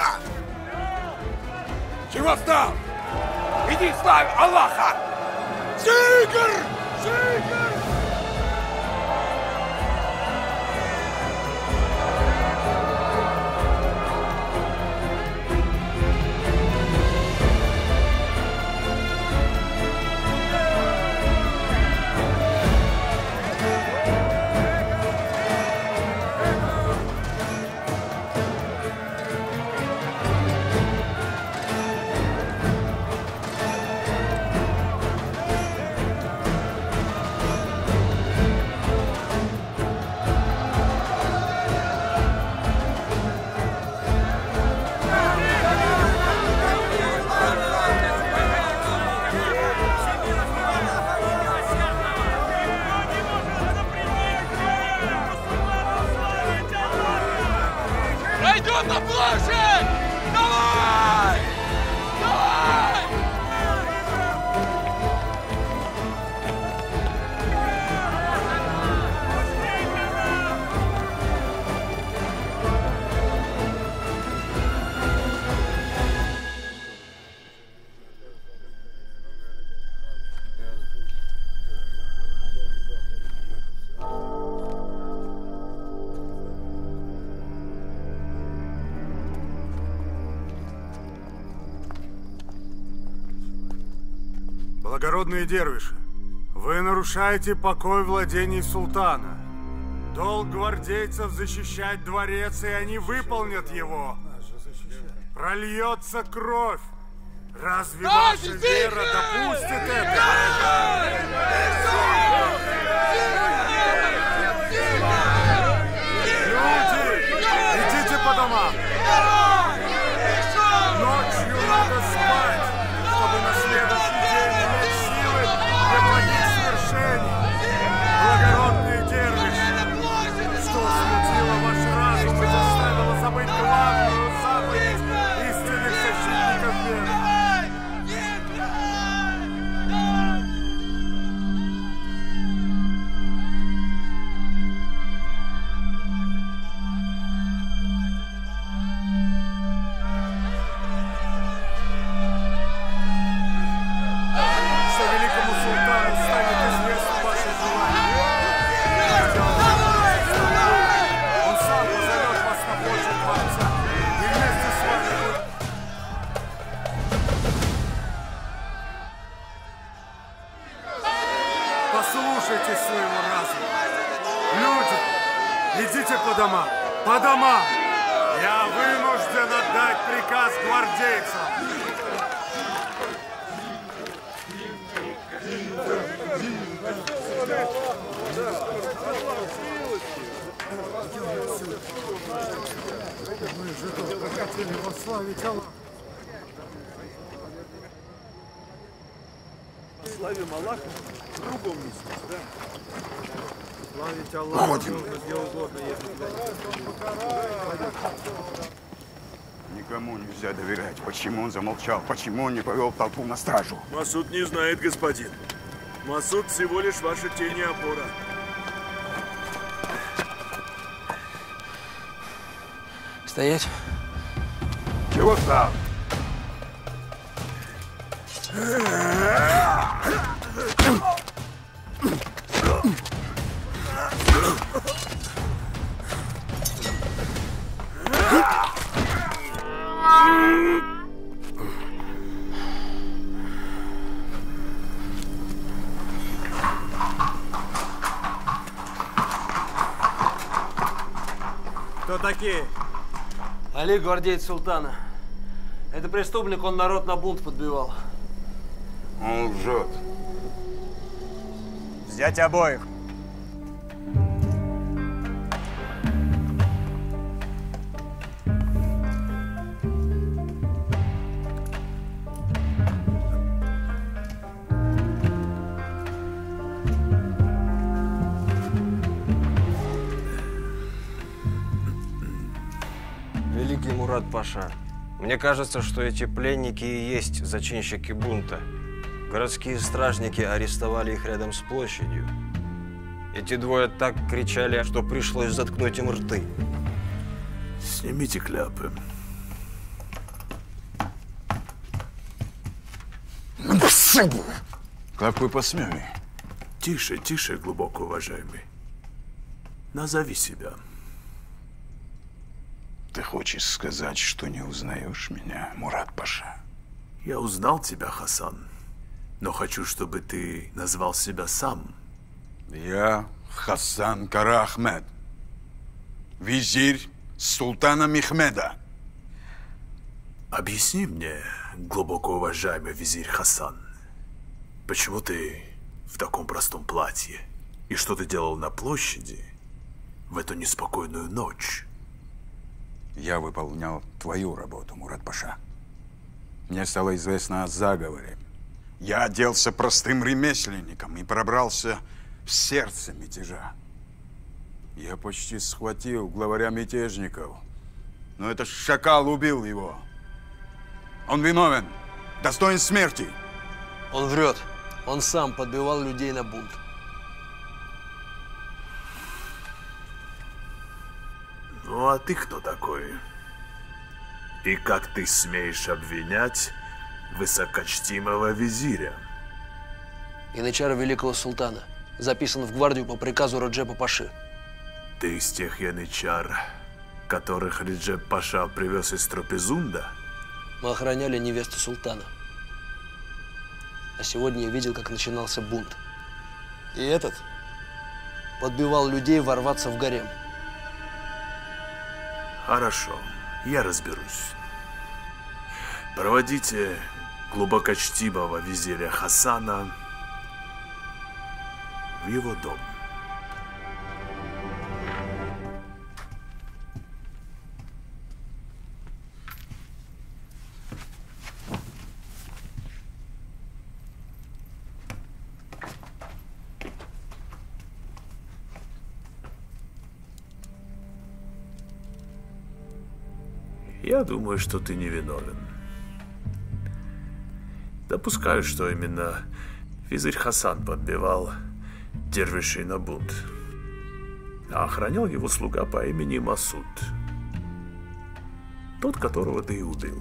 Чего встал? Иди славь Аллаха! Тигр! Тигр! Пойдем на площадь! Давай! Давай! Благородные дервиши, вы нарушаете покой владений султана. Долг гвардейцев защищать дворец, и они выполнят его. Прольется кровь. Разве ваша вера допустит это? Люди, идите по домам. Ночью надо спать, чтобы на следующий день иметь силы для благих свершений. Благородные дервиши, что смутило ваш разум и заставило забыть главную заповедь истинных защитников веры? Послушайте своего разума. Люди, идите по домам. По домам. Я вынужден отдать приказ гвардейцам. Мы же только хотели восславить Аллаха. Славим Аллаха в другом месте, да? Славить Аллаха можно где угодно, если тебя не Никому нельзя доверять. Почему он замолчал? Почему он не повел толпу на стражу? Масуд не знает, господин. Масуд всего лишь ваша тень и опора. Стоять. Чего встал? Кто такие? Али, гвардеец султана. Это преступник, он народ на бунт подбивал. Он лжет. Взять обоих. Великий Мурат Паша, Мне кажется, что эти пленники и есть зачинщики бунта. Городские стражники арестовали их рядом с площадью. Эти двое так кричали, что пришлось заткнуть им рты. Снимите кляпы. Как вы посмели? Тише, тише, глубоко уважаемый. Назови себя. Ты хочешь сказать, что не узнаешь меня, Мурат-паша? Я узнал тебя, Хасан. Но хочу, чтобы ты назвал себя сам. Я Хасан Кара Ахмед, визирь султана Мехмеда. Объясни мне, глубоко уважаемый визирь Хасан, почему ты в таком простом платье? И что ты делал на площади в эту неспокойную ночь? Я выполнял твою работу, Мурат-паша. Мне стало известно о заговоре. Я оделся простым ремесленником и пробрался в сердце мятежа. Я почти схватил главаря мятежников, но этот шакал убил его. Он виновен, достоин смерти. Он врет. Он сам подбивал людей на бунт. Ну, а ты кто такой? И как ты смеешь обвинять высокочтимого визиря? Янычар великого султана. Записан в гвардию по приказу Реджепа Паши. Ты из тех янычар, которых Реджеп Паша привез из Трапезунда? Мы охраняли невесту султана. А сегодня я видел, как начинался бунт. И этот подбивал людей ворваться в гарем. Хорошо, я разберусь. Проводите глубокочтимого визиря Хасана в его дом. Я думаю, что ты невиновен. Допускаю, что именно визирь Хасан подбивал дервишей на бунт, а охранял его слуга по имени Масуд, тот, которого ты и убил.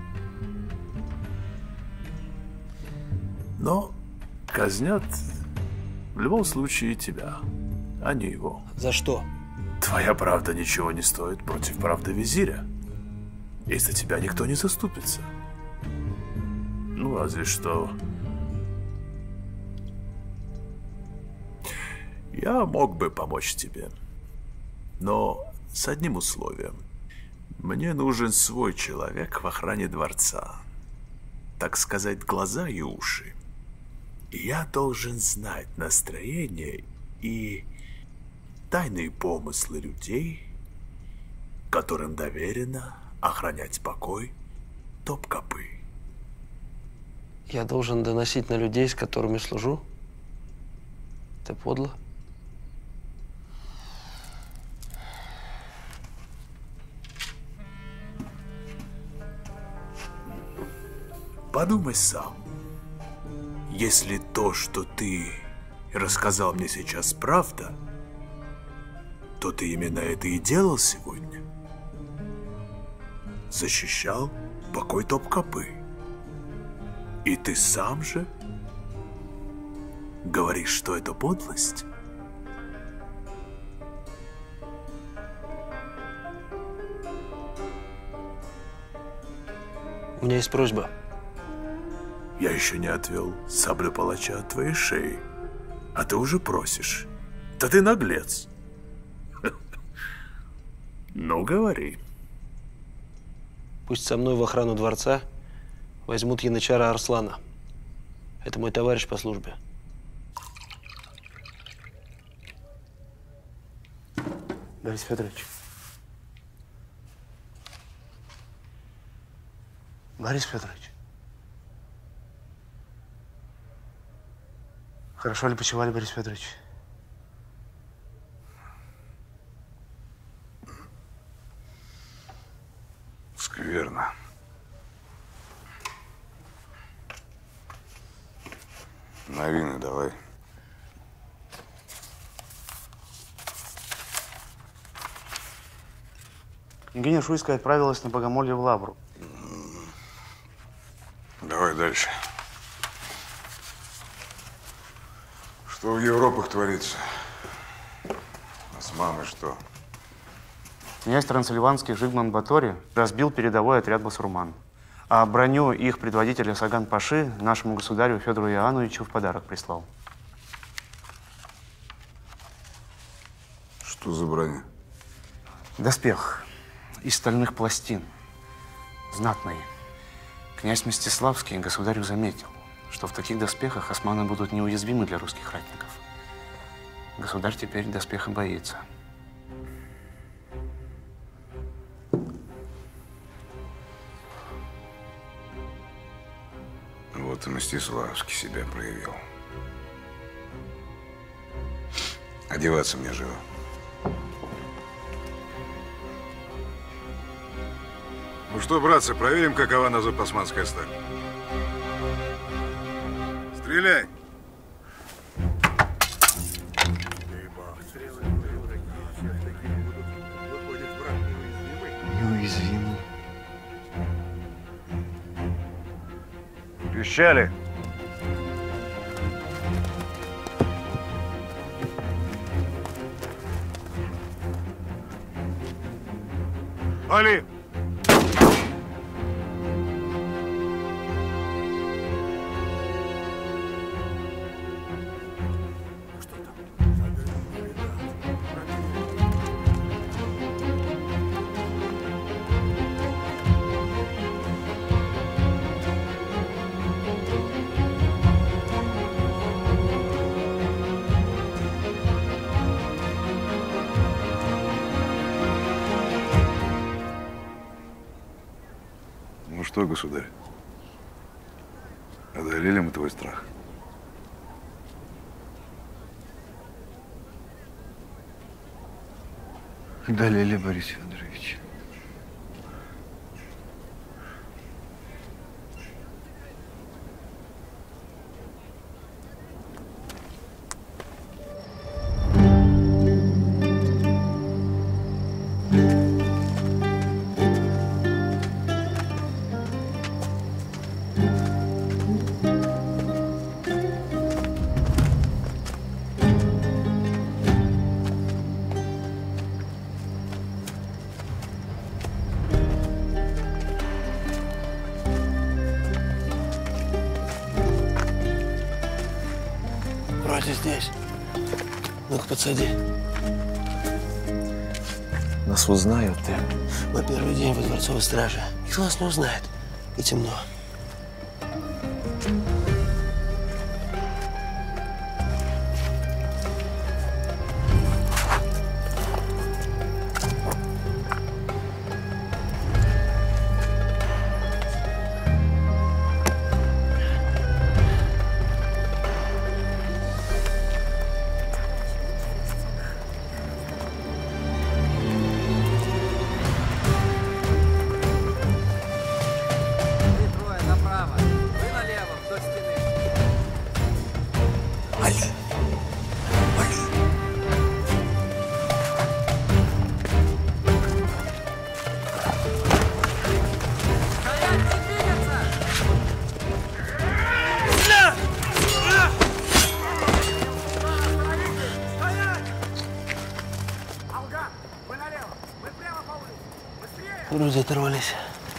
Но казнят в любом случае тебя, а не его. За что? Твоя правда ничего не стоит против правды визиря. И за тебя никто не заступится. Ну, разве что... Я мог бы помочь тебе. Но с одним условием. Мне нужен свой человек в охране дворца. Так сказать, глаза и уши. И я должен знать настроение и тайные помыслы людей, которым доверено охранять покой Топкапы. Я должен доносить на людей, с которыми служу? Это подло. Подумай сам. Если то, что ты рассказал мне сейчас, правда, то ты именно это и делал сегодня. Защищал покой Топкапы. И ты сам же говоришь, что это подлость? У меня есть просьба. Я еще не отвел саблю палача от твоей шеи, а ты уже просишь. Да ты наглец. Ну, говори. Пусть со мной в охрану дворца возьмут янычара Арслана. Это мой товарищ по службе. Борис Федорович. Борис Федорович. Хорошо ли почивали, Борис Федорович? Скверно. Новины давай. Княгиня Шуйская отправилась на богомолье в Лавру. Давай дальше. Что в Европах творится? А с мамой что? Князь Трансильванский Жигман Батори разбил передовой отряд басурман. А броню их предводителя Саган-Паши нашему государю Федору Иоанновичу в подарок прислал. Что за броня? Доспех из стальных пластин. Знатный. Князь Мстиславский государю заметил, что в таких доспехах османы будут неуязвимы для русских ратников. Государь теперь доспеха боится. Вот и Мстиславский себя проявил. Одеваться мне живо. Ну что, братцы, проверим, какова на зуб османская сталь. Стреляй! Неуязвимый. Пищали! Али! Ну что, государь, одолели мы твой страх? Одолели, Борис Федорович. Вроде здесь. Ну-ка, подсади. Нас узнают, ты. Мы первый день во дворцовой страже. Никто нас не узнает. И темно. Люди оторвались.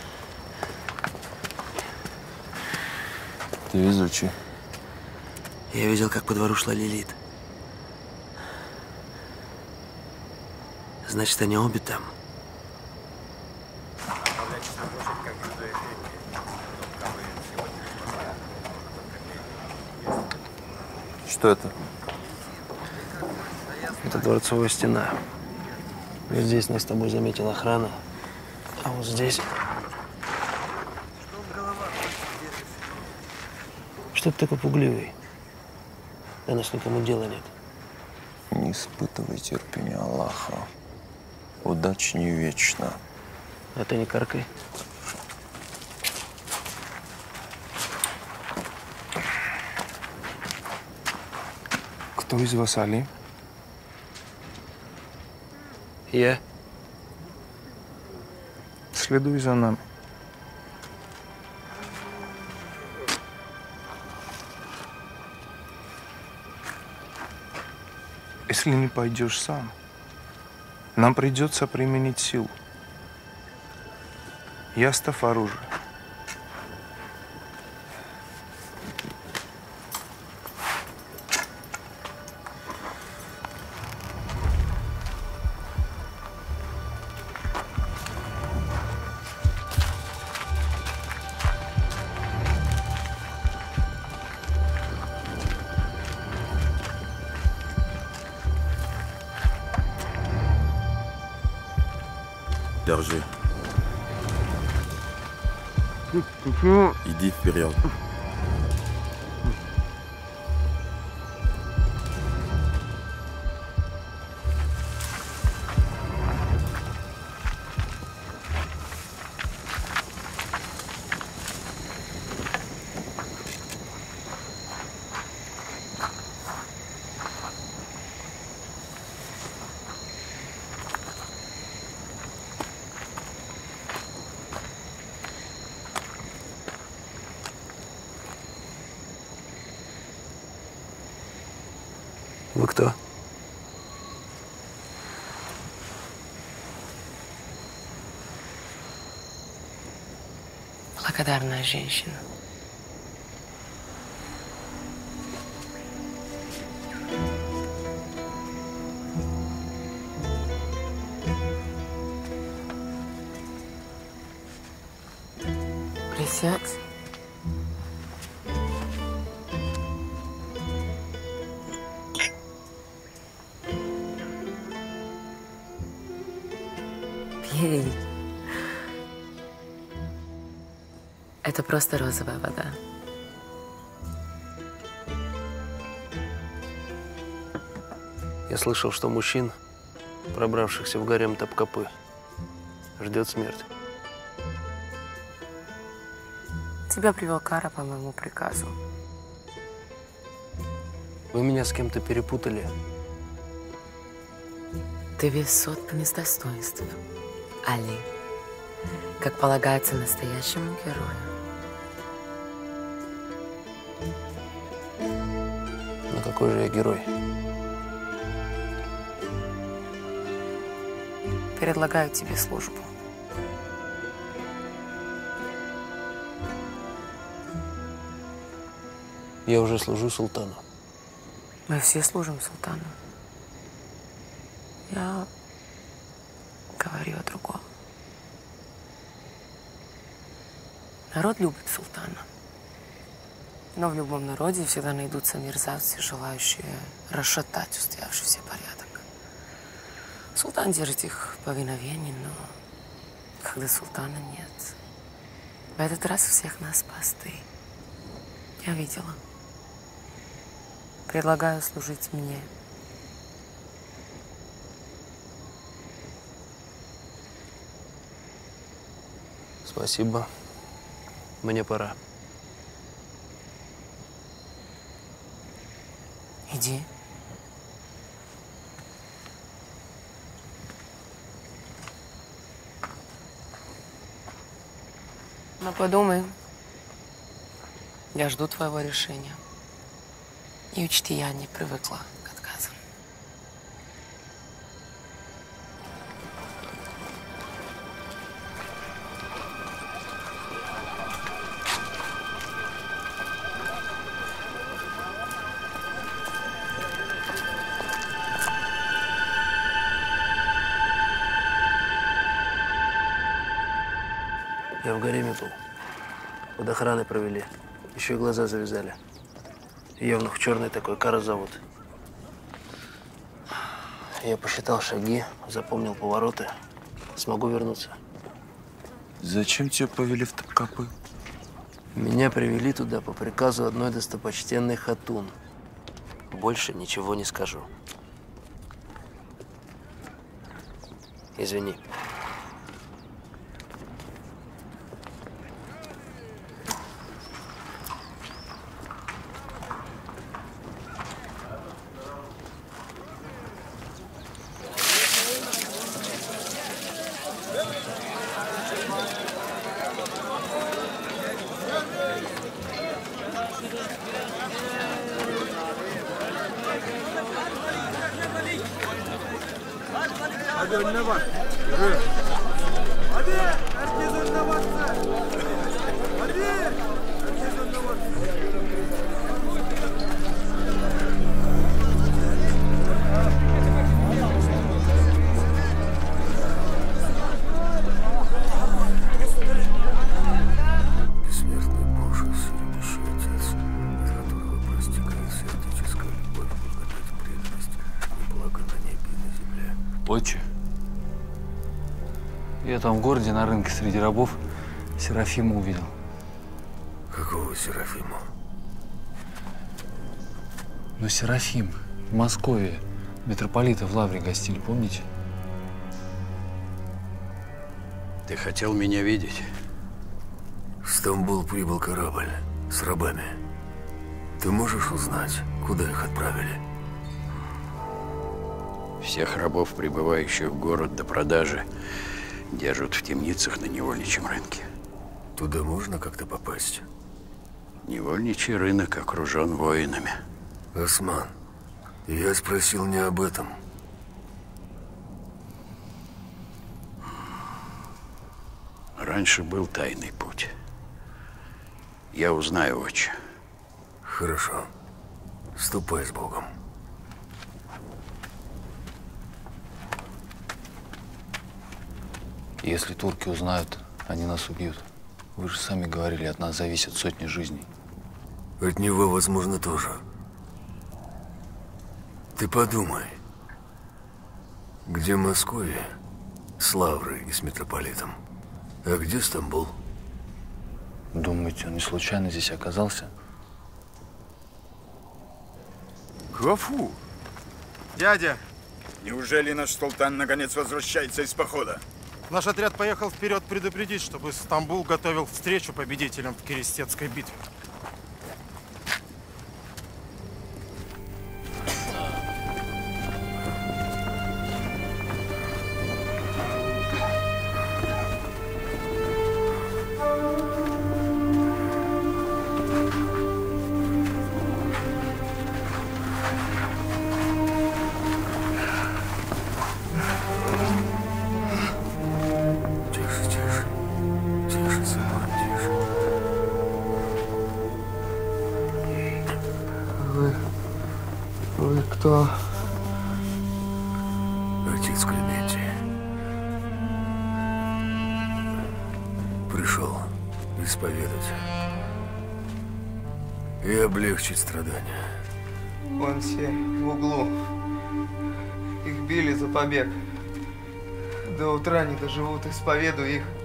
Ты везучий. Я видел, как по двору шла Лилит. Значит, они обе там. Что это? Это дворцовая стена. Вот здесь нас с тобой заметила охрана, а вот здесь… Что ты такой пугливый? До нас никому дела нет. Не испытывай терпения Аллаха. Удача не вечна. А ты не каркай. Кто из вас Али? Я. Следуй за нами. Если не пойдешь сам, нам придется применить силу. Я оставь оружие. Держи. Иди вперед. Вы кто? Благодарная женщина. Присядь. Пей. Это просто розовая вода. Я слышал, что мужчин, пробравшихся в гарем Топкапы, ждет смерть. Тебя привел Кара по моему приказу. Вы меня с кем-то перепутали. Ты весь соткан из достоинств, Али, как полагается настоящему герою. Но какой же я герой? Предлагаю тебе службу. Я уже служу султану. Мы все служим султану. Я говорю о другом. Народ любит султана. Но в любом народе всегда найдутся мерзавцы, желающие расшатать устоявшийся порядок. Султан держит их в повиновении, но когда султана нет, в этот раз всех нас спас ты. Я видела. Предлагаю служить мне. Спасибо. Мне пора. Иди. Но подумай. Я жду твоего решения. И учти, я не привыкла к отказам. Я в гареме был. Под охраной провели. Еще и глаза завязали. Евнух черный такой, Кара зовут. Я посчитал шаги, запомнил повороты. Смогу вернуться. Зачем тебя повели в Топкапы? Меня привели туда по приказу одной достопочтенной хатун. Больше ничего не скажу. Извини. Hadi önüne bak. Yürü. Hadi. Herkes önüne baksın. Hadi. Herkes önüne baksın. Бессмертный Боже, всемогущий Отец, от которого простекает сердеческая любовь, благодать, преданность и благо на небе и на земле. Отче, я там в городе на рынке среди рабов Серафима увидел. Какого Серафима? Ну, Серафим, в Москве, митрополита в Лавре гостили, помните? Ты хотел меня видеть? В Стамбул прибыл корабль с рабами. Ты можешь узнать, куда их отправили? Всех рабов, прибывающих в город до продажи, держат в темницах на невольничьем рынке. Туда можно как-то попасть? Невольничий рынок окружен воинами. Осман, я спросил не об этом. Раньше был тайный путь. Я узнаю, отче. Хорошо. Ступай с Богом. Если турки узнают, они нас убьют. Вы же сами говорили, от нас зависят сотни жизней. От него, возможно, тоже. Ты подумай, где Московия с Лаврой и с митрополитом, а где Стамбул? Думаете, он не случайно здесь оказался? Гафур! Дядя! Неужели наш султан наконец возвращается из похода? Наш отряд поехал вперед предупредить, чтобы Стамбул готовил встречу победителям в Керестецкой битве. Кто? Отец Клементий. Пришел исповедать и облегчить страдания. Вон все в углу. Их били за побег. До утра не доживут, исповедуй их.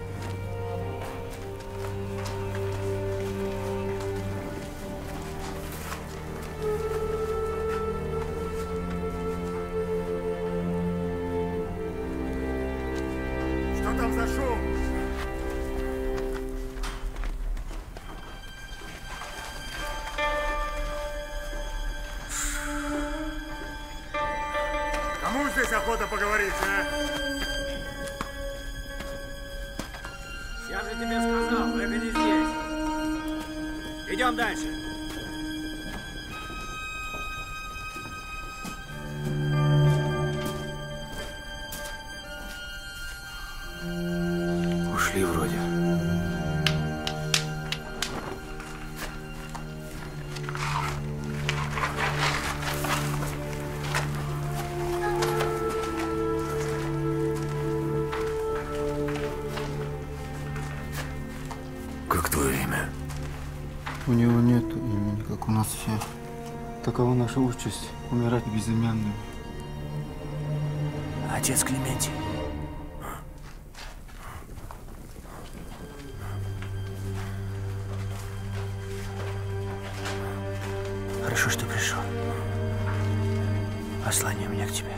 Охота поговорить, а? Я же тебе сказал, это не здесь. Идем дальше. Ушли вроде. Как твое имя? У него нет имени, как у нас всех. Такова наша участь — умирать безымянными. Отец Клементий. Хорошо, что пришел. Послание у меня к тебе.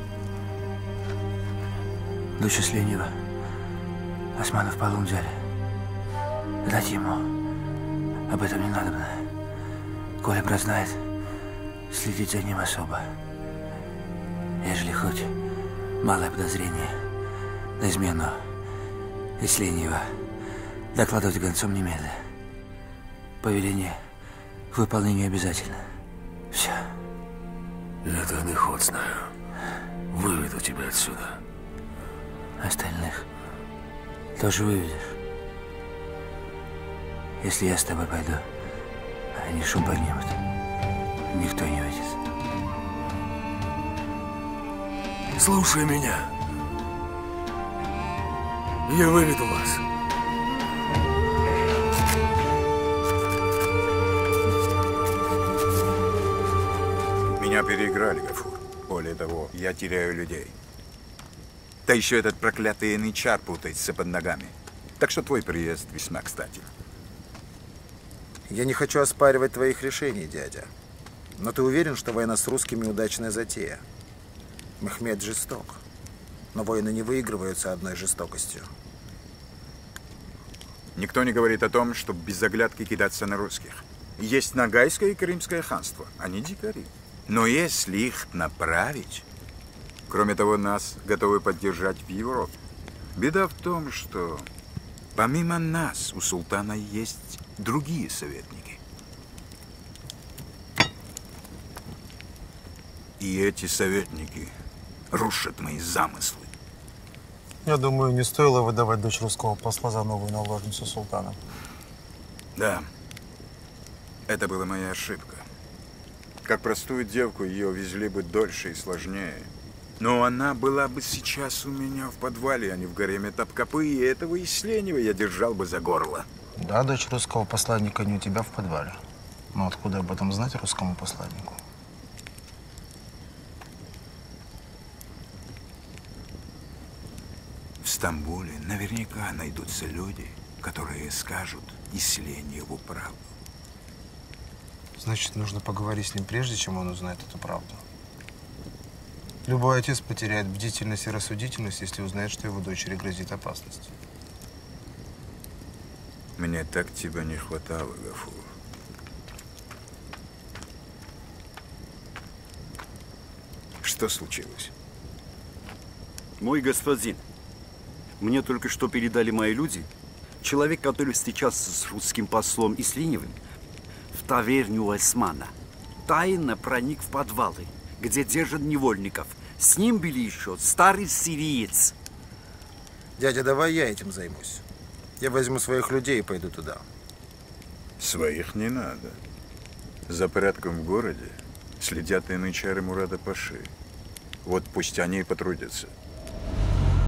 Дочь Ленева. Османа в полон взяли. Дать ему. Об этом не надо. Коля брат знает, следить за ним особо. Ежели хоть малое подозрение на измену из Ленева, докладывать гонцом немедля. Повеление к выполнению обязательно. Все. Я тайный ход знаю. выведу тебя отсюда. Остальных тоже выведешь. Если я с тобой пойду, они шум поднимут. Никто не выйдет. Слушай меня. Я выведу вас. Меня переиграли, Гафур. Более того, я теряю людей. Да еще этот проклятый янычар путается под ногами. Так что твой приезд весьма кстати. Я не хочу оспаривать твоих решений, дядя. Но ты уверен, что война с русскими удачная затея? Мехмед жесток. Но войны не выигрываются одной жестокостью. Никто не говорит о том, чтобы без оглядки кидаться на русских. Есть Ногайское и Крымское ханство. Они дикари. Но если их направить... Кроме того, нас готовы поддержать в Европе. Беда в том, что помимо нас у султана есть другие советники. И эти советники рушат мои замыслы. Я думаю, не стоило выдавать дочь русского посла за новую наложницу султана. Да, это была моя ошибка. Как простую девку ее везли бы дольше и сложнее. Но она была бы сейчас у меня в подвале, а не в гареме Топкапы, и этого Исленева я держал бы за горло. Да, дочь русского посланника не у тебя в подвале. Но откуда об этом знать русскому посланнику? В Стамбуле наверняка найдутся люди, которые скажут Исленеву правду. Значит, нужно поговорить с ним прежде, чем он узнает эту правду. Любой отец потеряет бдительность и рассудительность, если узнает, что его дочери грозит опасность. Мне так тебя не хватало, Гафур. Что случилось? Мой господин, мне только что передали мои люди. Человек, который встречался с русским послом Исленевым в таверню Османа, тайно проник в подвалы, где держат невольников. С ним были еще старый сириец. Дядя, давай я этим займусь. Я возьму своих людей и пойду туда. Своих не надо. За порядком в городе следят янычары Мурада Паши. Вот пусть они и потрудятся.